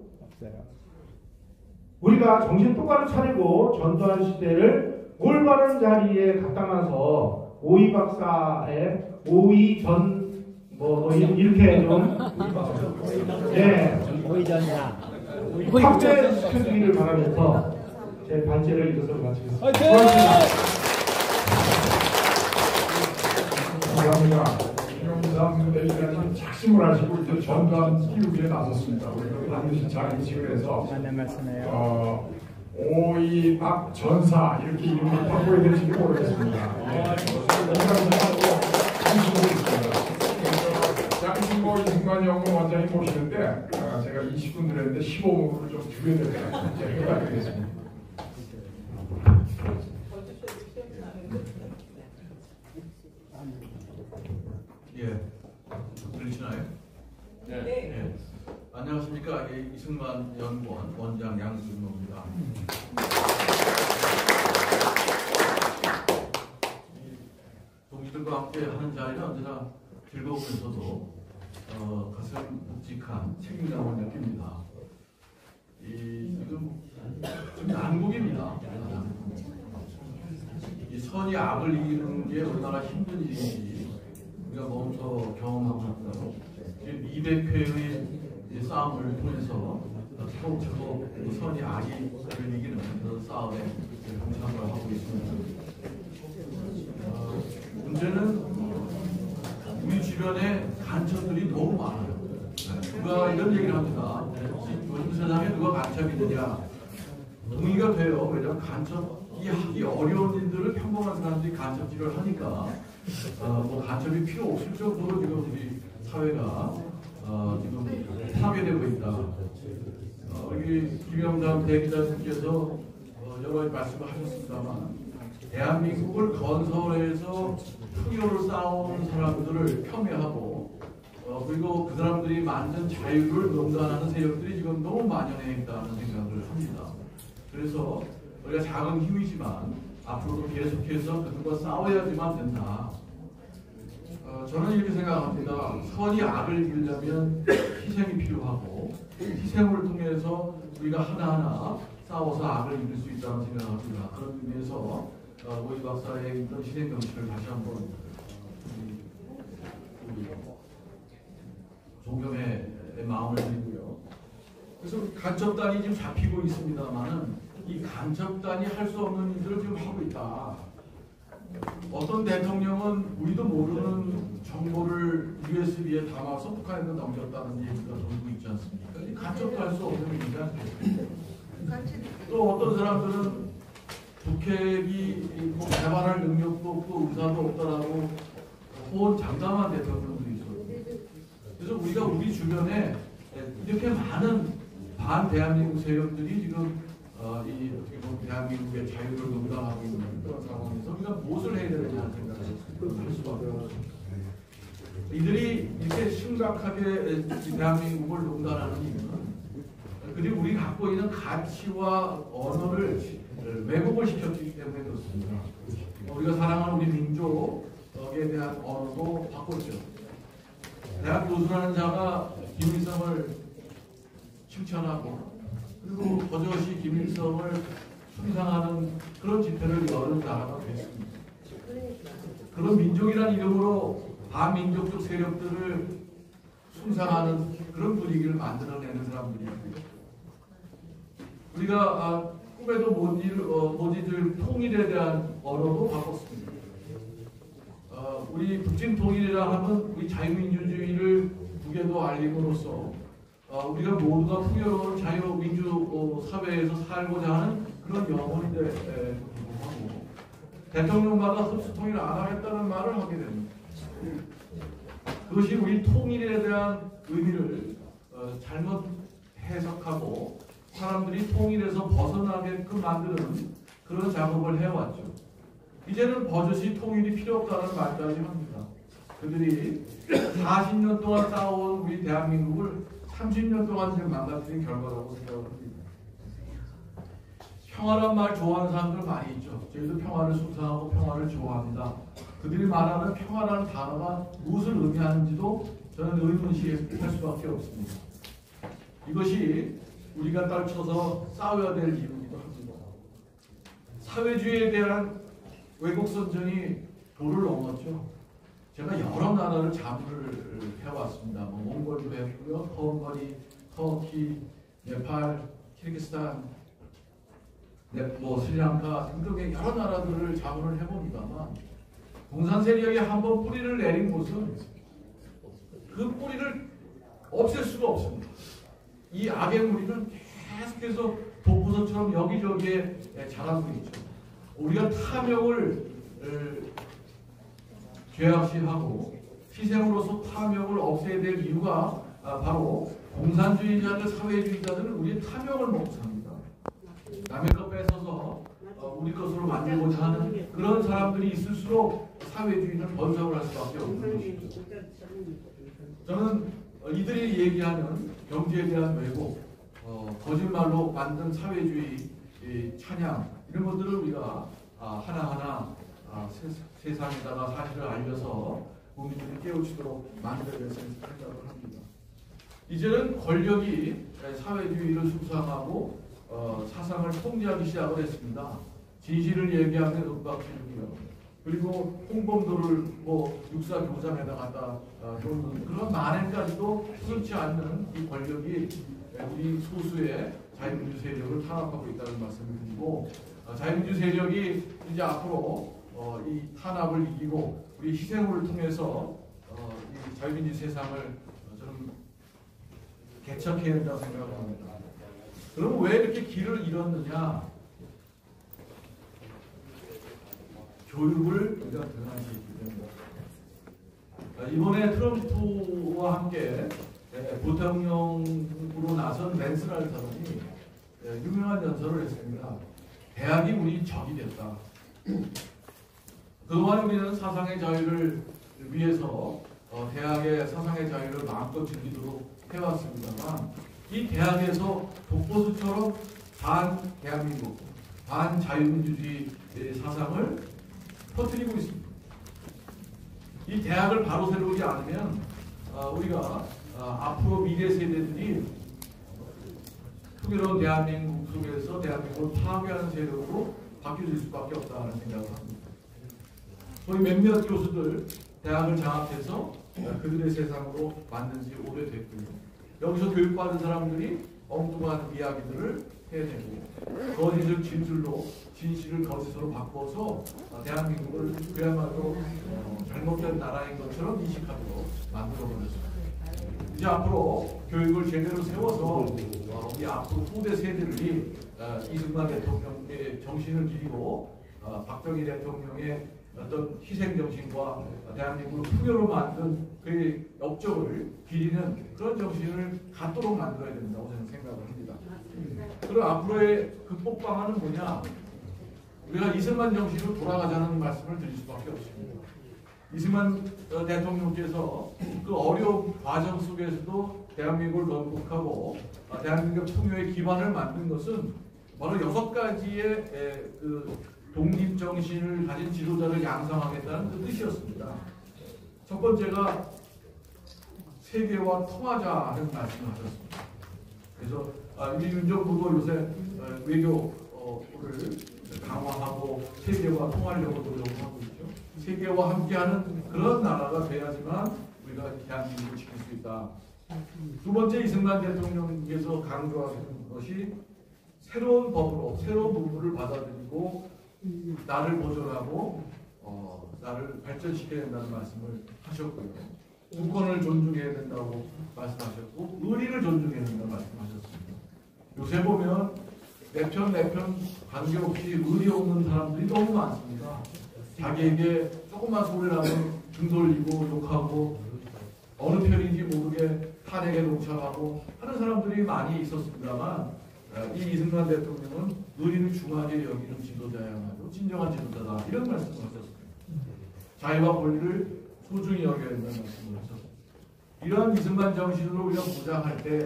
우리가 정신 똑바로 차리고 전두환 시대를 올바른 자리에 갖다 놔서 오이 박사의 오이 전 뭐 이렇게 좀 예
오이전이야
확대시켜주기를 바라면서 제 반제를 이것으로 마치겠습니다.
감사합니다. 김영삼 대변인이 작심을 하시고 이제 전두환 키우기에 나섰습니다. 우리가 반드시 잘 인식을 해서 어, 오이박 전사 이렇게 이름을 바꿔야 될지 모르겠습니다. 장신모 이승만 연구원 원장님 모시는데 어, 제가 이십 분 드렸는데 십오 분을 좀 줄여야 될 것 같아요. 부탁드리겠습니다.
예, 들리시나요? 네. 네. 안녕하십니까. 예, 이승만 연구원 원장 양승모입니다. 동지들과 함께 하는 자리는 언제나 즐거우면서도 어, 가슴 묵직한 책임감을 느낍니다. 이, 지금, 지금 난국입니다. 이 선이 악을 이기는 게 얼마나 힘든 일인지 우리가 먼저 경험하고 있고 이백 회의 싸움을 통해서 서로 선이 악이 이기는 그런 싸움에 동참을 하고 있습니다. 어, 문제는 우리 주변에 간첩들이 너무 많아요. 누가 이런 얘기를 합니다. 요즘 세상에 누가 간첩이 있느냐? 동의가 돼요. 왜냐하면 간첩이 하기 어려운 일들을 평범한 사람들이 간첩질을 하니까 어, 뭐 간첩이 필요 없을 정도로 지금 우리 사회가 어, 지금 파괴되고 있다. 어, 여기 김영삼 대기자님께서 어, 여러 가지 말씀을 하셨습니다만 대한민국을 건설해서 풍요를 쌓아온 사람들을 폄훼하고 어, 그리고 그 사람들이 만든 자유를 농단하는 세력들이 지금 너무 만연해 있다는 생각을 합니다. 그래서 우리가 작은 힘이지만 앞으로도 계속해서 그들과 싸워야지만 된다. 어, 저는 이렇게 생각합니다. 선이 악을 이기려면 희생이 필요하고 희생을 통해서 우리가 하나하나 싸워서 악을 이길 수 있다는 생각을 합니다. 그런 의미에서 어, 오이 박사의 이런 희생 정치를 다시 한번 우리, 우리 존경의 마음을 드리고요. 그래서 간첩단이 지금 잡히고 있습니다만은 이 간첩단이 할 수 없는 일들을 지금 하고 있다. 어떤 대통령은 우리도 모르는 정보를 유에스비에 담아서 북한에 넘겼다는 얘기가 돌고 있지 않습니까? 이 간첩도 할 수 없는 일이지 않습니까? 또 어떤 사람들은 북핵이 뭐 개발할 능력도 없고 의사도 없다라고 호언장담한 대통령들이 있어요. 그래서 우리가 우리 주변에 이렇게 많은 반 대한민국 세력들이 지금 어, 이 대한민국의 자유를 농단하고 있는 그런 상황에서 우리가 무엇을 해야 되느냐는 생각을 할 수밖에 없습니다. 이들이 이렇게 심각하게 대한민국을 농단하는 이유는 그들이 우리 갖고 있는 가치와 언어를 왜곡을 시켰기 때문에 그렇습니다. 우리가 사랑하는 우리 민족에 대한 언어도 바꿨죠. 대학 교수라는 자가 김일성을 칭찬하고 그리고 버젓이 김일성을 숭상하는 그런 집회를 여는 나라가 됐습니다. 그런 민족이라는 이름으로 반민족적 세력들을 숭상하는 그런 분위기를 만들어내는 사람들입니다. 우리가 아, 꿈에도 못, 일, 어, 못 잊을 통일에 대한 언어도 바꿨습니다. 어, 우리 북진 통일이라 하면 우리 자유민주주의를 북에도 알림으로써 어, 우리가 모두가 풍요로운 자유민주 어, 사회에서 살고자 하는 그런 영혼인데 불구하고 대통령마다 흡수 통일을 안 하겠다는 말을 하게 됩니다. 그것이 우리 통일에 대한 의미를 어, 잘못 해석하고 사람들이 통일에서 벗어나게끔 만드는 그런 작업을 해왔죠. 이제는 버젓이 통일이 필요 없다는 말까지 합니다. 그들이 사십 년 동안 쌓아온 우리 대한민국을 삼십 년 동안 지금 망가뜨린 결과라고 생각을 합니다. 평화란 말 좋아하는 사람들 많이 있죠. 저희도 평화를 숭상하고 평화를 좋아합니다. 그들이 말하는 평화라는 단어가 무엇을 의미하는지도 저는 의문시할 수밖에 없습니다. 이것이 우리가 떨쳐서 싸워야 될 이유이기도 합니다. 사회주의에 대한 외국 선전이 도를 넘었죠. 제가 여러 나라를 자문을 해왔습니다. 뭐 몽골도 했고요, 헝가리, 터키, 네팔, 키르기스탄, 네, 뭐 스리랑카 등등의 여러 나라들을 자문을 해봅니다만 공산 세력이 한번 뿌리를 내린 곳은 그 뿌리를 없앨 수가 없습니다. 이 악의 무리는 계속해서 독보선처럼 여기저기에 자라고 있죠. 우리가 탐욕을 죄악시하고 희생으로서 탐욕을 없애야 될 이유가 바로 공산주의자들, 사회주의자들은 우리의 탐욕을 먹고 삽니다. 남의 것 뺏어서 우리 것으로 만들고자 하는 그런 사람들이 있을수록 사회주의는 번성을 할 수밖에 없는 것이죠. 저는 이들이 얘기하는 경제에 대한 왜곡, 어, 거짓말로 만든 사회주의 찬양 이런 것들을 우리가 아, 하나하나 아, 세, 세상에다가 사실을 알려서 국민들이 깨우치도록 만들어야 된다고 생각을 합니다. 이제는 권력이 사회주의를 숭상하고 어, 사상을 통제하기 시작을 했습니다. 진실을 얘기하면 윽박지르고요. 그리고 홍범도를 뭐 육사 교장에다 갖다 어, 놓는 그런 만행까지도 그렇지 않는 이 권력이 우리 소수의 자유민주 세력을 탄압하고 있다는 말씀을 드리고 어, 자유민주 세력이 이제 앞으로 어, 이 탄압을 이기고 우리 희생을 통해서 어, 이 자유민주 세상을 저는 개척해야 된다고 생각을 합니다. 그럼 왜 이렇게 길을 잃었느냐? 교육을 우리가 등한시 있기 때문에 이번에 트럼프와 함께 부통령으로 나선 랜스라는 사람이 유명한 연설을 했습니다. 대학이 우리 적이 됐다. 그동안 우리는 사상의 자유를 위해서 대학의 사상의 자유를 마음껏 즐기도록 해왔습니다만 이 대학에서 독보수처럼 반 대한민국, 반 자유민주주의 사상을 퍼뜨리고 있습니다. 이 대학을 바로 세우지 않으면 어, 우리가 어, 앞으로 미래 세대들이 풍요로운 대한민국 속에서 대한민국을 파괴하는 세력으로 바뀌어질 수밖에 없다는 생각을 합니다. 소위 몇몇 교수들 대학을 장악해서 어, 그들의 세상으로 만든 지 오래됐고요. 여기서 교육받은 사람들이 엉뚱한 이야기들을 해내고 거짓을 진술로 진실을 거짓으로 바꿔서 대한민국을 그야말로 어, 잘못된 나라인 것처럼 인식하도록 만들어버렸습니다. 이제 앞으로 교육을 제대로 세워서 어, 우리 앞으로 후대 세대들이 어, 이승만 대통령의 정신을 기리고 어, 박정희 대통령의 어떤 희생정신과 대한민국을 풍요로 만든 그 업적을 기리는 그런 정신을 갖도록 만들어야 된다고 저는 생각을 합니다. 그럼 앞으로의 극복 방안은 뭐냐? 우리가 이승만 정신으로 돌아가자는 말씀을 드릴 수밖에 없습니다. 이승만 대통령께서 그 어려운 과정 속에서도 대한민국을 건국하고 대한민국 풍요의 기반을 만든 것은 바로 여섯 가지의 그 독립정신을 가진 지도자를 양성하겠다는 그 뜻이었습니다. 첫 번째가 세계와 통하자는 말씀을 하셨습니다. 그래서 아, 우리 윤 정부도 요새 어, 외교를 강화하고 세계와 통하려고 노력하고 있죠. 세계와 함께하는 그런 나라가 돼야지만 우리가 대한민국을 지킬 수 있다. 두 번째 이승만 대통령께서 강조하는 것이 새로운 법으로 새로운 문물을 받아들이고 나를 보존하고 어, 나를 발전시켜야 된다는 말씀을 하셨고요. 주권을 존중해야 된다고 말씀하셨고 의리를 존중해야 된다고 말씀하셨습니다. 요새 보면 내 편 내 편 관계없이 의리 없는 사람들이 너무 많습니다. 자기에게 조금만 소리 나면 등 돌리고 욕하고 어느 편인지 모르게 탄핵에 동참하고 하는 사람들이 많이 있었습니다만 이 이승만 대통령은 의리를 중하게 여기는 지도자야말로 진정한 지도자다 이런 말씀을 하셨습니다. 자유와 권리를 소중히 여겨야 된다는 말씀을 하셨습니다. 이러한 이승만 정신으로 우리가 무장할 때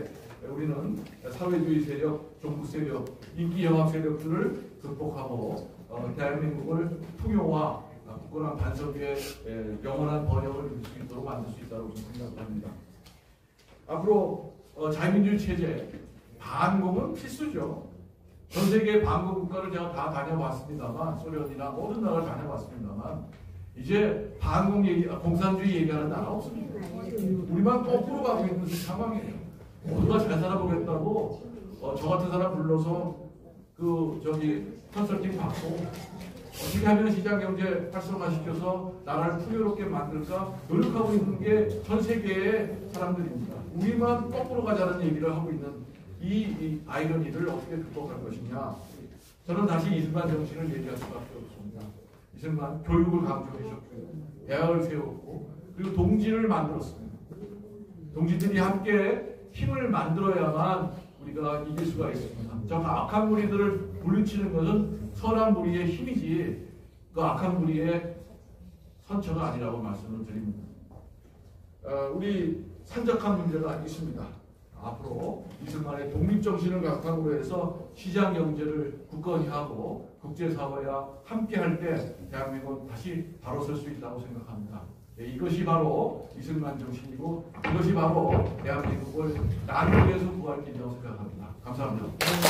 우리는 사회주의 세력, 종북 세력, 인기 영합 세력들을 극복하고 어, 대한민국을 풍요와 굳건한 반석의 영원한 번영을 이룰 수 있도록 만들 수 있다고 생각합니다. 앞으로 어, 자유민주주의 체제, 반공은 필수죠. 전 세계 반공 국가를 제가 다 다녀봤습니다만, 소련이나 모든 나라를 다녀봤습니다만, 이제 반공 얘기, 공산주의 얘기하는 나라 없습니다. 우리만 거꾸로 가고 있는 상황이에요. 모두가 잘 살아보겠다고 어, 저 같은 사람 불러서 그 저기 컨설팅 받고 어떻게 하면 시장경제 활성화시켜서 나라를 풍요롭게 만들까 노력하고 있는 게 전 세계의 사람들입니다. 우리만 거꾸로 가자는 얘기를 하고 있는 이, 이 아이러니를 어떻게 극복할 것이냐. 저는 다시 이승만 정신을 얘기할 수밖에 없습니다. 이승만 교육을 강조해줬고요. 대학을 세웠고 그리고 동지를 만들었습니다. 동지들이 함께 힘을 만들어야만 우리가 이길 수가 있습니다. 저 악한 무리들을 물리치는 것은 선한 무리의 힘이지 그 악한 무리의 선처가 아니라고 말씀을 드립니다. 어, 우리 산적한 문제가 있습니다. 앞으로 이승만의 독립정신을 바탕으로 해서 시장경제를 굳건히 하고 국제사회와 함께할 때 대한민국은 다시 바로 설 수 있다고 생각합니다. 네, 이것이 바로 이승만 정신이고 이것이 바로 대한민국을 난국에서 구할 길이라고 생각합니다. 감사합니다.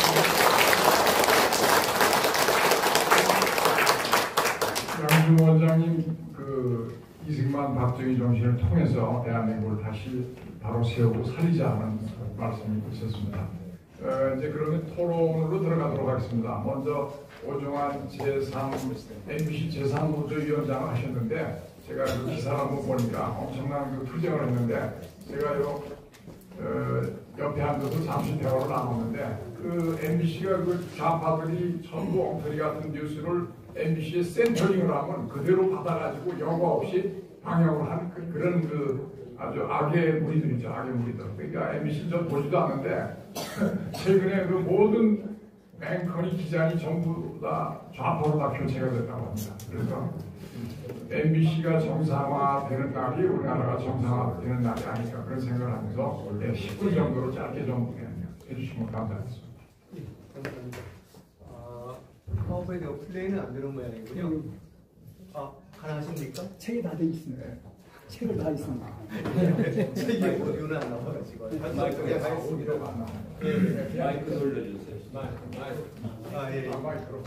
양준 원장님 그 이승만 박정희 정신을 통해서 대한민국을 다시 바로 세우고 살리자는 말씀이 있었습니다. 어, 이제 그러면 토론으로 들어가도록 하겠습니다. 먼저 오종환 제삼 엠비씨 제삼 노조위원장을 하셨는데 제가 그 기사를 한번 보니까 엄청난 그 투쟁을 했는데 제가 요 어, 옆에 앉아서 잠시 대화를 나눴는데 그 엠비씨가 그 좌파들이 전부 엉터리 같은 뉴스를 엠비씨에 센터링을 하면 그대로 받아가지고 여과 없이 방영을 하는 그, 그런 그 아주 악의 무리들이죠. 악의 무리들. 그러니까 엠비씨 전 보지도 않는데 최근에 그 모든 앵커니 기자니 전부 다 좌파로 다 교체가 됐다고 합니다. 그래서 엠비씨가 정상화되는 날이 우리나라가 정상화되는 날이 아닐까 그런 생각을 하면서 네, 십 분 정도로 짧게 좀 해주시면 감사하겠습니다.
네, 감사합니다. 아, 파워포인트 플레이는 안 되는 모양이군요. 아, 가능하십니까?
책이 다 돼 있습니다. 책을 다 있습니다.
책이 오디오는 안 나와가지고. 마이크 그냥 하겠습니다. 네, 마이크 돌려주세요. 마이크, 마이크. 아, 예. 아, 마이크로.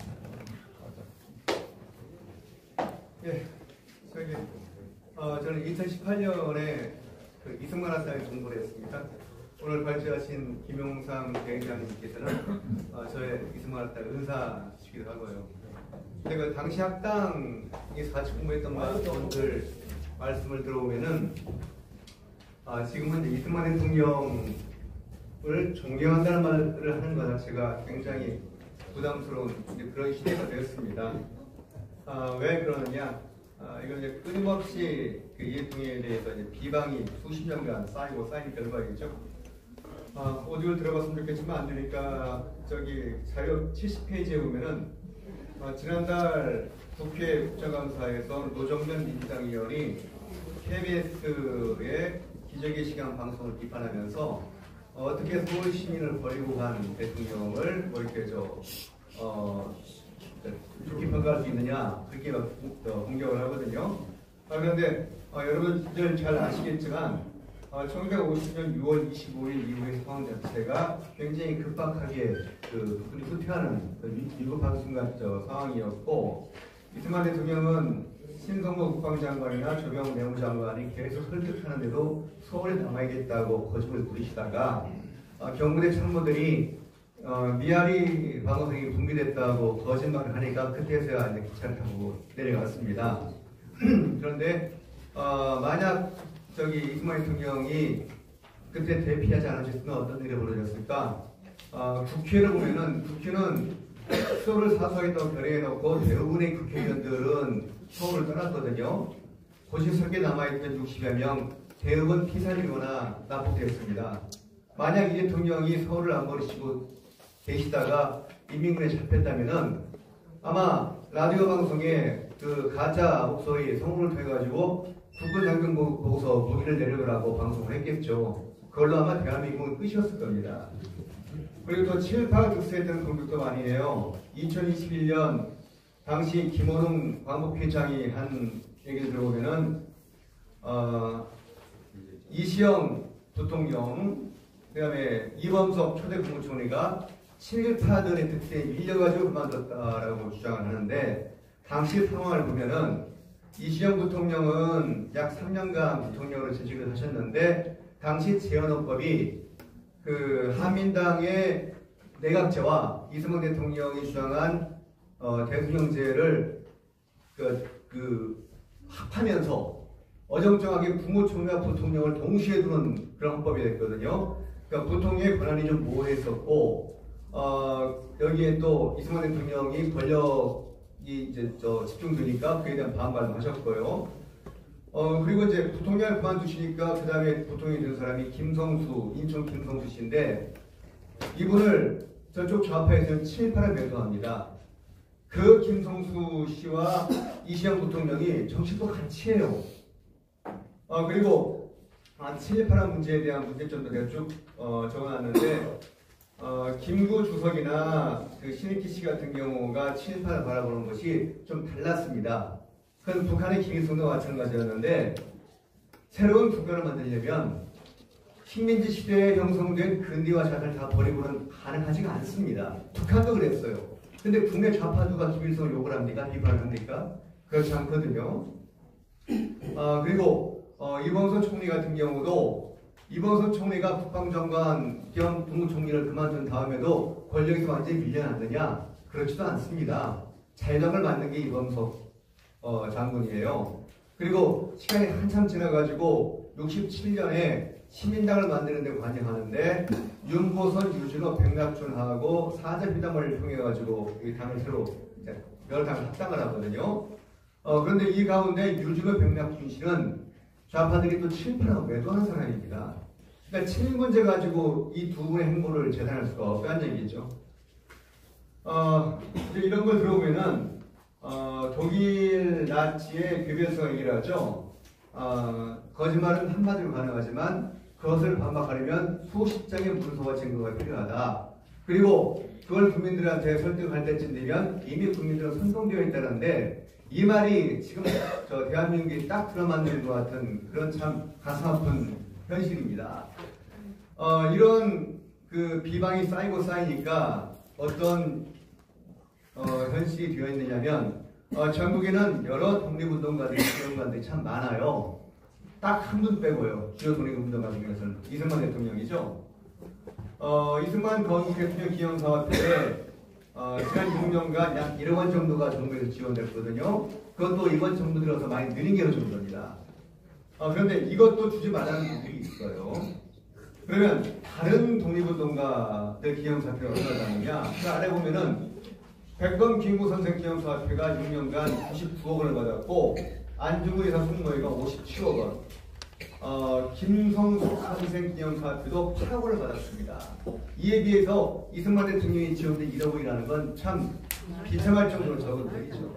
예, 저기, 어, 저는 이천십팔 년에 그 이승만 학사에 공부를 했습니다. 오늘 발표하신 김용상 대행장님께서는 어, 저의 이승만 학사 은사시기도 하고요. 근데 그 당시 학당에서 같이 공부했던 분들 말씀을 들어보면은 아, 지금은 이제 이승만 대통령을 존경한다는 말을 하는 것 자체가 굉장히 부담스러운 그런 시대가 되었습니다. 아, 왜 그러느냐? 아, 이건 이제 끊임없이 그 이 대통령에 대해서 이제 비방이 수십 년간 쌓이고 쌓인 결과이죠. 아, 오디오 들어봤으면 좋겠지만 안 되니까 저기 자료 칠십 페이지에 보면은 아, 지난달 국회 국정감사에서 노정면 민주당 의원이 케이비에스의 기적의 시간 방송을 비판하면서 어, 어떻게 서울 시민을 버리고 간 대통령을 뭐 이렇게 저 어, 이렇게 평가할 수 있느냐 그렇게 어, 공격을 하거든요. 아, 그런데 어, 여러분들 잘 아시겠지만 어, 천구백오십 년 유월 이십오일 이후의 상황 자체가 굉장히 급박하게 그 북한이 후퇴하는 그 미국 방송같 상황이었고 이승만 대통령은 신성모 국방장관이나 조병 내무장관이 계속 설득하는데도 서울에 남아야겠다고 거짓을 부리시다가 어, 경무대 참모들이 어, 미아리 방어선이 붕괴됐다고 거짓말을 하니까 그때서야 이제 기차를 타고 내려갔습니다. 그런데 어, 만약 저기 이승만 대통령이 그때 대피하지 않으셨으면 어떤 일이 벌어졌을까? 어, 국회를 보면은 국회는 서울을 사수하겠다고 결의해놓고 대부분의 국회의원들은 서울을 떠났거든요. 고시설계 남아있던 육십여 명 대부분 피살이거나 납북되었습니다. 만약 이 대통령이 서울을 안 버리시고 계시다가 인민군에 잡혔다면은 아마 라디오 방송에 그 가짜 목소리 성분을 통해가지고 국군 장병 보고서 무기를 내려라고 방송을 했겠죠. 그걸로 아마 대한민국은 끝이었을 겁니다. 그리고 또 친일파가 득세했던 공격도 많이 해요. 이천이십일 년 당시 김원웅 광복회장이 한 얘기를 들어보면은 어, 이시영 부통령, 그 다음에 이범석 초대 국무총리가 친일파들의 득세에 밀려가지고 그만뒀다라고 주장을 하는데, 당시 상황을 보면은 이시영 부통령은 약 삼 년간 부통령으로 재직을 하셨는데, 당시 재헌헌법이 그 한민당의 내각제와 이승만 대통령이 주장한 어, 대통령제를 그, 그 합하면서 어정쩡하게 국무총리와 부통령을 동시에 두는 그런 헌법이 됐거든요. 그러니까 부통령의 권한이 좀 모호했었고, 어, 여기에 또 이승만 대통령이 권력이 이제 저 집중되니까 그에 대한 반발을 하셨고요. 어, 그리고 이제 부통령을 그만두시니까 그 다음에 부통령이 된 사람이 김성수, 인천 김성수 씨인데, 이분을 저쪽 좌파에서는 친일파를 매도합니다. 그 김성수 씨와 이시영 부통령이 정치도 같이 해요. 어, 그리고 아, 친일파란 문제에 대한 문제점도 내가 쭉 어, 적어놨는데, 어, 김구 주석이나 그 신익기 씨 같은 경우가 친일파를 바라보는 것이 좀 달랐습니다. 그건 북한의 김일성도 마찬가지였는데, 새로운 국가를 만들려면 식민지 시대에 형성된 근대화 자산을 다 버리고는 가능하지가 않습니다. 북한도 그랬어요. 근데 국내 좌파 누가 김일성을 욕을 합니까? 비판을 합니까? 그렇지 않거든요. 아, 그리고 어, 이범석 총리 같은 경우도 이범석 총리가 국방장관 겸 국무총리를 그만둔 다음에도 권력에서 완전히 밀려났느냐? 그렇지도 않습니다. 잘정을 맡는 게 이범석 어, 장군이에요. 그리고 시간이 한참 지나가지고 육십칠 년에 시민당을 만드는 데 관여하는데, 윤보선, 유준호, 백낙준하고 사제비담을 통해 가지고 이 당을 새로 이제 여러 당을 합당을 하거든요. 어, 그런데 이 가운데 유준호, 백낙준 씨는 좌파들이 또 친일파라고 매도하는 사람입니다. 그러니까 친일 문제 가지고 이 두 분의 행보를 재단할 수가 없다는 얘기죠. 어, 이제 이런 걸 들어보면은 어, 독일 나치의 괴벨스가 얘기를 하죠. 어, 거짓말은 한마디로 가능하지만 그것을 반박하려면 수십 장의 문서와 증거가 필요하다. 그리고 그걸 국민들한테 설득할 때쯤 되면 이미 국민들은 선동되어 있다는데, 이 말이 지금 저 대한민국이 딱 들어맞는 것 같은 그런 참 가슴 아픈 현실입니다. 어, 이런 그 비방이 쌓이고 쌓이니까 어떤 어, 현실이 되어 있느냐면, 어, 전국에는 여러 독립운동가들이, 운동가들이 참 많아요. 딱 한 분 빼고요. 주요 독립운동가 중에서는 이승만 대통령이죠. 어, 이승만 건국 대통령 기념사업회에 어, 지난 육 년간 약 일억 원 정도가 정부에서 지원됐거든요. 그것도 이번 정부 들어서 많이 느린 게 그 정도입니다. 어, 그런데 이것도 주지 말라는 분들이 있어요. 그러면 다른 독립운동가들 기념사업회가 얼마나 되느냐? 그 아래 보면은 백범 김구 선생 기념사업회가 육 년간 구십구억 원을 받았고, 안중근 의사 숙모회가 오십칠억 원, 어, 김성수 선생 기념사업회도 팔억 원을 받았습니다. 이에 비해서 이승만 대통령이 지원된 일억 원이라는 건 참 비참할 정도로 적은 편이죠.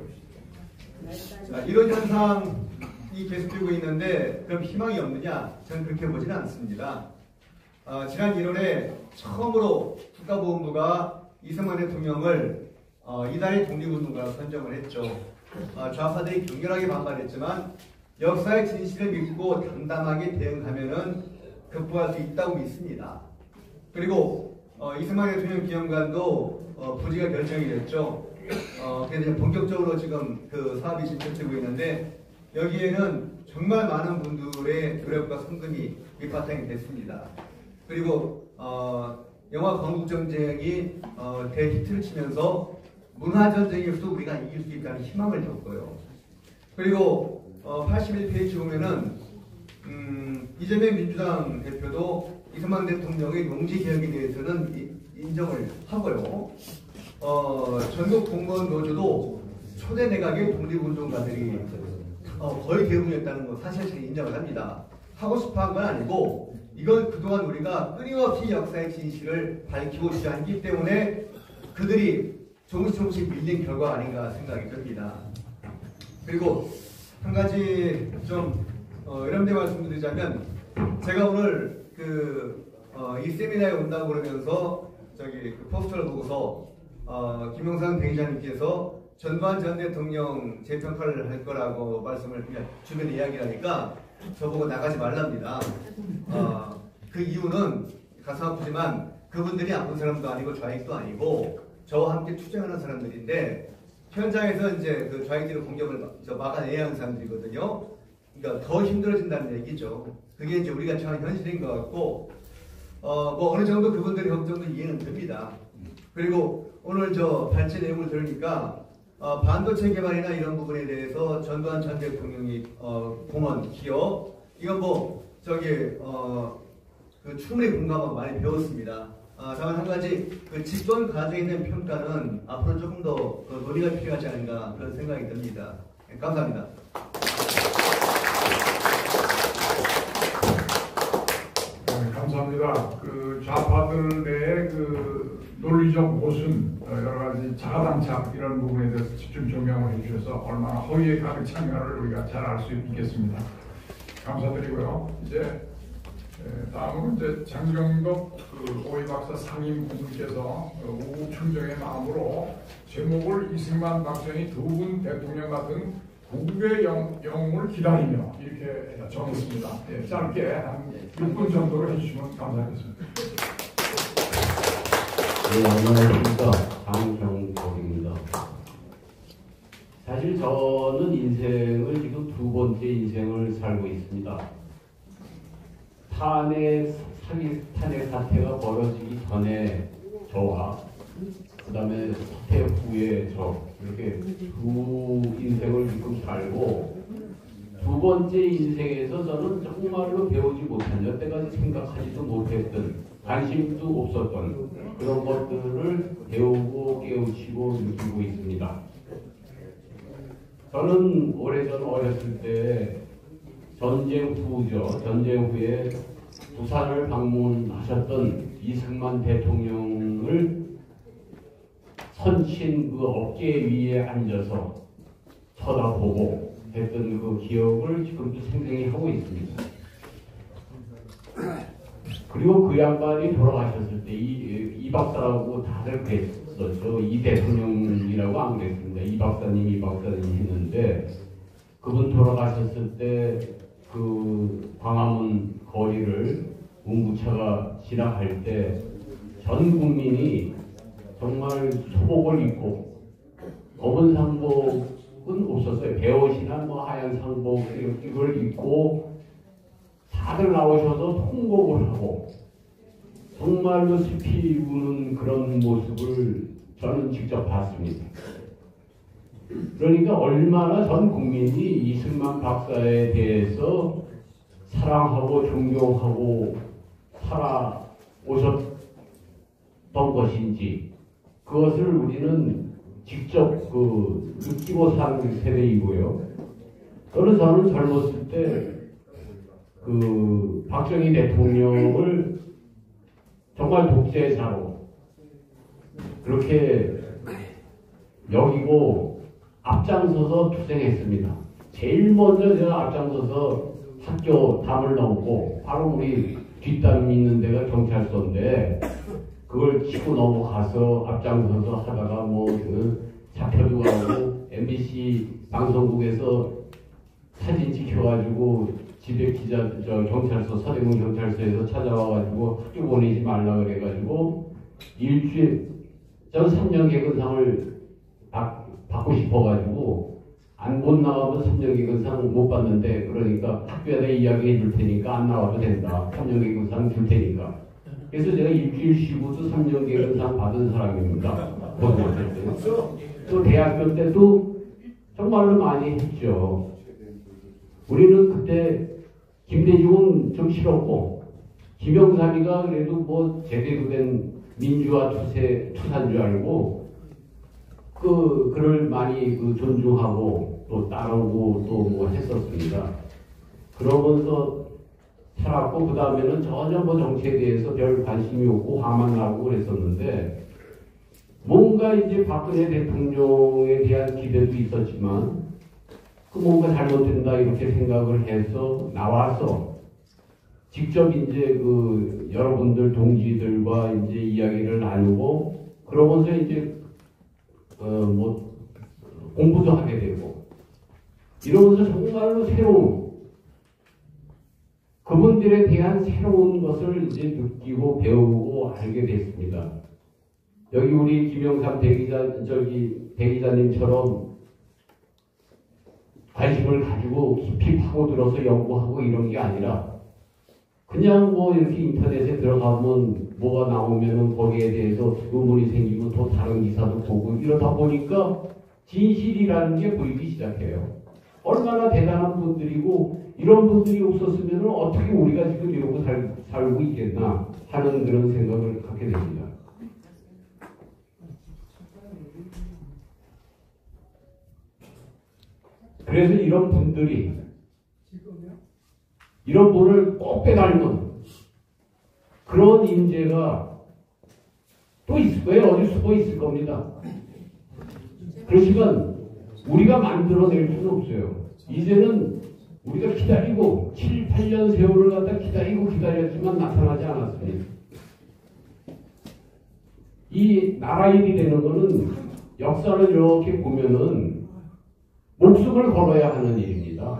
자, 이런 현상이 계속되고 있는데 그럼 희망이 없느냐? 저는 그렇게 보지는 않습니다. 어, 지난 일월에 처음으로 국가보훈부가 이승만 대통령을 어, 이달의 독립운동가로 선정을 했죠. 어, 좌파들이 격렬하게 반발했지만 역사의 진실을 믿고 담담하게 대응하면은 극복할 수 있다고 믿습니다. 그리고 어, 이승만 대통령 기념관도 어, 부지가 결정이 됐죠. 어, 그래서 본격적으로 지금 그 사업이 진행되고 있는데, 여기에는 정말 많은 분들의 노력과 성금이 밑바탕이 됐습니다. 그리고 어, 영화 건국전쟁이 어, 대히트를 치면서 문화전쟁에서도 우리가 이길 수 있다는 희망을 줬고요. 그리고 어, 팔십일 페이지 보면은 음, 이재명 민주당 대표도 이승만 대통령의 용지개혁에 대해서는 이, 인정을 하고요. 어, 전국 공무원 노조도 초대 내각의 독립운동가들이 어, 거의 대부분이었다는 거 사실을 인정을 합니다. 하고 싶어한 건 아니고, 이건 그동안 우리가 끊임없이 역사의 진실을 밝히고 주장했기 때문에 그들이 조금씩 조금씩 밀린 결과 아닌가 생각이 듭니다. 그리고 한 가지 좀 어, 이런 데 말씀드리자면, 제가 오늘 그 그, 어, 이 세미나에 온다고 그러면서 저기 그 포스터를 보고서 어, 김영삼 대기자님께서 전두환 전 대통령 재평가를 할 거라고 말씀을 그냥 주변에 이야기를 하니까 저보고 나가지 말랍니다. 어, 그 이유는 가슴 아프지만 그분들이 아픈 사람도 아니고 좌익도 아니고 저와 함께 투쟁하는 사람들인데 현장에서 이제 그 좌익들의 공격을 막, 저 막아내야 하는 사람들이거든요. 그러니까 더 힘들어진다는 얘기죠. 그게 이제 우리가 처한 현실인 것 같고, 어, 뭐 어느 정도 그분들의 걱정도 이해는 됩니다. 그리고 오늘 저 발제 내용을 들으니까 어, 반도체 개발이나 이런 부분에 대해서 전두환 전 대통령이 어, 공헌, 기여, 이건 뭐 저기 어, 그 충분히 공감하고 많이 배웠습니다. 아, 다만 한 가지 그 집권 과정에 대한 평가는 앞으로 조금 더 그 논의가 필요하지 않은가 그런 생각이 듭니다. 네, 감사합니다.
네, 감사합니다. 그 좌파들 내의 그 논리적 모순, 여러 가지 자가당착 이런 부분에 대해서 집중 조명을 해주셔서 얼마나 허위에 가득 찬가를 우리가 잘 알 수 있겠습니다. 감사드리고요. 이제 다음은 이제 장경덕 그 오이 박사 상임 공님께서 오국 충정의 마음으로 제목을 이승만 박정희 두 분 대통령 같은 국의 영, 영웅을 기다리며 이렇게 정했습니다. 예, 짧게 한 육 분 정도로 해주시면 감사하겠습니다.
네, 안녕하십니까. 장경덕입니다. 사실 저는 인생을 지금 두 번째 인생을 살고 있습니다. 탄핵, 사기 탄핵 사태가 벌어지기 전에 저와 그 다음에 사태 후에 저 이렇게 두 인생을 지금 살고 두 번째 인생에서 저는 정말로 배우지 못한 여태까지 생각하지도 못했던 관심도 없었던 그런 것들을 배우고 깨우치고 느끼고 있습니다. 저는 오래전 어렸을 때 전쟁 후죠. 전쟁 후에 부산을 방문하셨던 이승만 대통령을 선친 그 어깨 위에 앉아서 쳐다보고 했던 그 기억을 지금도 생생히 하고 있습니다. 그리고 그 양반이 돌아가셨을 때 이, 이 박사라고 다들 그랬었죠. 이 대통령이라고 안 그랬습니다. 이 박사님, 이 박사님 했는데 그분 돌아가셨을 때 그 광화문 거리를 운구차가 지나갈 때 전 국민이 정말 소복을 입고 검은 상복은 없었어요. 베옷이나 뭐 하얀 상복 이걸 입고 다들 나오셔서 통곡을 하고 정말로 슬피 우는 그런 모습을 저는 직접 봤습니다. 그러니까 얼마나 전 국민이 이승만 박사에 대해서 사랑하고 존경하고 살아오셨던 것인지 그것을 우리는 직접 그 느끼고 사는 세대이고요. 저는 저는 젊었을 때 그 박정희 대통령을 정말 독재자로 그렇게 여기고 앞장서서 투쟁했습니다. 제일 먼저 제가 앞장서서 학교 담을 넘고 바로 우리 뒷담 있는 데가 경찰서인데 그걸 치고 넘어가서 앞장서서 하다가 뭐 그 잡혀도 가고 엠비씨 방송국에서 사진 찍혀가지고 집에 기자 저 경찰서 서대문 경찰서에서 찾아와가지고 학교 보내지 말라 그래가지고 일주일 전 삼 년 개근상을 받, 받고 싶어가지고 안 못 나가면 삼 년 개근상 못 받는데 그러니까 학교에다 이야기해 줄 테니까 안 나와도 된다. 삼 년 개근상 줄 테니까. 그래서 제가 일주일 쉬고도 삼 년 개근상 받은 사람입니다. 고등학교 때. 또 대학교 때도 정말로 많이 했죠. 우리는 그때 김대중은 좀 싫었고 김영삼이가 그래도 뭐 제대로 된 민주화 투세 투사인 줄 알고 그 그를 많이 그 존중하고 또 따르고 또 뭐 했었습니다. 그러면서 살았고 그 다음에는 전혀 뭐 정치에 대해서 별 관심이 없고 화만 나고 그랬었는데 뭔가 이제 박근혜 대통령에 대한 기대도 있었지만 그 뭔가 잘못된다 이렇게 생각을 해서 나와서 직접 이제 그 여러분들 동지들과 이제 이야기를 나누고 그러면서 이제 어 뭐 공부도 하게 되고 이러면서 정말로 새로운 그분들에 대한 새로운 것을 이제 느끼고 배우고 알게 됐습니다. 여기 우리 김영삼 대기자 저기 대기자님처럼 관심을 가지고 깊이 파고들어서 연구하고 이런 게 아니라 그냥 뭐 이렇게 인터넷에 들어가면 뭐가 나오면은 거기에 대해서 의문이 생기고 또 다른 기사도 보고 이러다 보니까 진실이라는 게 보이기 시작해요. 얼마나 대단한 분들이고 이런 분들이 없었으면 어떻게 우리가 지금 이러고 살, 살고 있겠나 하는 그런 생각을 갖게 됩니다. 그래서 이런 분들이 이런 분을 꼭 빼닮은 그런 인재가 또 있을 거예요. 어디 숨어 있을 겁니다. 그렇지만 우리가 만들어낼 수는 없어요. 이제는 우리가 기다리고 칠, 팔 년 세월을 갖다 기다리고 기다렸지만 나타나지 않았습니다. 이 나라 일이 되는 거는 역사를 이렇게 보면은 목숨을 걸어야 하는 일입니다.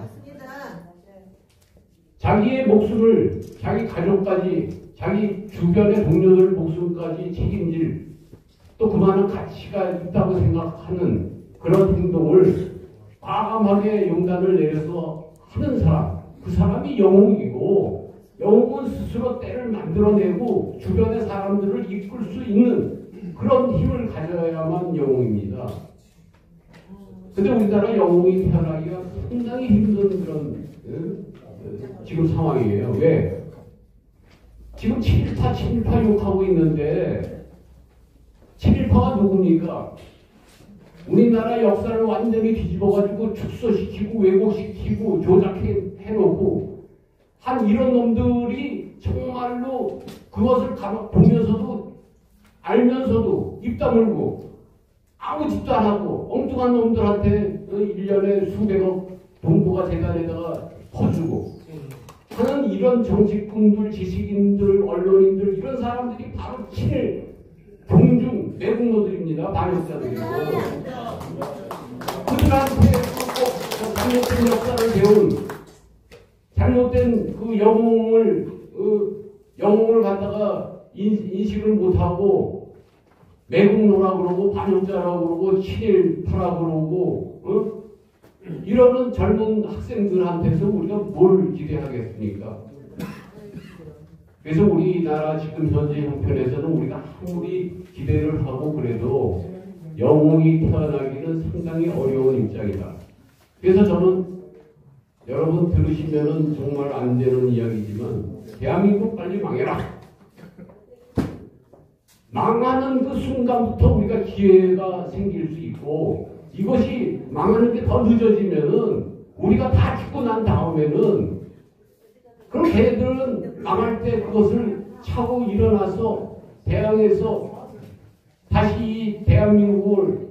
자기의 목숨을 자기 가족까지 자기 주변의 동료들 목숨까지 책임질 또 그만한 가치가 있다고 생각하는 그런 행동을 과감하게 용단을 내려서 하는 사람 그 사람이 영웅이고 영웅은 스스로 때를 만들어내고 주변의 사람들을 이끌 수 있는 그런 힘을 가져야만 영웅입니다. 근데 우리나라 영웅이 태어나기가 상당히 힘든 그런 어, 지금 상황이에요. 왜? 지금 칠일파 칠일파 욕하고 있는데 칠일파가 누굽니까? 우리나라 역사를 완전히 뒤집어가지고 축소시키고 왜곡시키고 조작해놓고 한 이런 놈들이 정말로 그것을 보면서도 알면서도 입 다물고 아무 짓도 안 하고 엉뚱한 놈들한테 일 년에 수백억 동부가 재단에다가 퍼주고 하는 이런 정치꾼들, 지식인들, 언론인들 이런 사람들이 바로 친일 공중 내국노들입니다. 반역자들이고 그들한테 꼭 잘못된 역사를 배운 잘못된 그 영웅을 그 영웅을 갖다가 인, 인식을 못하고 매국노라고 그러고 반역자라고 그러고 친일파라고 그러고 어? 이러는 젊은 학생들한테서 우리가 뭘 기대하겠습니까? 그래서 우리나라 지금 현재 형편에서는 우리가 아무리 기대를 하고 그래도 영웅이 태어나기는 상당히 어려운 입장이다. 그래서 저는 여러분 들으시면은 정말 안 되는 이야기지만 대한민국 빨리 망해라. 망하는 그 순간부터 우리가 기회가 생길 수 있고 이것이 망하는 게 더 늦어지면은 우리가 다 죽고 난 다음에는 그럼 걔들은 망할 때 그것을 차고 일어나서 대항해서 다시 이 대한민국을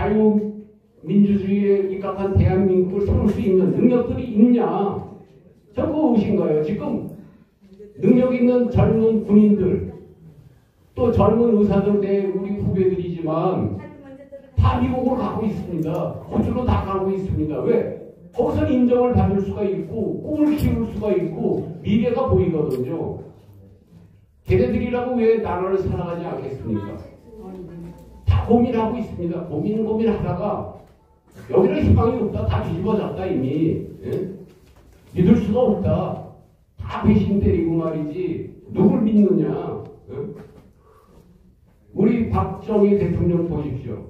자유민주주의에 입각한 대한민국을 세울 수 있는 능력들이 있냐? 저거 의심가요. 지금 능력 있는 젊은 군인들 또 젊은 의사들 내 우리 후배들이지만 다 미국으로 가고 있습니다. 호주로 다 가고 있습니다. 왜? 거기서 인정을 받을 수가 있고 꿈을 키울 수가 있고 미래가 보이거든요. 걔네들이라고 왜 나라를 살아가지 않겠습니까? 다 고민하고 있습니다. 고민 고민하다가 여기는 희망이 없다. 다 뒤집어졌다 이미. 예? 믿을 수가 없다. 다 배신 때리고 말이지. 누굴 믿느냐. 예? 우리 박정희 대통령 보십시오.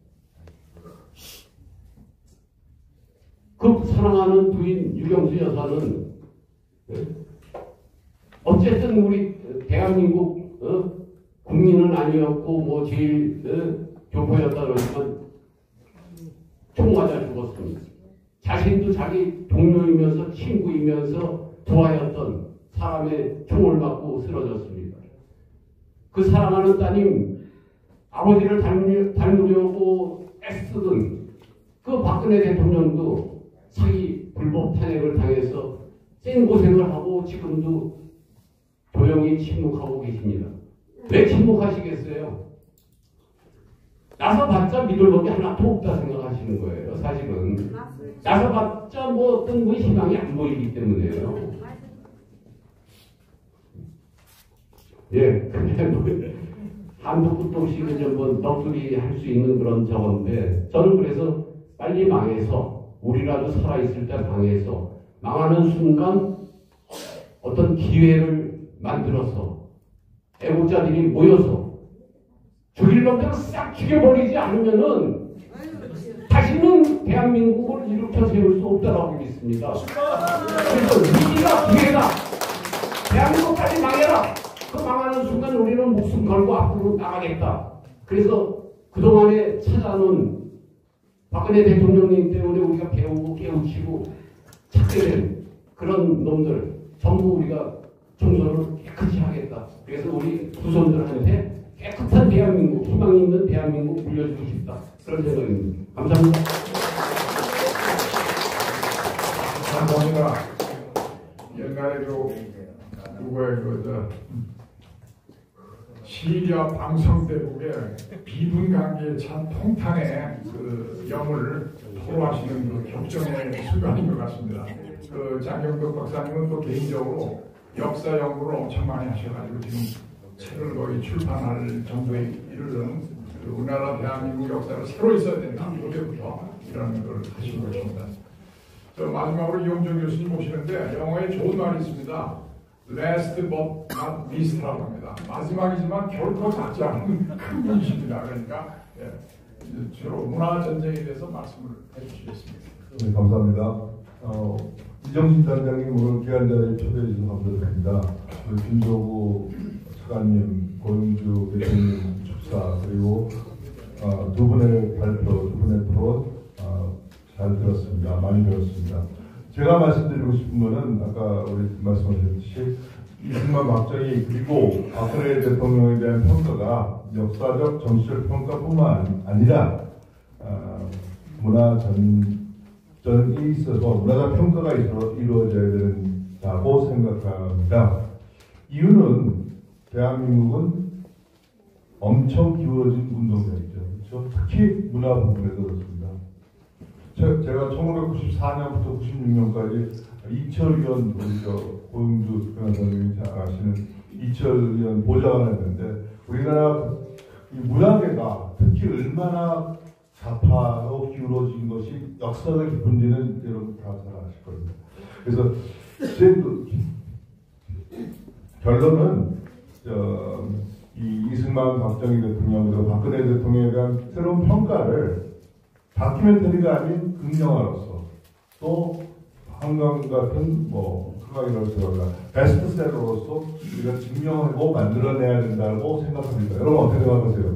그 사랑하는 부인 유경수 여사는 예? 어쨌든 우리 대한민국 어? 국민은 아니었고 뭐 제일 어? 교포였다 그러지만 총 맞아 죽었습니다. 자신도 자기 동료이면서 친구이면서 좋아했던 사람의 총을 맞고 쓰러졌습니다. 그 사랑하는 따님 아버지를 닮으려, 닮으려고 애쓰던 그 박근혜 대통령도 사기 불법 탄핵을 당해서 쌩 고생을 하고 지금도 조용히 침묵하고 계십니다. 왜 침묵하시겠어요? 나서봤자 믿을 법이 하나도 없다 생각하시는 거예요. 사실은 나서봤자 뭐 어떤 뭐 희망이 안 보이기 때문에요. 예, 그냥 한도 끝도 없이 그냥 뭐 넋두리 할 수 있는 그런 저건데, 저는 그래서 빨리 망해서 우리라도 살아있을 때 망해서 망하는 순간 어떤 기회를 만들어서 애국자들이 모여서 죽일 놈들을 싹 죽여버리지 않으면은 다시는 대한민국을 일으켜 세울 수 없다고 믿습니다. 그래서 위기가 기회다. 대한민국까지 망해라. 그 망하는 순간 우리는 목숨 걸고 앞으로 나가겠다. 그래서 그동안에 찾아놓은 박근혜 대통령님 때문에 우리가 배우고 깨우치고 찾게 된 그런 놈들 전부 우리가 청소를 깨끗이 하겠다. 그래서 우리 후손들한테 깨끗한 대한민국, 희망 있는 대한민국 물려주고 싶다. 그런 생각입니다. 감사합니다.
감사합니다. 옛날에 그 누구의 그 시리아 방송대국의 비분관계에 찬 통탄의 그 영을 토로하시는 그 격정의 순간인 것 같습니다. 그 장경덕 박사님은 또 개인적으로 역사 연구를 엄청 많이 하셔가지고 지금 책을 거의 출판할 정도에 이르는 그 우리나라 대한민국 역사를 새로 있어야 된다. 그때부터 이런 걸 하신 것입니다. 저 마지막으로 이용준 교수님 모시는데 영어에 좋은 말이 있습니다. Last but not least라고 합니다. 마지막이지만 결코 작지 않은 큰 분이십니다. 그러니까 예, 주로 문화 전쟁에 대해서 말씀을 해주시겠습니다.
네, 감사합니다. 어, 이정진 단장님 오늘 귀한 자리에 초대해 주셔서 감사드립니다. 김조구 차관님, 고영주 대통령 축사 그리고 어, 두 분의 발표, 두 분의 토론 어, 잘 들었습니다. 많이 들었습니다. 제가 말씀드리고 싶은 거는 아까 우리 말씀하셨듯이 이승만 박정희 그리고 박근혜 대통령에 대한 평가가 역사적 정치적 평가뿐만 아니라 어, 문화 전전이 있어서 문화적 평가가 있어 이루어져야 된다고 생각합니다. 이유는 대한민국은 엄청 기울어진 운동장이죠. 그렇죠? 특히 문화 부분에서 그렇습니다. 제가 천구백구십사 년부터 구십육 년까지 이철위원 고영주 변호사님이 잘 아시는 이철위원 보좌관을 했는데 우리나라 이 문화계가 특히 얼마나 좌파로 기울어진 것이 역사가 깊은지는 여러분 다 잘 아실 겁니다. 그래서 제 그 결론은 어, 이 이승만 박정희 대통령 그리고 박근혜 대통령에 대한 새로운 평가를 다큐멘터리가 아닌 극영화로서 또 한강 같은 뭐 한강이라서 베스트셀러로서 우리가 증명하고 만들어내야 된다고 생각합니다. 여러분 어떻게 생각하세요?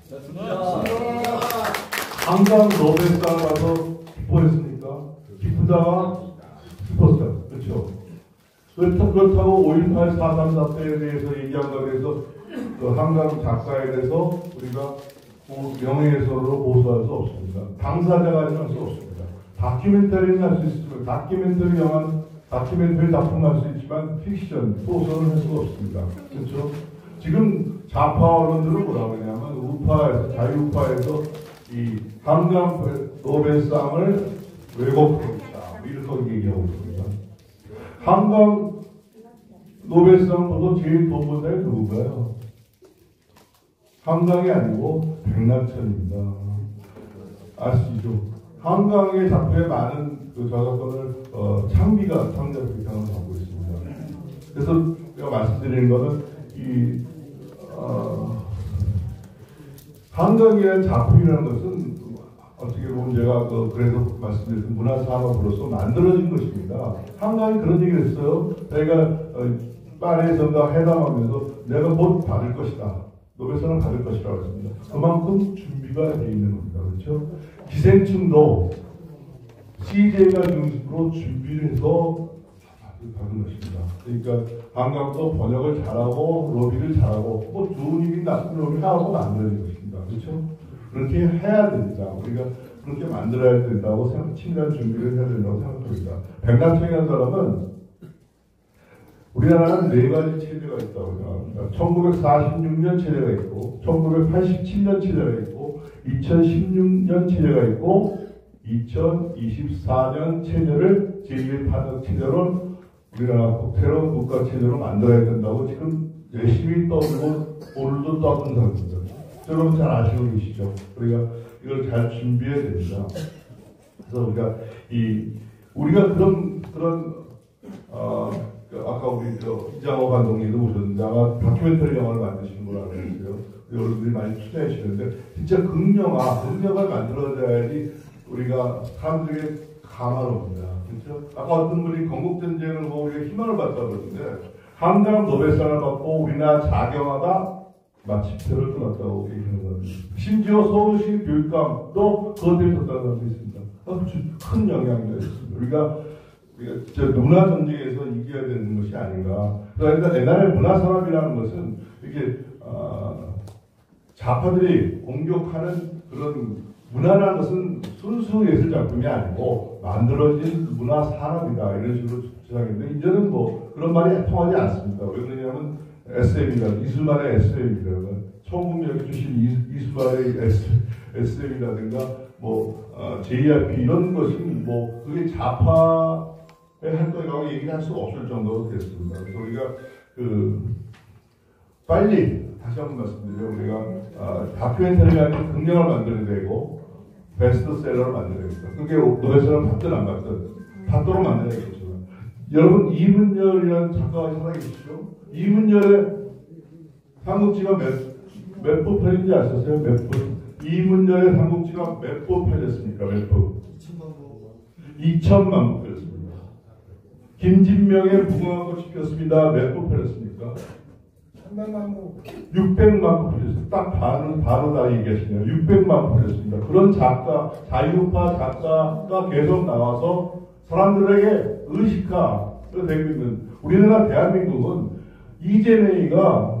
한강 노벨상 가서 기뻐했습니까? 기쁘다 싶었어요. 그렇죠? 그렇다고 오일팔 사삼 사태에 대해서 얘기한 것에 대해서 그 한강 작가에 대해서 우리가 명예훼손으로 고소할 수 없습니다. 당사자가 할 수 없습니다. 다큐멘터리는 할 수 있습니다. 다큐멘터리 영화, 다큐멘터리 작품 할 수 있지만 픽션, 소설은 할 수가 없습니다. 그렇죠? 지금 좌파 언론들은 뭐라고 하냐면 우파에서, 자유우파에서 이 한강 노벨상을 왜곡했다. 이렇게 얘기하고 있습니다. 한강 노벨상 보고 제일 돈 번 사람이 누군가요? 한강이 아니고 백낙천입니다. 아시죠? 한강의 작품에 많은 그 저작권을 어, 창비가 창작 비상을 받고 있습니다. 그래서 제가 말씀드리는 거는 이 어, 한강이라는 작품이라는 것은 어떻게 보면 제가 그 그래서 말씀드린 문화산업으로서 만들어진 것입니다. 한강이 그런 얘기를 했어요. 자기가 어, 파리에선가 회담하면서 내가 곧 받을 것이다. 노벨상을 받을 것이라고 했습니다. 그만큼 준비가 되어 있는 겁니다. 그렇죠? 기생충도 씨제이가 중심으로 준비를 해서 받은 것입니다. 그러니까 한강도 번역을 잘하고 로비를 잘하고 뭐 좋은 일이 나쁜 로비를 하고 만들어진 것입니다. 그렇죠? 그렇게 해야 됩니다. 우리가 그렇게 만들어야 된다고 생각, 친한 준비를 해야 된다고 생각합니다. 백낙천이라는 사람은 우리나라는 네 가지 체제가 있다고 생각합니다. 천구백사십육 년 체제가 있고, 천구백팔십칠 년 체제가 있고, 이천십육 년 체제가 있고, 이천이십사 년 체제를 제이의 판독 체제로 우리나라 새로운 국가 체제로 만들어야 된다고 지금 열심히 떠들고 오늘도 떠든 상태입니다. 여러분 잘 아시고 계시죠? 우리가 이걸 잘 준비해야 됩니다. 그래서 우리가 이 우리가 그런 그런 어 그 아까 우리 저 이장호 감독님도 오셨는데 아마 다큐멘터리 영화를 만드시는 걸로 알고 있어요. 여러분들이 많이 투자해 주시는데 진짜 극영화, 극영화를 만들어야지 우리가 사람들에게 감화를 옵니다. 그렇죠? 아까 어떤 분이 건국전쟁을 보고 우리가 희망을 받다고 그러는데 한강 노벨상을 받고 우리나라 자경화가 마침표를 끊었다고 얘기하는 겁니다. 심지어 서울시 교육감도 그것 때문에 졌다는 사람도 있습니다. 아주 큰 영향이 있습니다. 우리가 우리가 저 문화 전쟁에서 이겨야 되는 것이 아닌가. 그러니까 옛날에 문화 산업이라는 것은 이렇게 어, 좌파들이 공격하는 그런 문화라는 것은 순수 예술 작품이 아니고 만들어진 문화 산업이다 이런 식으로 주장했는데 이제는 뭐 그런 말이 통하지 않습니다. 왜 그러냐면 에스엠이라 이수만의 에스엠이라 처음 여기 주신 이수만의 에스엠이라든가 뭐 어, 제이알피 이런 것은 뭐 그게 좌파의 활동이라고 얘기를 할 수가 없을 정도로 됐습니다. 그래서 우리가 그 빨리 다시 한번 말씀드리죠. 우리가 어, 다큐멘터리가 아닌 긍정을 만들어야 되고 베스트셀러를 만들어야 됩니다. 그게 노벨상을 받든 안 받든 받도록 만들어야겠죠. 여러분 이문열이라는 작가가 살아계시죠? 이문열의 삼국지가 몇, 몇 부 팔린지 아셨어요? 몇 부? 이문열의 삼국지가 몇 부 팔렸습니까? 몇 부? 이천만 부 팔렸습니다. 김진명의 무궁화 꽃이 피었습니다. 몇 부 팔렸습니까?
삼백만 부.
육백만 부 팔렸습니다. 딱 반은 바로 다 얘기하시네요. 육백만 부 팔렸습니다. 그런 작가, 자유파 작가가 계속 나와서 사람들에게 의식화가 되고 있는 우리나라 대한민국은 이재명이가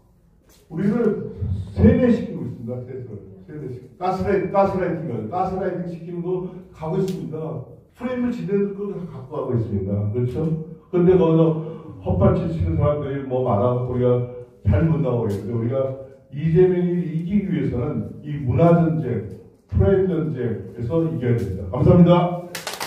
우리를 세뇌시키고 있습니다. 세뇌시키고 가스라이팅, 가스라이팅, 가스라이팅 시키는 거 가고 있습니다. 프레임을 지대로 갖고 가고 있습니다. 그렇죠? 근데 거기서 헛발질 치는 사람들이 뭐 많아서 우리가 잘 못 나오겠는데 우리가 이재명이 이기기 위해서는 이 문화전쟁, 프레임 전쟁에서 이겨야 됩니다. 감사합니다.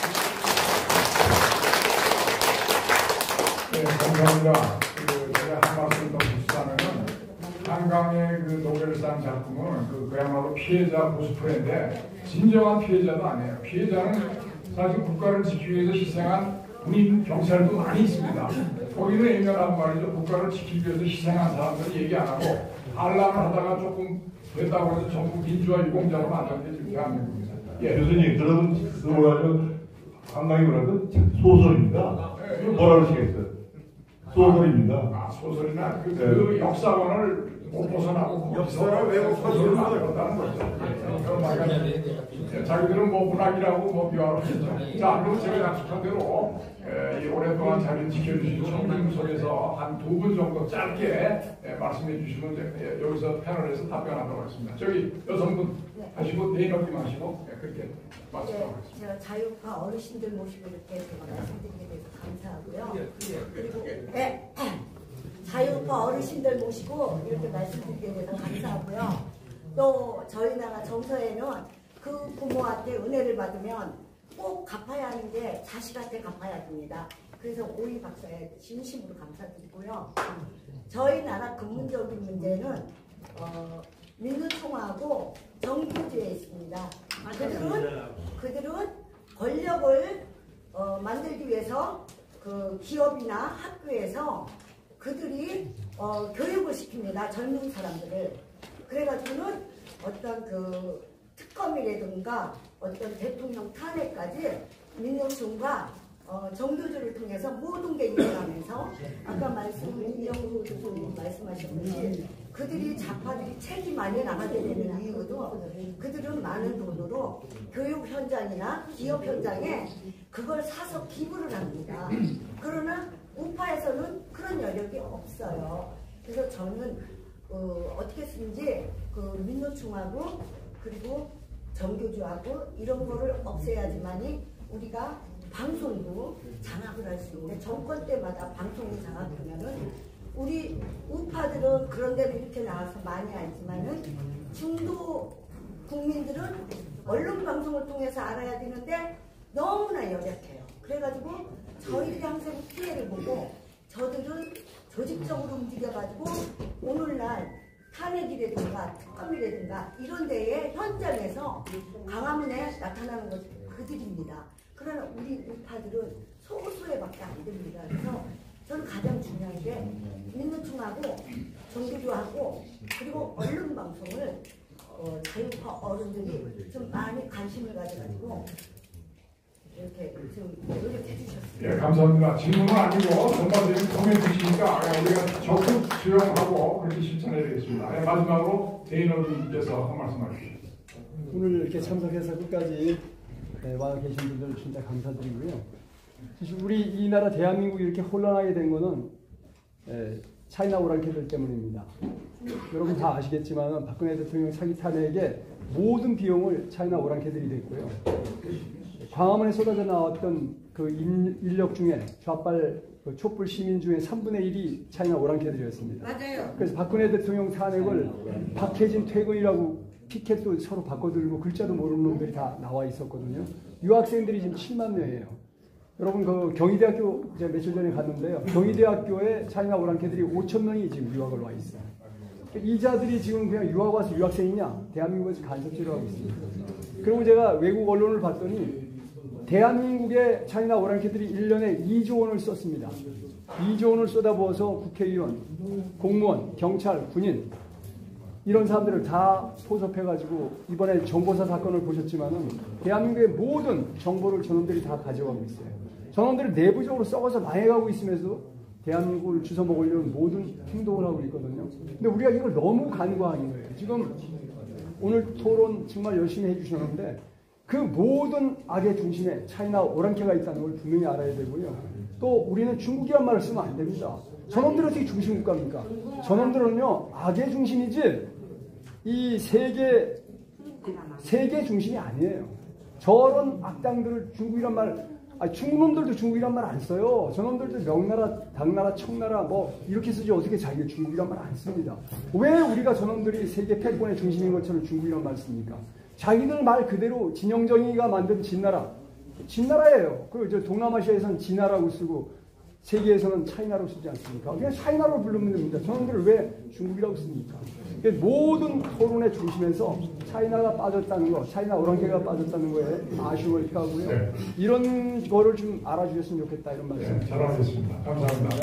네, 감사합니다. 그 제가 한 말씀 더 붙이자면은 한강의 그 노벨상 작품은 그 그야말로 피해자 코스프레인데 진정한 피해자도 아니에요. 피해자는 사실 국가를 지키기 위해서 희생한 군인 경찰도 많이 있습니다. 거기는 애매한 말이죠. 국가를 지키기 위해서 희생한 사람들은 얘기 안 하고 반란을 하다가 조금 됐다고 해서 전부 민주화 유공자로 만든 게 지금 대한민국입니다.
예, 교수님, 그런 그거 가지고 한강이 뭐라고 소설입니다.
네,
뭐라고 하시겠어요? 소설입니다.
아, 소설이나 그,
네.
그 역사관을 못 벗어나고
역사를 왜곡하지를
못한다는 거죠. 네, 자기들은 뭐 문학이라고 뭐 비하를 했죠. 자, 그럼 제가 약속한 대로 에, 이 오랫동안 자리를 지켜주신 청님 속에서 한 두 분 정도 짧게 에, 말씀해 주시면 이제, 예, 여기서 패널에서 답변하도록 하겠습니다. 저기 여성분 하시고 내일 어디 마시고 예, 그렇게 말씀하도록 하겠습니다.
제가 자유파 어르신들 모시고 이렇게 제가 말씀드리게 돼서 감사하고요. 그리고 네, 자유파 어르신들 모시고 이렇게 말씀드리게 돼서 감사하고요. 또 저희 나라 정서에는 그 부모한테 은혜를 받으면 꼭 갚아야 하는 게 자식한테 갚아야 됩니다. 그래서 오이 박사에 진심으로 감사드리고요. 저희 나라 근본적인 문제는 어, 민주통하고 정규주의에 있습니다. 그들은, 그들은 권력을 어, 만들기 위해서 그 기업이나 학교에서 그들이 어, 교육을 시킵니다. 젊은 사람들을. 그래가지고는 어떤 그 특검이라든가 어떤 대통령 탄핵까지 민노총과 어, 정교조를 통해서 모든 게 일어나면서 아까 말씀 이영수 교수님 말씀하셨듯이 그들이 좌파들이 책이 많이 나가게 되는 이유도 그들은 많은 돈으로 교육 현장이나 기업 현장에 그걸 사서 기부를 합니다. 그러나 우파에서는 그런 여력이 없어요. 그래서 저는 어, 어떻게 쓰는지 그 민노총하고 그리고 정교조하고 이런 거를 없애야지만이 우리가 방송도 장악을 할 수 있는데 정권 때마다 방송이 장악되면은 우리 우파들은 그런 데로 이렇게 나와서 많이 알지만은 중도 국민들은 언론 방송을 통해서 알아야 되는데 너무나 열악해요. 그래가지고 저희들이 항상 피해를 보고 저들은 조직적으로 움직여가지고 오늘날 탄핵이라든가 특검이라든가 이런 데에 현장에서 광화문에 나타나는 것이 그들입니다. 그러나 우리 우파들은 소수에밖에 안 됩니다. 그래서 저는 가장 중요한 게 민노총하고 정규교하고 그리고 언론 방송을 어, 자유파 어른들이 좀 많이 관심을 가져가지고 이렇게 좀 노력해 주셨습니다.
예, 감사합니다. 질문은 아니고 전반적인 코멘트 주시니까 우리가 적극 수용하고 그렇게 실천해야 되겠습니다. 예, 마지막으로 대인어님께서 한 말씀 하십시오.
오늘 이렇게 참석해서 끝까지 와 계신 분들 진짜 감사드리고요. 사실 우리 이 나라 대한민국이 이렇게 혼란하게 된 거는 차이나 오랑캐들 때문입니다. 여러분 다 아시겠지만 박근혜 대통령 사기 탄핵에 모든 비용을 차이나 오랑캐들이 냈고요. 광화문에 쏟아져 나왔던 그 인력 중에 좌빨 그 촛불 시민 중에 삼분의 일이 차이나 오랑캐들이었습니다.
맞아요.
그래서 박근혜 대통령 탄핵을 박해진 퇴근이라고 피켓도 서로 바꿔들고 글자도 모르는 놈들이 다 나와 있었거든요. 유학생들이 지금 칠만 명이에요. 여러분 그 경희대학교 제가 며칠 전에 갔는데요. 경희대학교에 차이나 오랑캐들이 오천 명이 지금 유학을 와 있어요. 이자들이 지금 그냥 유학 와서 유학생이냐? 대한민국에서 간섭질을 하고 있습니다. 그리고 제가 외국 언론을 봤더니 대한민국의 차이나 오랑캐들이 일 년에 이조 원을 썼습니다. 이조 원을 쏟아부어서 국회의원, 공무원, 경찰, 군인 이런 사람들을 다 포섭해가지고 이번에 정보사 사건을 보셨지만은 대한민국의 모든 정보를 저놈들이 다 가져가고 있어요. 저놈들이 내부적으로 썩어서 망해가고 있으면서도 대한민국을 주워먹으려는 모든 행동을 하고 있거든요. 근데 우리가 이걸 너무 간과하는 거예요. 지금 오늘 토론 정말 열심히 해주셨는데 그 모든 악의 중심에 차이나 오랑캐가 있다는 걸 분명히 알아야 되고요. 또 우리는 중국이란 말을 쓰면 안 됩니다. 저놈들은 어떻게 중심 국가입니까? 저놈들은요 악의 중심이지 이 세계 세계 중심이 아니에요. 저런 악당들을 중국이란 말, 아니 중국놈들도 중국이란 말 안 써요. 저놈들도 명나라, 당나라, 청나라 뭐 이렇게 쓰지 어떻게 자기가 중국이란 말 안 씁니다. 왜 우리가 저놈들이 세계 패권의 중심인 것처럼 중국이란 말 씁니까? 자기들 말 그대로 진영정이가 만든 진나라, 진나라예요. 그리고 저 동남아시아에서는 진나라고 쓰고 세계에서는 차이나로 쓰지 않습니까? 그냥 차이나로 부르면 됩니다. 저놈들을 왜 중국이라고 씁니까? 모든 토론의 중심에서 차이나가 빠졌다는 거, 차이나 오랑캐가 빠졌다는 거에 아쉬움을 표하고요. 네. 이런 거를 좀 알아주셨으면 좋겠다 이런 말씀.
네, 잘하셨습니다. 감사합니다.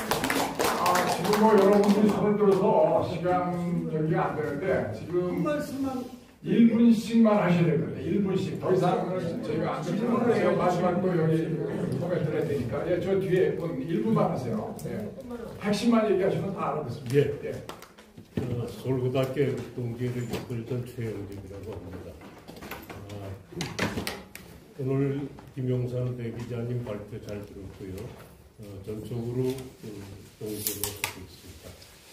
아, 지금 뭐 여러분들이 손을 들어서 시간 저기가 안 되는데 지금 말씀만 일 분씩만 하셔야 되거든요. 일 분씩. 더 이상은 저희가 안 듣는 제가 마지막 또 여기 코멘트를 해야 되니까. 예, 저 뒤에 분 일 분만 하세요. 예. 핵심만 얘기하시면 다 알아듣습니다.
예. 예. 어, 서울고등학교 동기를 이끌던 최영진이라고 합니다. 아, 오늘 김용산 대기자님 발표 잘 들었고요. 어, 전적으로 그, 동조를 하고 있습니다.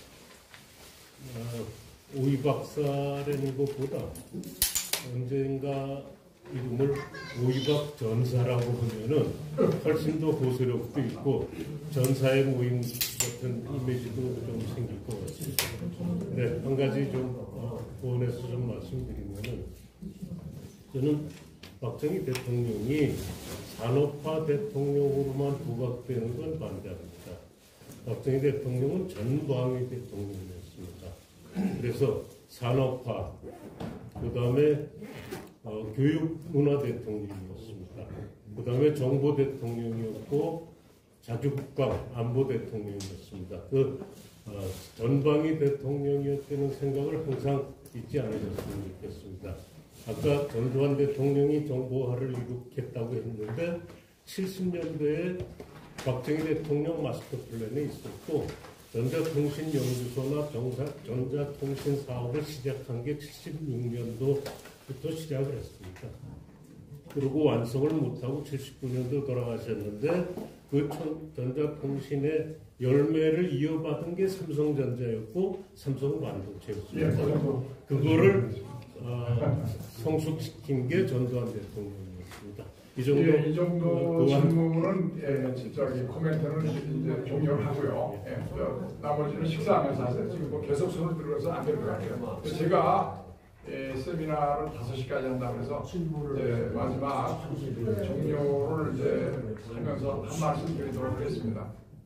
어, 오이 박사라는 것보다 언젠가 이름을 오이박 전사라고 하면은 훨씬 더 호소력도 있고 전사의 모임 같은 이미지도 좀 생길 것 같습니다. 네, 한 가지 좀 어, 보완해서 좀 말씀드리면은 저는 박정희 대통령이 산업화 대통령으로만 부각되는 건 반대합니다. 박정희 대통령은 전방위 대통령이었습니다. 그래서 산업화, 그 다음에 어, 교육문화 대통령이었습니다. 그 다음에 정보 대통령이었고 자주국방 안보 대통령이었습니다. 그 어, 전방위 대통령이었다는 생각을 항상 잊지 않으셨으면 좋겠습니다. 아까 전두환 대통령이 정보화를 이룩했다고 했는데 칠십 년대에 박정희 대통령 마스터 플랜에 있었고 전자통신연구소나 정사, 전자통신 사업을 시작한 게 칠십육 년도부터 시작을 했습니다. 그리고 완성을 못하고 칠십구 년도 돌아가셨는데 그 전자통신의 열매를 이어받은 게 삼성전자였고 삼성반도체였습니다. 그거를 어, 성숙시킨 게 전두환 대통령이었습니다. 이 정도
예, 이 정도
그
질문은 예, 저기 코멘트는 이제 종료를 하고요. 예, 저, 나머지는 식사하면서 하세요. 지금 뭐 계속 손을 들어서 안 될 것 같아요. 제가 예, 세미나를 다섯 시까지 한다고 해서 이제 마지막 종료를 이제 하면서 한 말씀 드리도록 하겠습니다.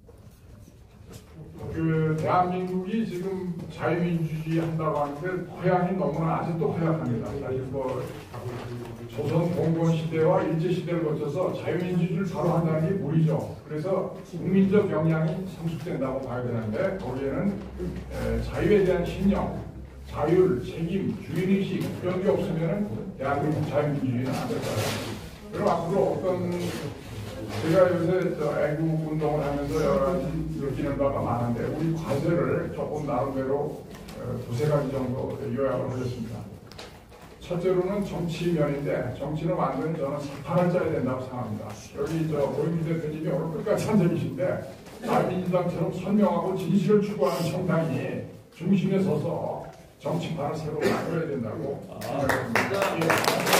그 대한민국이 지금 자유민주주의 한다고 하는데 토양이 너무나 아직도 허약합니다. 사실 뭐 조선 봉건 시대와 일제 시대를 거쳐서 자유민주주의를 바로 한다는 게 무리죠. 그래서 국민적 역량이 성숙된다고 봐야 되는데 거기에는 에, 자유에 대한 신념, 자율, 책임, 주인의식 이런 게 없으면 대한민국 자유민주주의는 안 될 거예요. 그럼 앞으로 어떤 제가 요새 저 애국 운동을 하면서 여러 가지 느끼는 바가 많은데 우리 과제를 조금 나름대로 두세 가지 정도 요약을 하겠습니다. 첫째로는 정치 면인데 정치는 완전히 저는 사판을 짜야 된다고 생각합니다. 여기 저 고영주 대표님이 오늘 끝까지 한 적이신데 자유민주당처럼 선명하고 진실을 추구하는 정당이 중심에 서서 정치판을 새로 만들어야 된다고 생각합니다.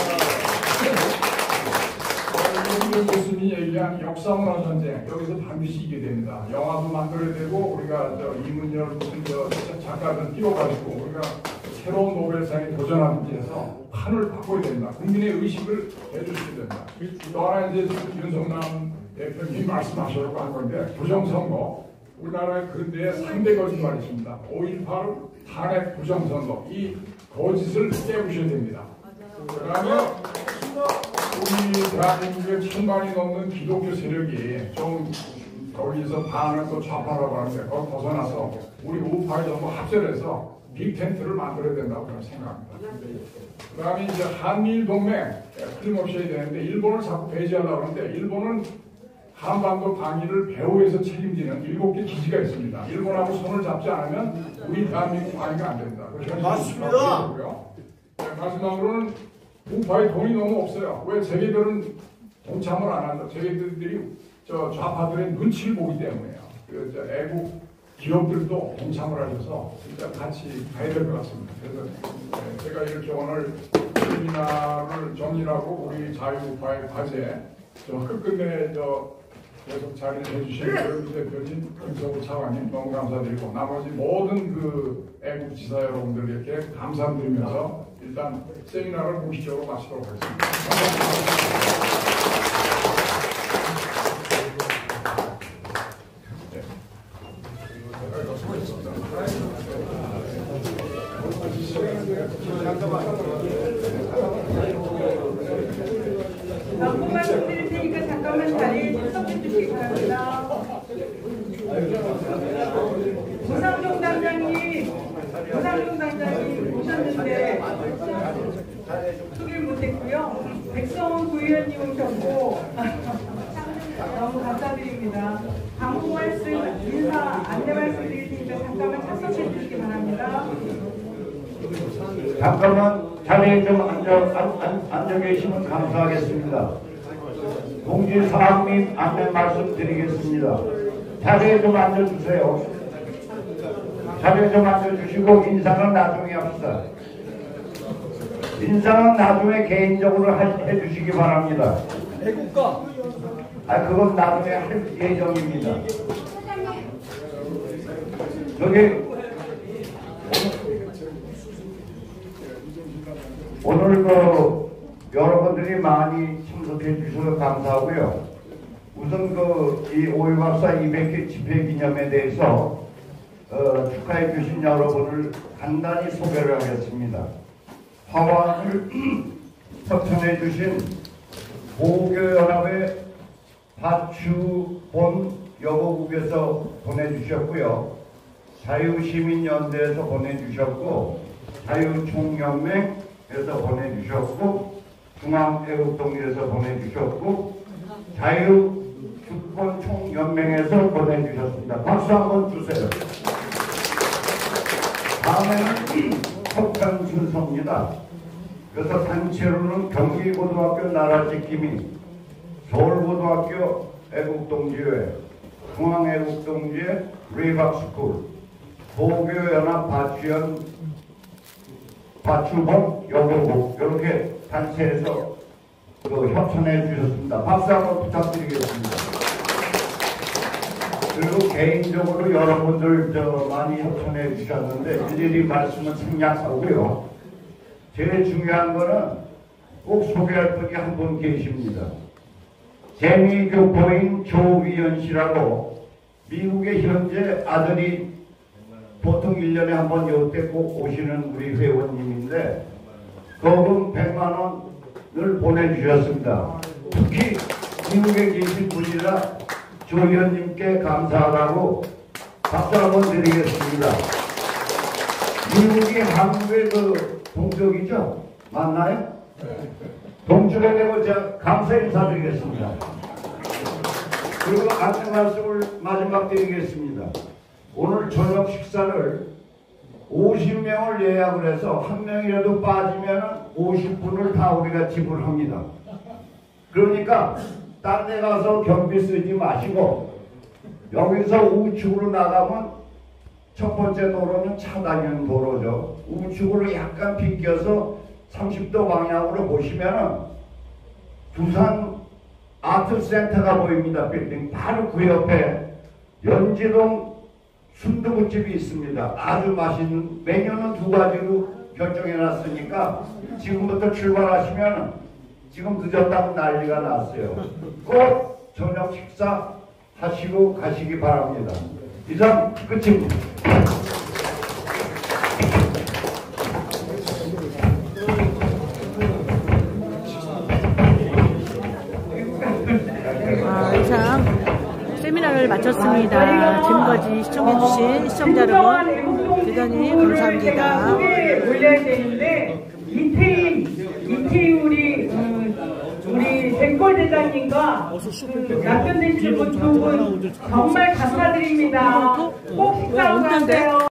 김 교수님이 얘기한 역사문화 전쟁 여기서 반드시 이기게 됩니다. 영화도 만들어야 되고 우리가 저 이문열 무슨 저 작가들 띄워가지고 우리가 새로운 노벨상에 도전하든지 해서 판을 바꿔야 됩니다. 국민의 의식을 해주셔야 됩니다. 또 하나 이제 윤석남 대표님이 말씀하시려고 한 건데 부정선거 우리나라의 근대에 삼 대 거짓말이 있습니다. 오일팔 탄핵 부정선거 이 거짓을 깨우셔야 됩니다. 그 다음에 우리 대한민국의 천만이 넘는 기독교 세력이 좀 거기서 반을 또 좌파라고 하는데 거기 벗어나서 우리 우파에 전부 합세해서 빅텐트를 만들어야 된다고 저는 생각합니다. 그 다음에 이제 한미일 동맹 틀림없이 해야 되는데 일본을 자꾸 배제하려고 하는데 일본은 한반도 방위를 배후에서 책임지는 일곱 개 기지가 있습니다. 일본하고 손을 잡지 않으면 우리 대한민국 방위가 안 됩니다.
맞습니다.
네, 마지막으로는 우파에 돈이 너무 없어요. 왜 자기들은 동참을 안 한다. 자기들이 저 좌파들의 눈치를 보기 때문에요. 그 저 애국 기업들도 동참을 하셔서 진짜 같이 가야 될 것 같습니다. 그래서 네, 제가 이렇게 오늘 세미나를 정리하고 우리 자유우파의 과제 저 끝끝내 저 계속 자리를 해주신 고영주 대표님, 김성우 차관님 너무 감사드리고 나머지 모든 그 애국 지사 여러분들에게 감사드리면서 일단 세미나를 공식적으로 마치도록 하겠습니다.
한번 말씀드릴 테니까 잠깐만 자리에 출석해 주시기 바랍니다. 우상종 당장님, 우상종 당장님 오셨는데 소개를 못했고요. 백성원 부의원님 오셨고 너무 감사드립니다. 방송 말씀, 인사, 안내 말씀 드릴 테니까 잠깐만 참석해 주시기 바랍니다.
잠깐만 자리에 좀 앉아, 앉, 앉아 계시면 감사하겠습니다. 동지 사항 및 안내 말씀드리겠습니다. 자리에 좀 앉아주세요. 자리에 좀 앉아주시고 인사는 나중에 합시다. 인사는 나중에 개인적으로 하, 해주시기 바랍니다.
애국가.
아 그건 나중에 할 예정입니다. 저기 오늘 그 여러분들이 많이 참석해 주셔서 감사하고요. 우선 그 이 오일박사 이백 회 집회 기념에 대해서 어, 축하해 주신 여러분을 간단히 소개를 하겠습니다. 화환을 협찬해 주신 보교연합의 박주본 여고국에서 보내주셨고요. 자유시민연대에서 보내주셨고 자유총연맹에서 보내주셨고 중앙애국동리에서 보내주셨고 자유주권총연맹에서 보내주셨습니다. 박수 한번 주세요. 다음에는 협찬 순서입니다. 그래서 단체로는 경기고등학교 나라지킴이, 서울고등학교 애국동지회, 중앙애국동지회 리박스쿨, 보교연합 바치연 바, 、 주, 、 번, 、 여고국 이렇게 단체에서 보내주셨습니다. 、 그, 、 그, 、 그, 、 그, 、 그, 、 그, 、 그, 、 그, 、 그, 、 그, 、 그, 、 그, 、 그, 、 그, 그 협찬해 주셨습니다. 박수 한번 부탁드리겠습니다. 그리고 개인적으로 여러분들 저 많이 협찬해 주셨는데 일일이 말씀은 생략하고요. 제일 중요한 거는 꼭 소개할 분이 한 분 계십니다. 재미교포인 조위연 씨라고 미국에 현재 아들이 보통 일 년에 한 번 요때 꼭 오시는 우리 회원님인데 거금 백만 원을 보내주셨습니다. 특히 미국에 계신 분이라 조 의원님께 감사하다고 박수 한번 드리겠습니다. 미국이 한국의 그 동쪽이죠? 맞나요? 동쪽에 대고 제가 감사 인사드리겠습니다. 그리고 안내 말씀을 마지막 드리겠습니다. 오늘 저녁 식사를 오십 명을 예약을 해서 한 명이라도 빠지면 오십 분을 다 우리가 지불합니다. 그러니까 딴 데 가서 경비 쓰지 마시고 여기서 우측으로 나가면 첫 번째 도로는 차 다니는 도로죠. 우측으로 약간 비껴서 삼십 도 방향으로 보시면 두산 아트센터가 보입니다. 빌딩 바로 그 옆에 연지동 순두부집이 있습니다. 아주 맛있는 메뉴는 두 가지로 결정해 놨으니까 지금부터 출발하시면 지금 늦었다고 난리가 났어요. 꼭 저녁 식사 하시고 가시기 바랍니다. 이상 끝입니다.
아, 이상 세미나를 마쳤습니다. 지금까지 시청해주신 시청자 여러분 대단히 감사합니다.
올려야 되는데 이태희 이태희 우리 우리 쟁골 대장님과 남편 되시는 분 두 분 정말 감사드립니다. 꼭 식사하고 가세요.